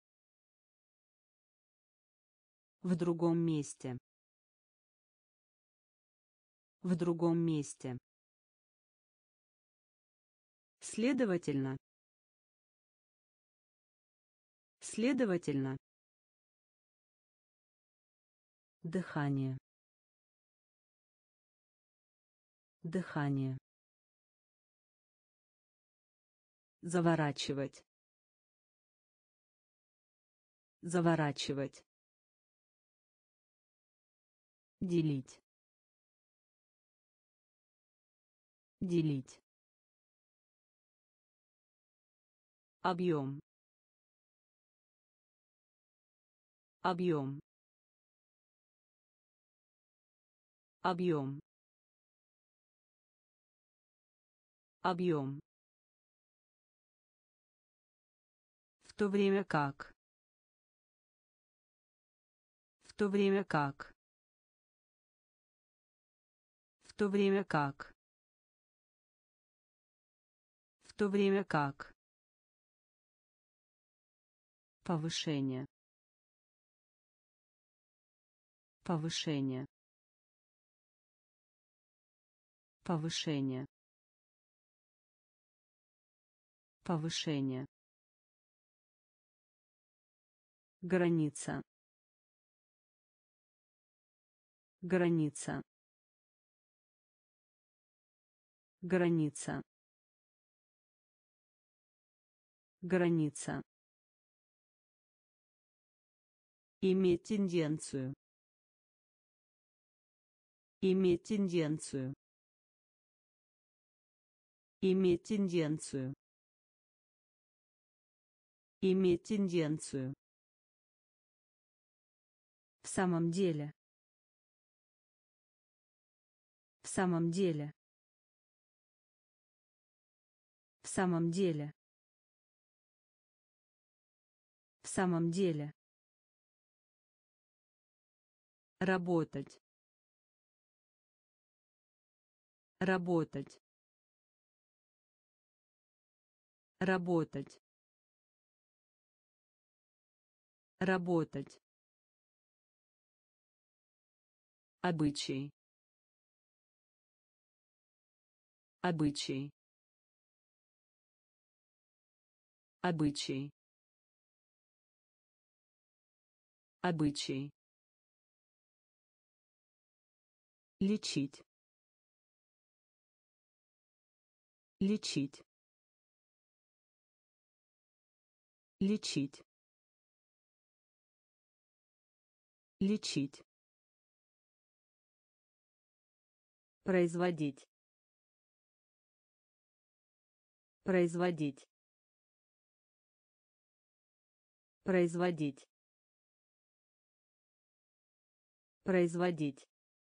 В другом месте. В другом месте. Следовательно. Следовательно. Дыхание. Дыхание. Заворачивать. Заворачивать. Делить. Делить. Объем. Объем. Объем. Объем. В то время как. В то время как. В то время как. В то время как. Повышение. Повышение. Повышение. Повышение. Граница. Граница. Граница. Граница. Иметь тенденцию. Иметь тенденцию. Иметь тенденцию. Иметь тенденцию. В самом деле. В самом деле. В самом деле. В самом деле. Работать. Работать. Работать. Работать. Обычай. Обычай. Обычай. Обычай. Лечить. Лечить. Лечить. Лечить. Производить. Производить. Производить. Производить.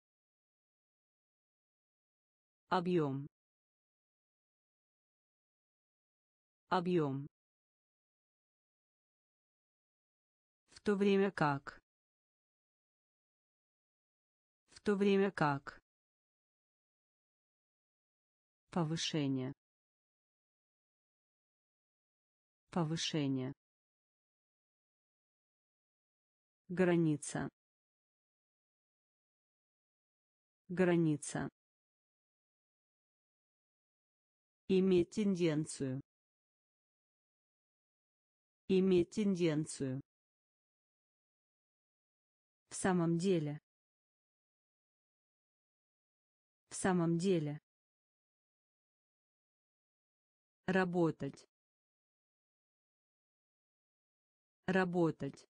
Объем. Объем. В то время как. В то время как. Повышение. Повышение. Граница. Граница. Иметь тенденцию. Иметь тенденцию. В самом деле. В самом деле. Работать. Работать.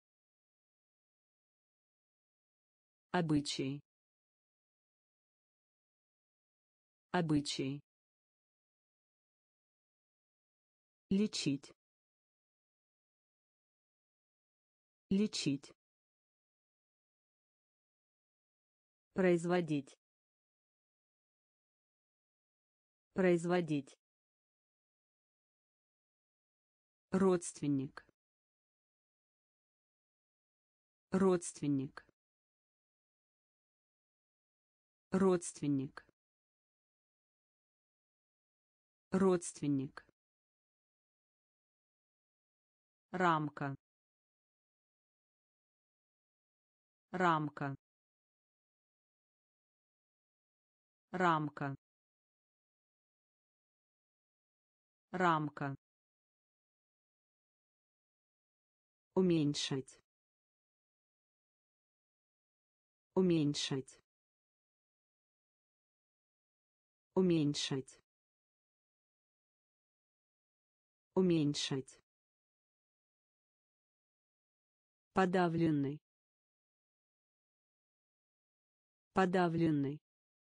Обычай. Обычай. Лечить. Лечить. Производить. Производить. Родственник. Родственник. Родственник. Родственник. Рамка. Рамка. Рамка. Рамка. Уменьшить. Уменьшить. Уменьшить. Уменьшить. Подавленный. Подавленный.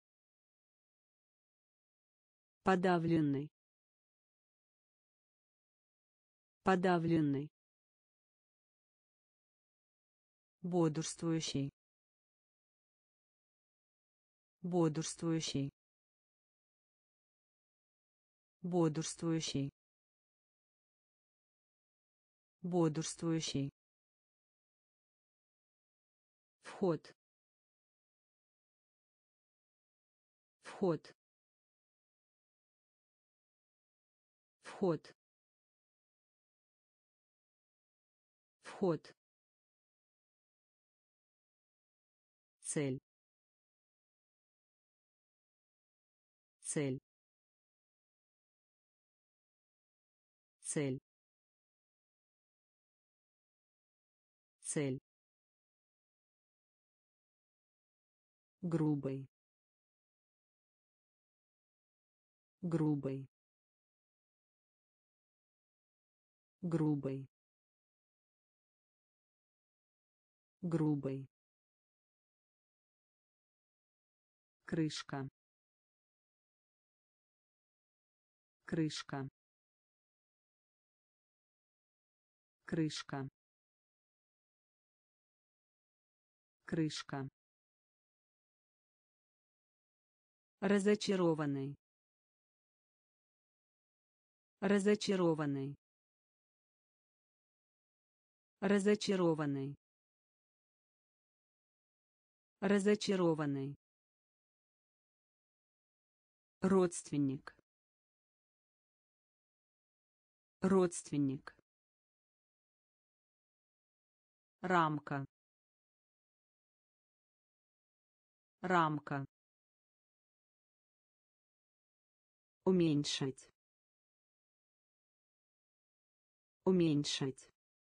Подавленный. Подавленный. Бодрствующий. Бодрствующий. Бодрствующий. Бодрствующий. Вход. Вход. Вход. Вход. Цель. Цель. Цель. Цель. Грубый. Грубый. грубый, грубый, крышка, крышка, крышка, крышка, разочарованный, разочарованный, разочарованный, разочарованный, родственник, родственник, рамка, рамка, уменьшить, уменьшить,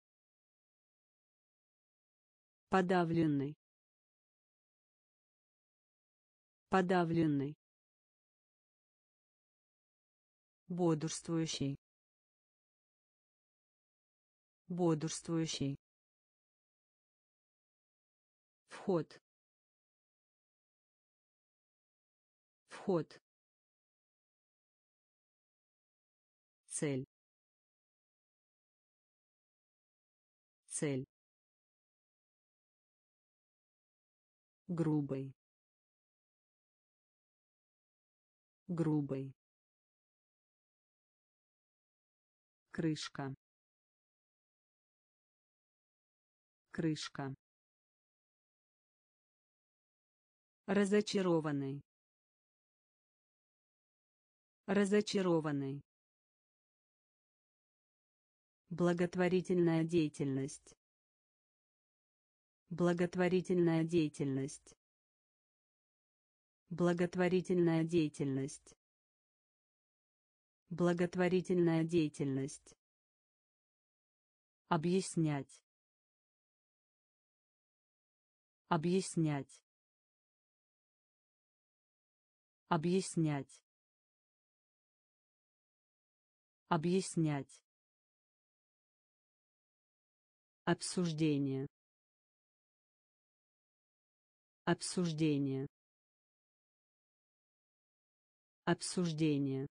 подавленный, подавленный, бодрствующий, бодрствующий, вход, вход, цель, цель, грубый, грубый, крышка, крышка, разочарованный, разочарованный, благотворительная деятельность, благотворительная деятельность, благотворительная деятельность, благотворительная деятельность, объяснять, объяснять, объяснять, объяснять, обсуждение, обсуждение, обсуждение,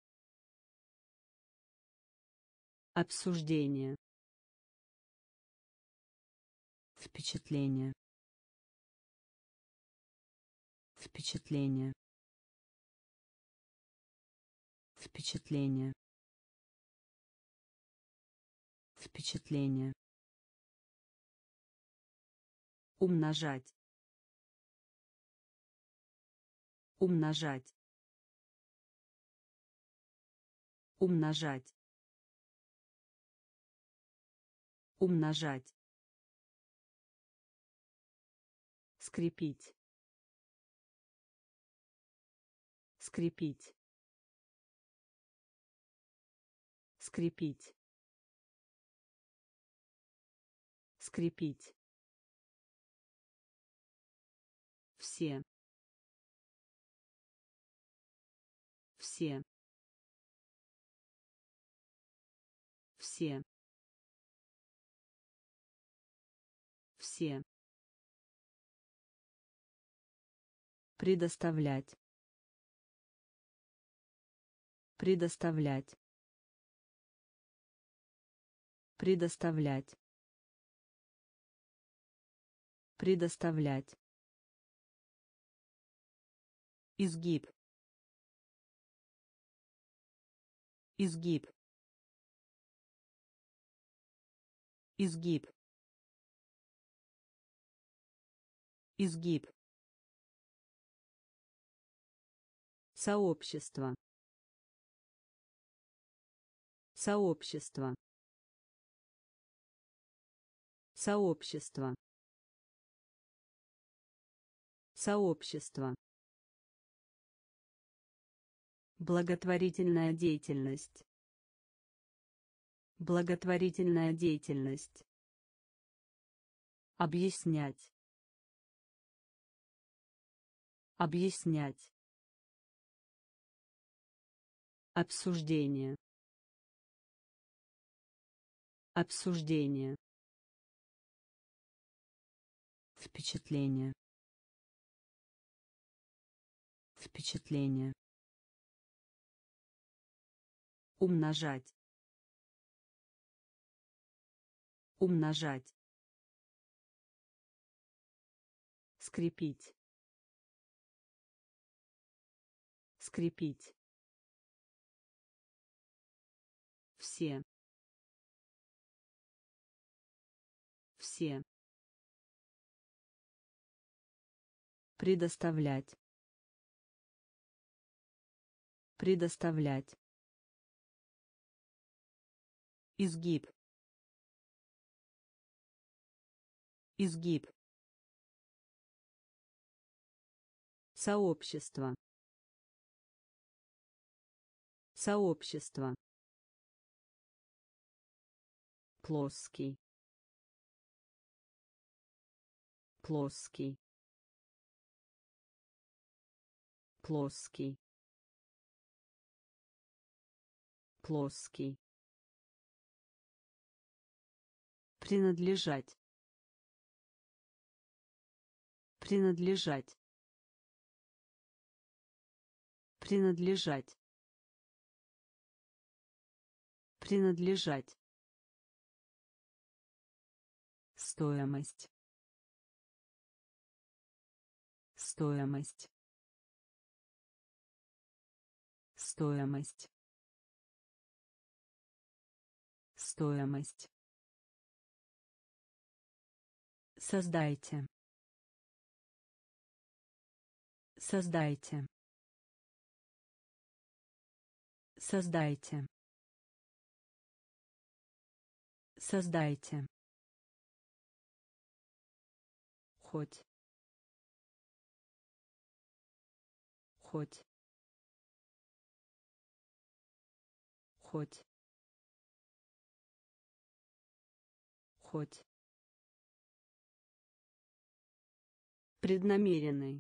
обсуждение, впечатление, впечатление, впечатление, впечатление, умножать, умножать, умножать, умножать, скрепить, скрепить, скрепить, скрепить, все, все, все, все, предоставлять, предоставлять, предоставлять, предоставлять, изгиб, изгиб, изгиб, изгиб, сообщество, сообщество, сообщество, сообщество, благотворительная деятельность, благотворительная деятельность, объяснять, объяснять, обсуждение, Обсуждение. Впечатление. Впечатление. Умножать. Умножать. Скрепить. Скрепить. Все. Все. Предоставлять. Предоставлять. Изгиб. Изгиб. Сообщество. Сообщество. Плоский. Плоский. Плоский. Плоский. Принадлежать. Принадлежать. Принадлежать. Принадлежать. Стоимость. Стоимость. Стоимость. Стоимость. Создайте. Создайте. Создайте. Создайте. Хоть. Хоть. Хоть. Хоть. Преднамеренный.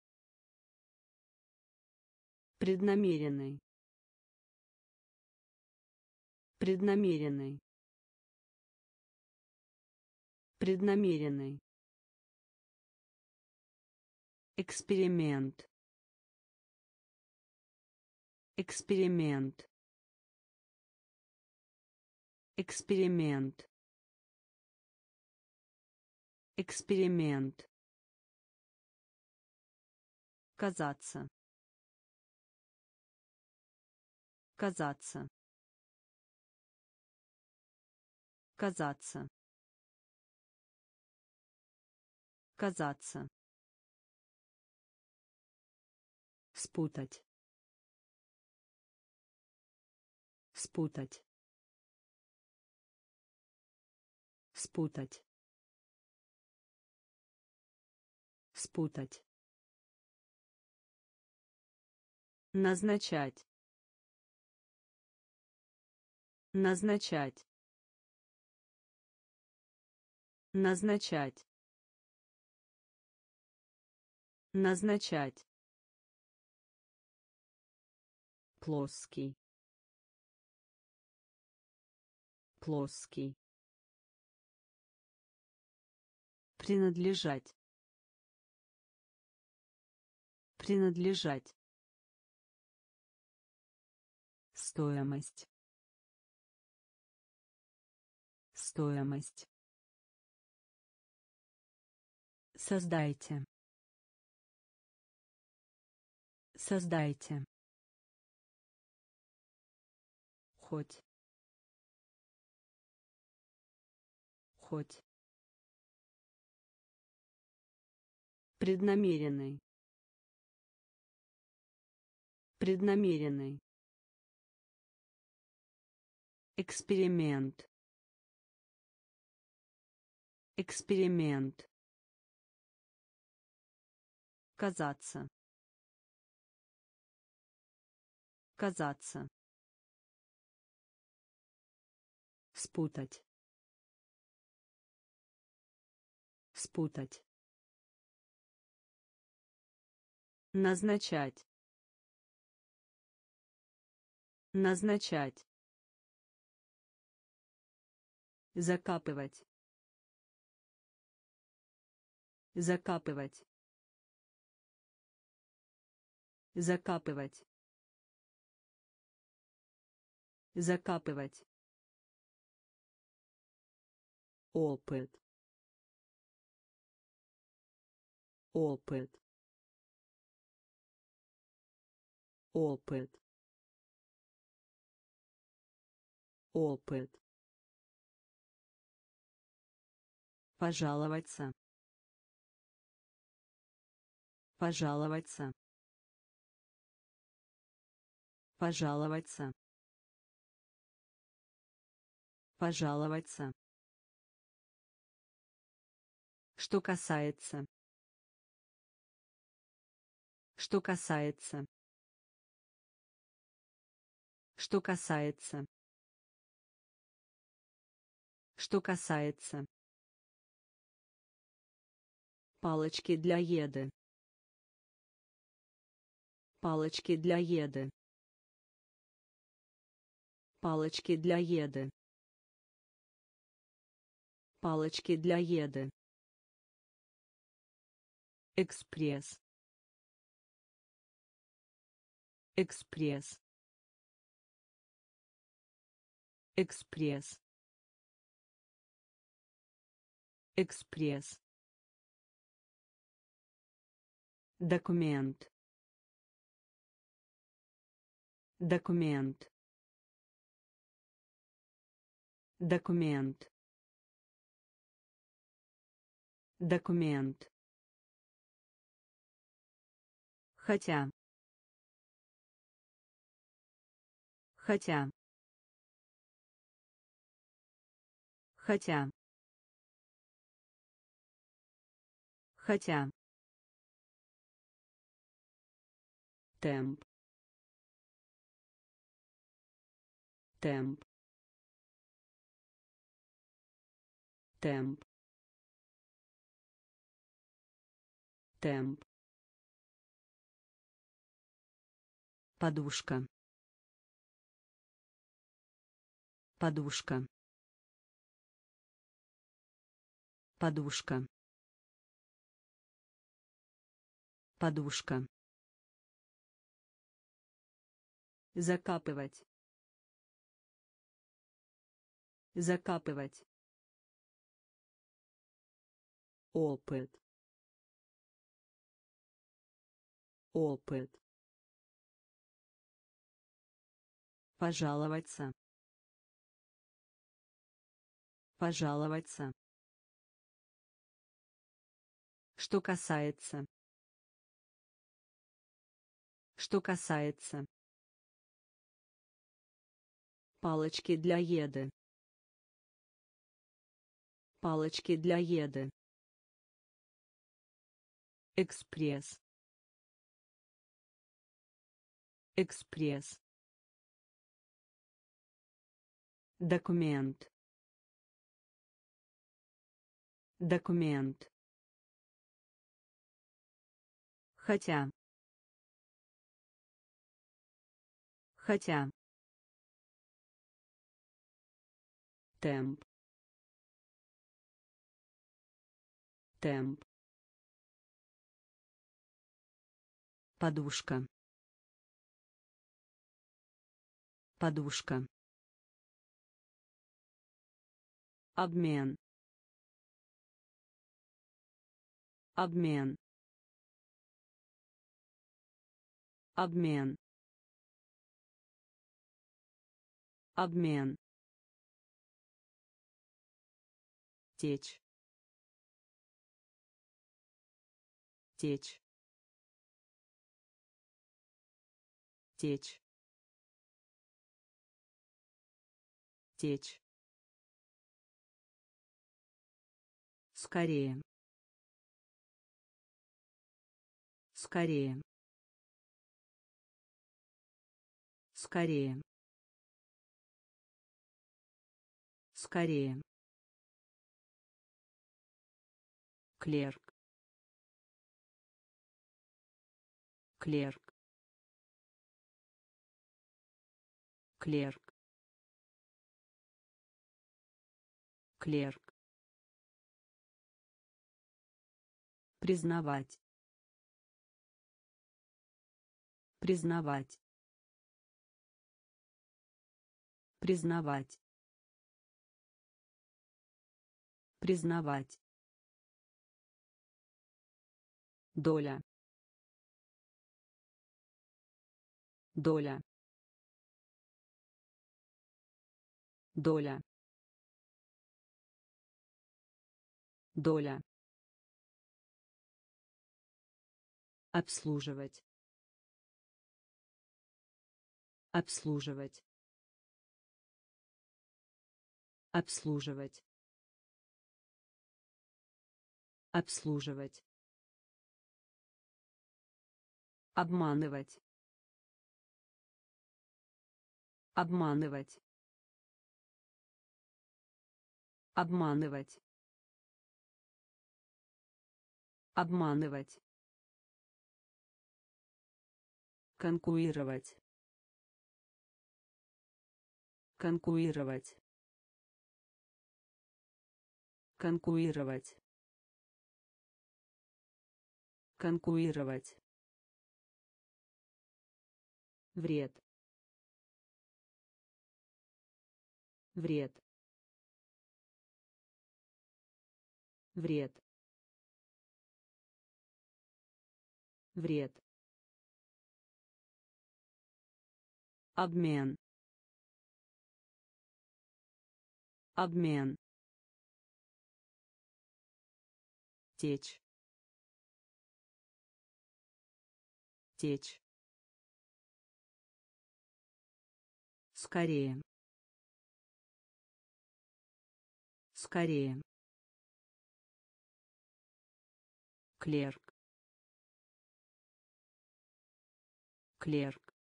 Преднамеренный. Преднамеренный. Преднамеренный. Эксперимент. Эксперимент. Эксперимент. Эксперимент. Казаться. Казаться. Казаться. Казаться. Спутать. Спутать. Спутать. Спутать. Назначать. Назначать. Назначать. Назначать. Плоский. Плоский. Принадлежать. Принадлежать. Стоимость. Стоимость. Создайте. Создайте. Хоть. Хоть. Преднамеренный. Преднамеренный. Эксперимент. Эксперимент. Казаться. Казаться. Спутать. Спутать. Назначать. Назначать. Закапывать. Закапывать. Закапывать. Закапывать. Опыт. Опыт. Опыт. Опыт. Пожаловаться. Пожаловаться. Пожаловаться. Пожаловаться. Что касается. Что касается. Что касается. Что касается. Палочки для еды. Палочки для еды. Палочки для еды. Палочки для еды. Экспресс. Экспресс. Экспресс. Экспресс. Документ. Документ. Документ. Документ. Хотя. Хотя. Хотя. Хотя. Темп. Темп. Темп. Темп. Подушка. Подушка. Подушка. Подушка. Закапывать. Закапывать. Опыт. Опыт. Пожаловаться. Пожаловаться. Что касается. Что касается. Палочки для еды. Палочки для еды. Экспресс. Экспресс. Документ. Документ. Хотя. Хотя. Темп. Темп. Подушка. Подушка. Обмен. Обмен. Обмен. Обмен. Течь. Течь. Течь. Течь. Скорее. Скорее. Скорее. Скорее. Клерк. Клерк. Клерк. клерк, признавать, признавать, признавать, признавать, доля, доля, доля, доля, обслуживать, обслуживать, обслуживать, обслуживать, обманывать, обманывать, обманывать, обманывать, конкурировать, конкурировать, конкурировать, конкурировать, вред, вред, вред, вред, обмен, обмен, течь, течь, скорее, скорее, клерк, клерк,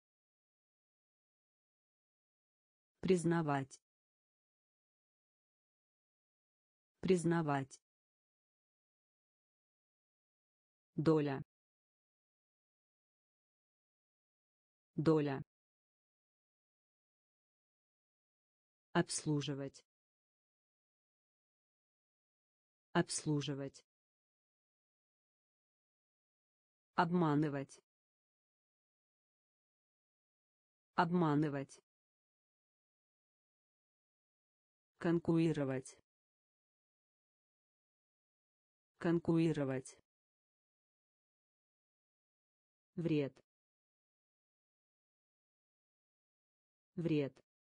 признавать, признавать, доля, доля, обслуживать, обслуживать, обманывать, обманывать, конкурировать, конкурировать, вред, вред,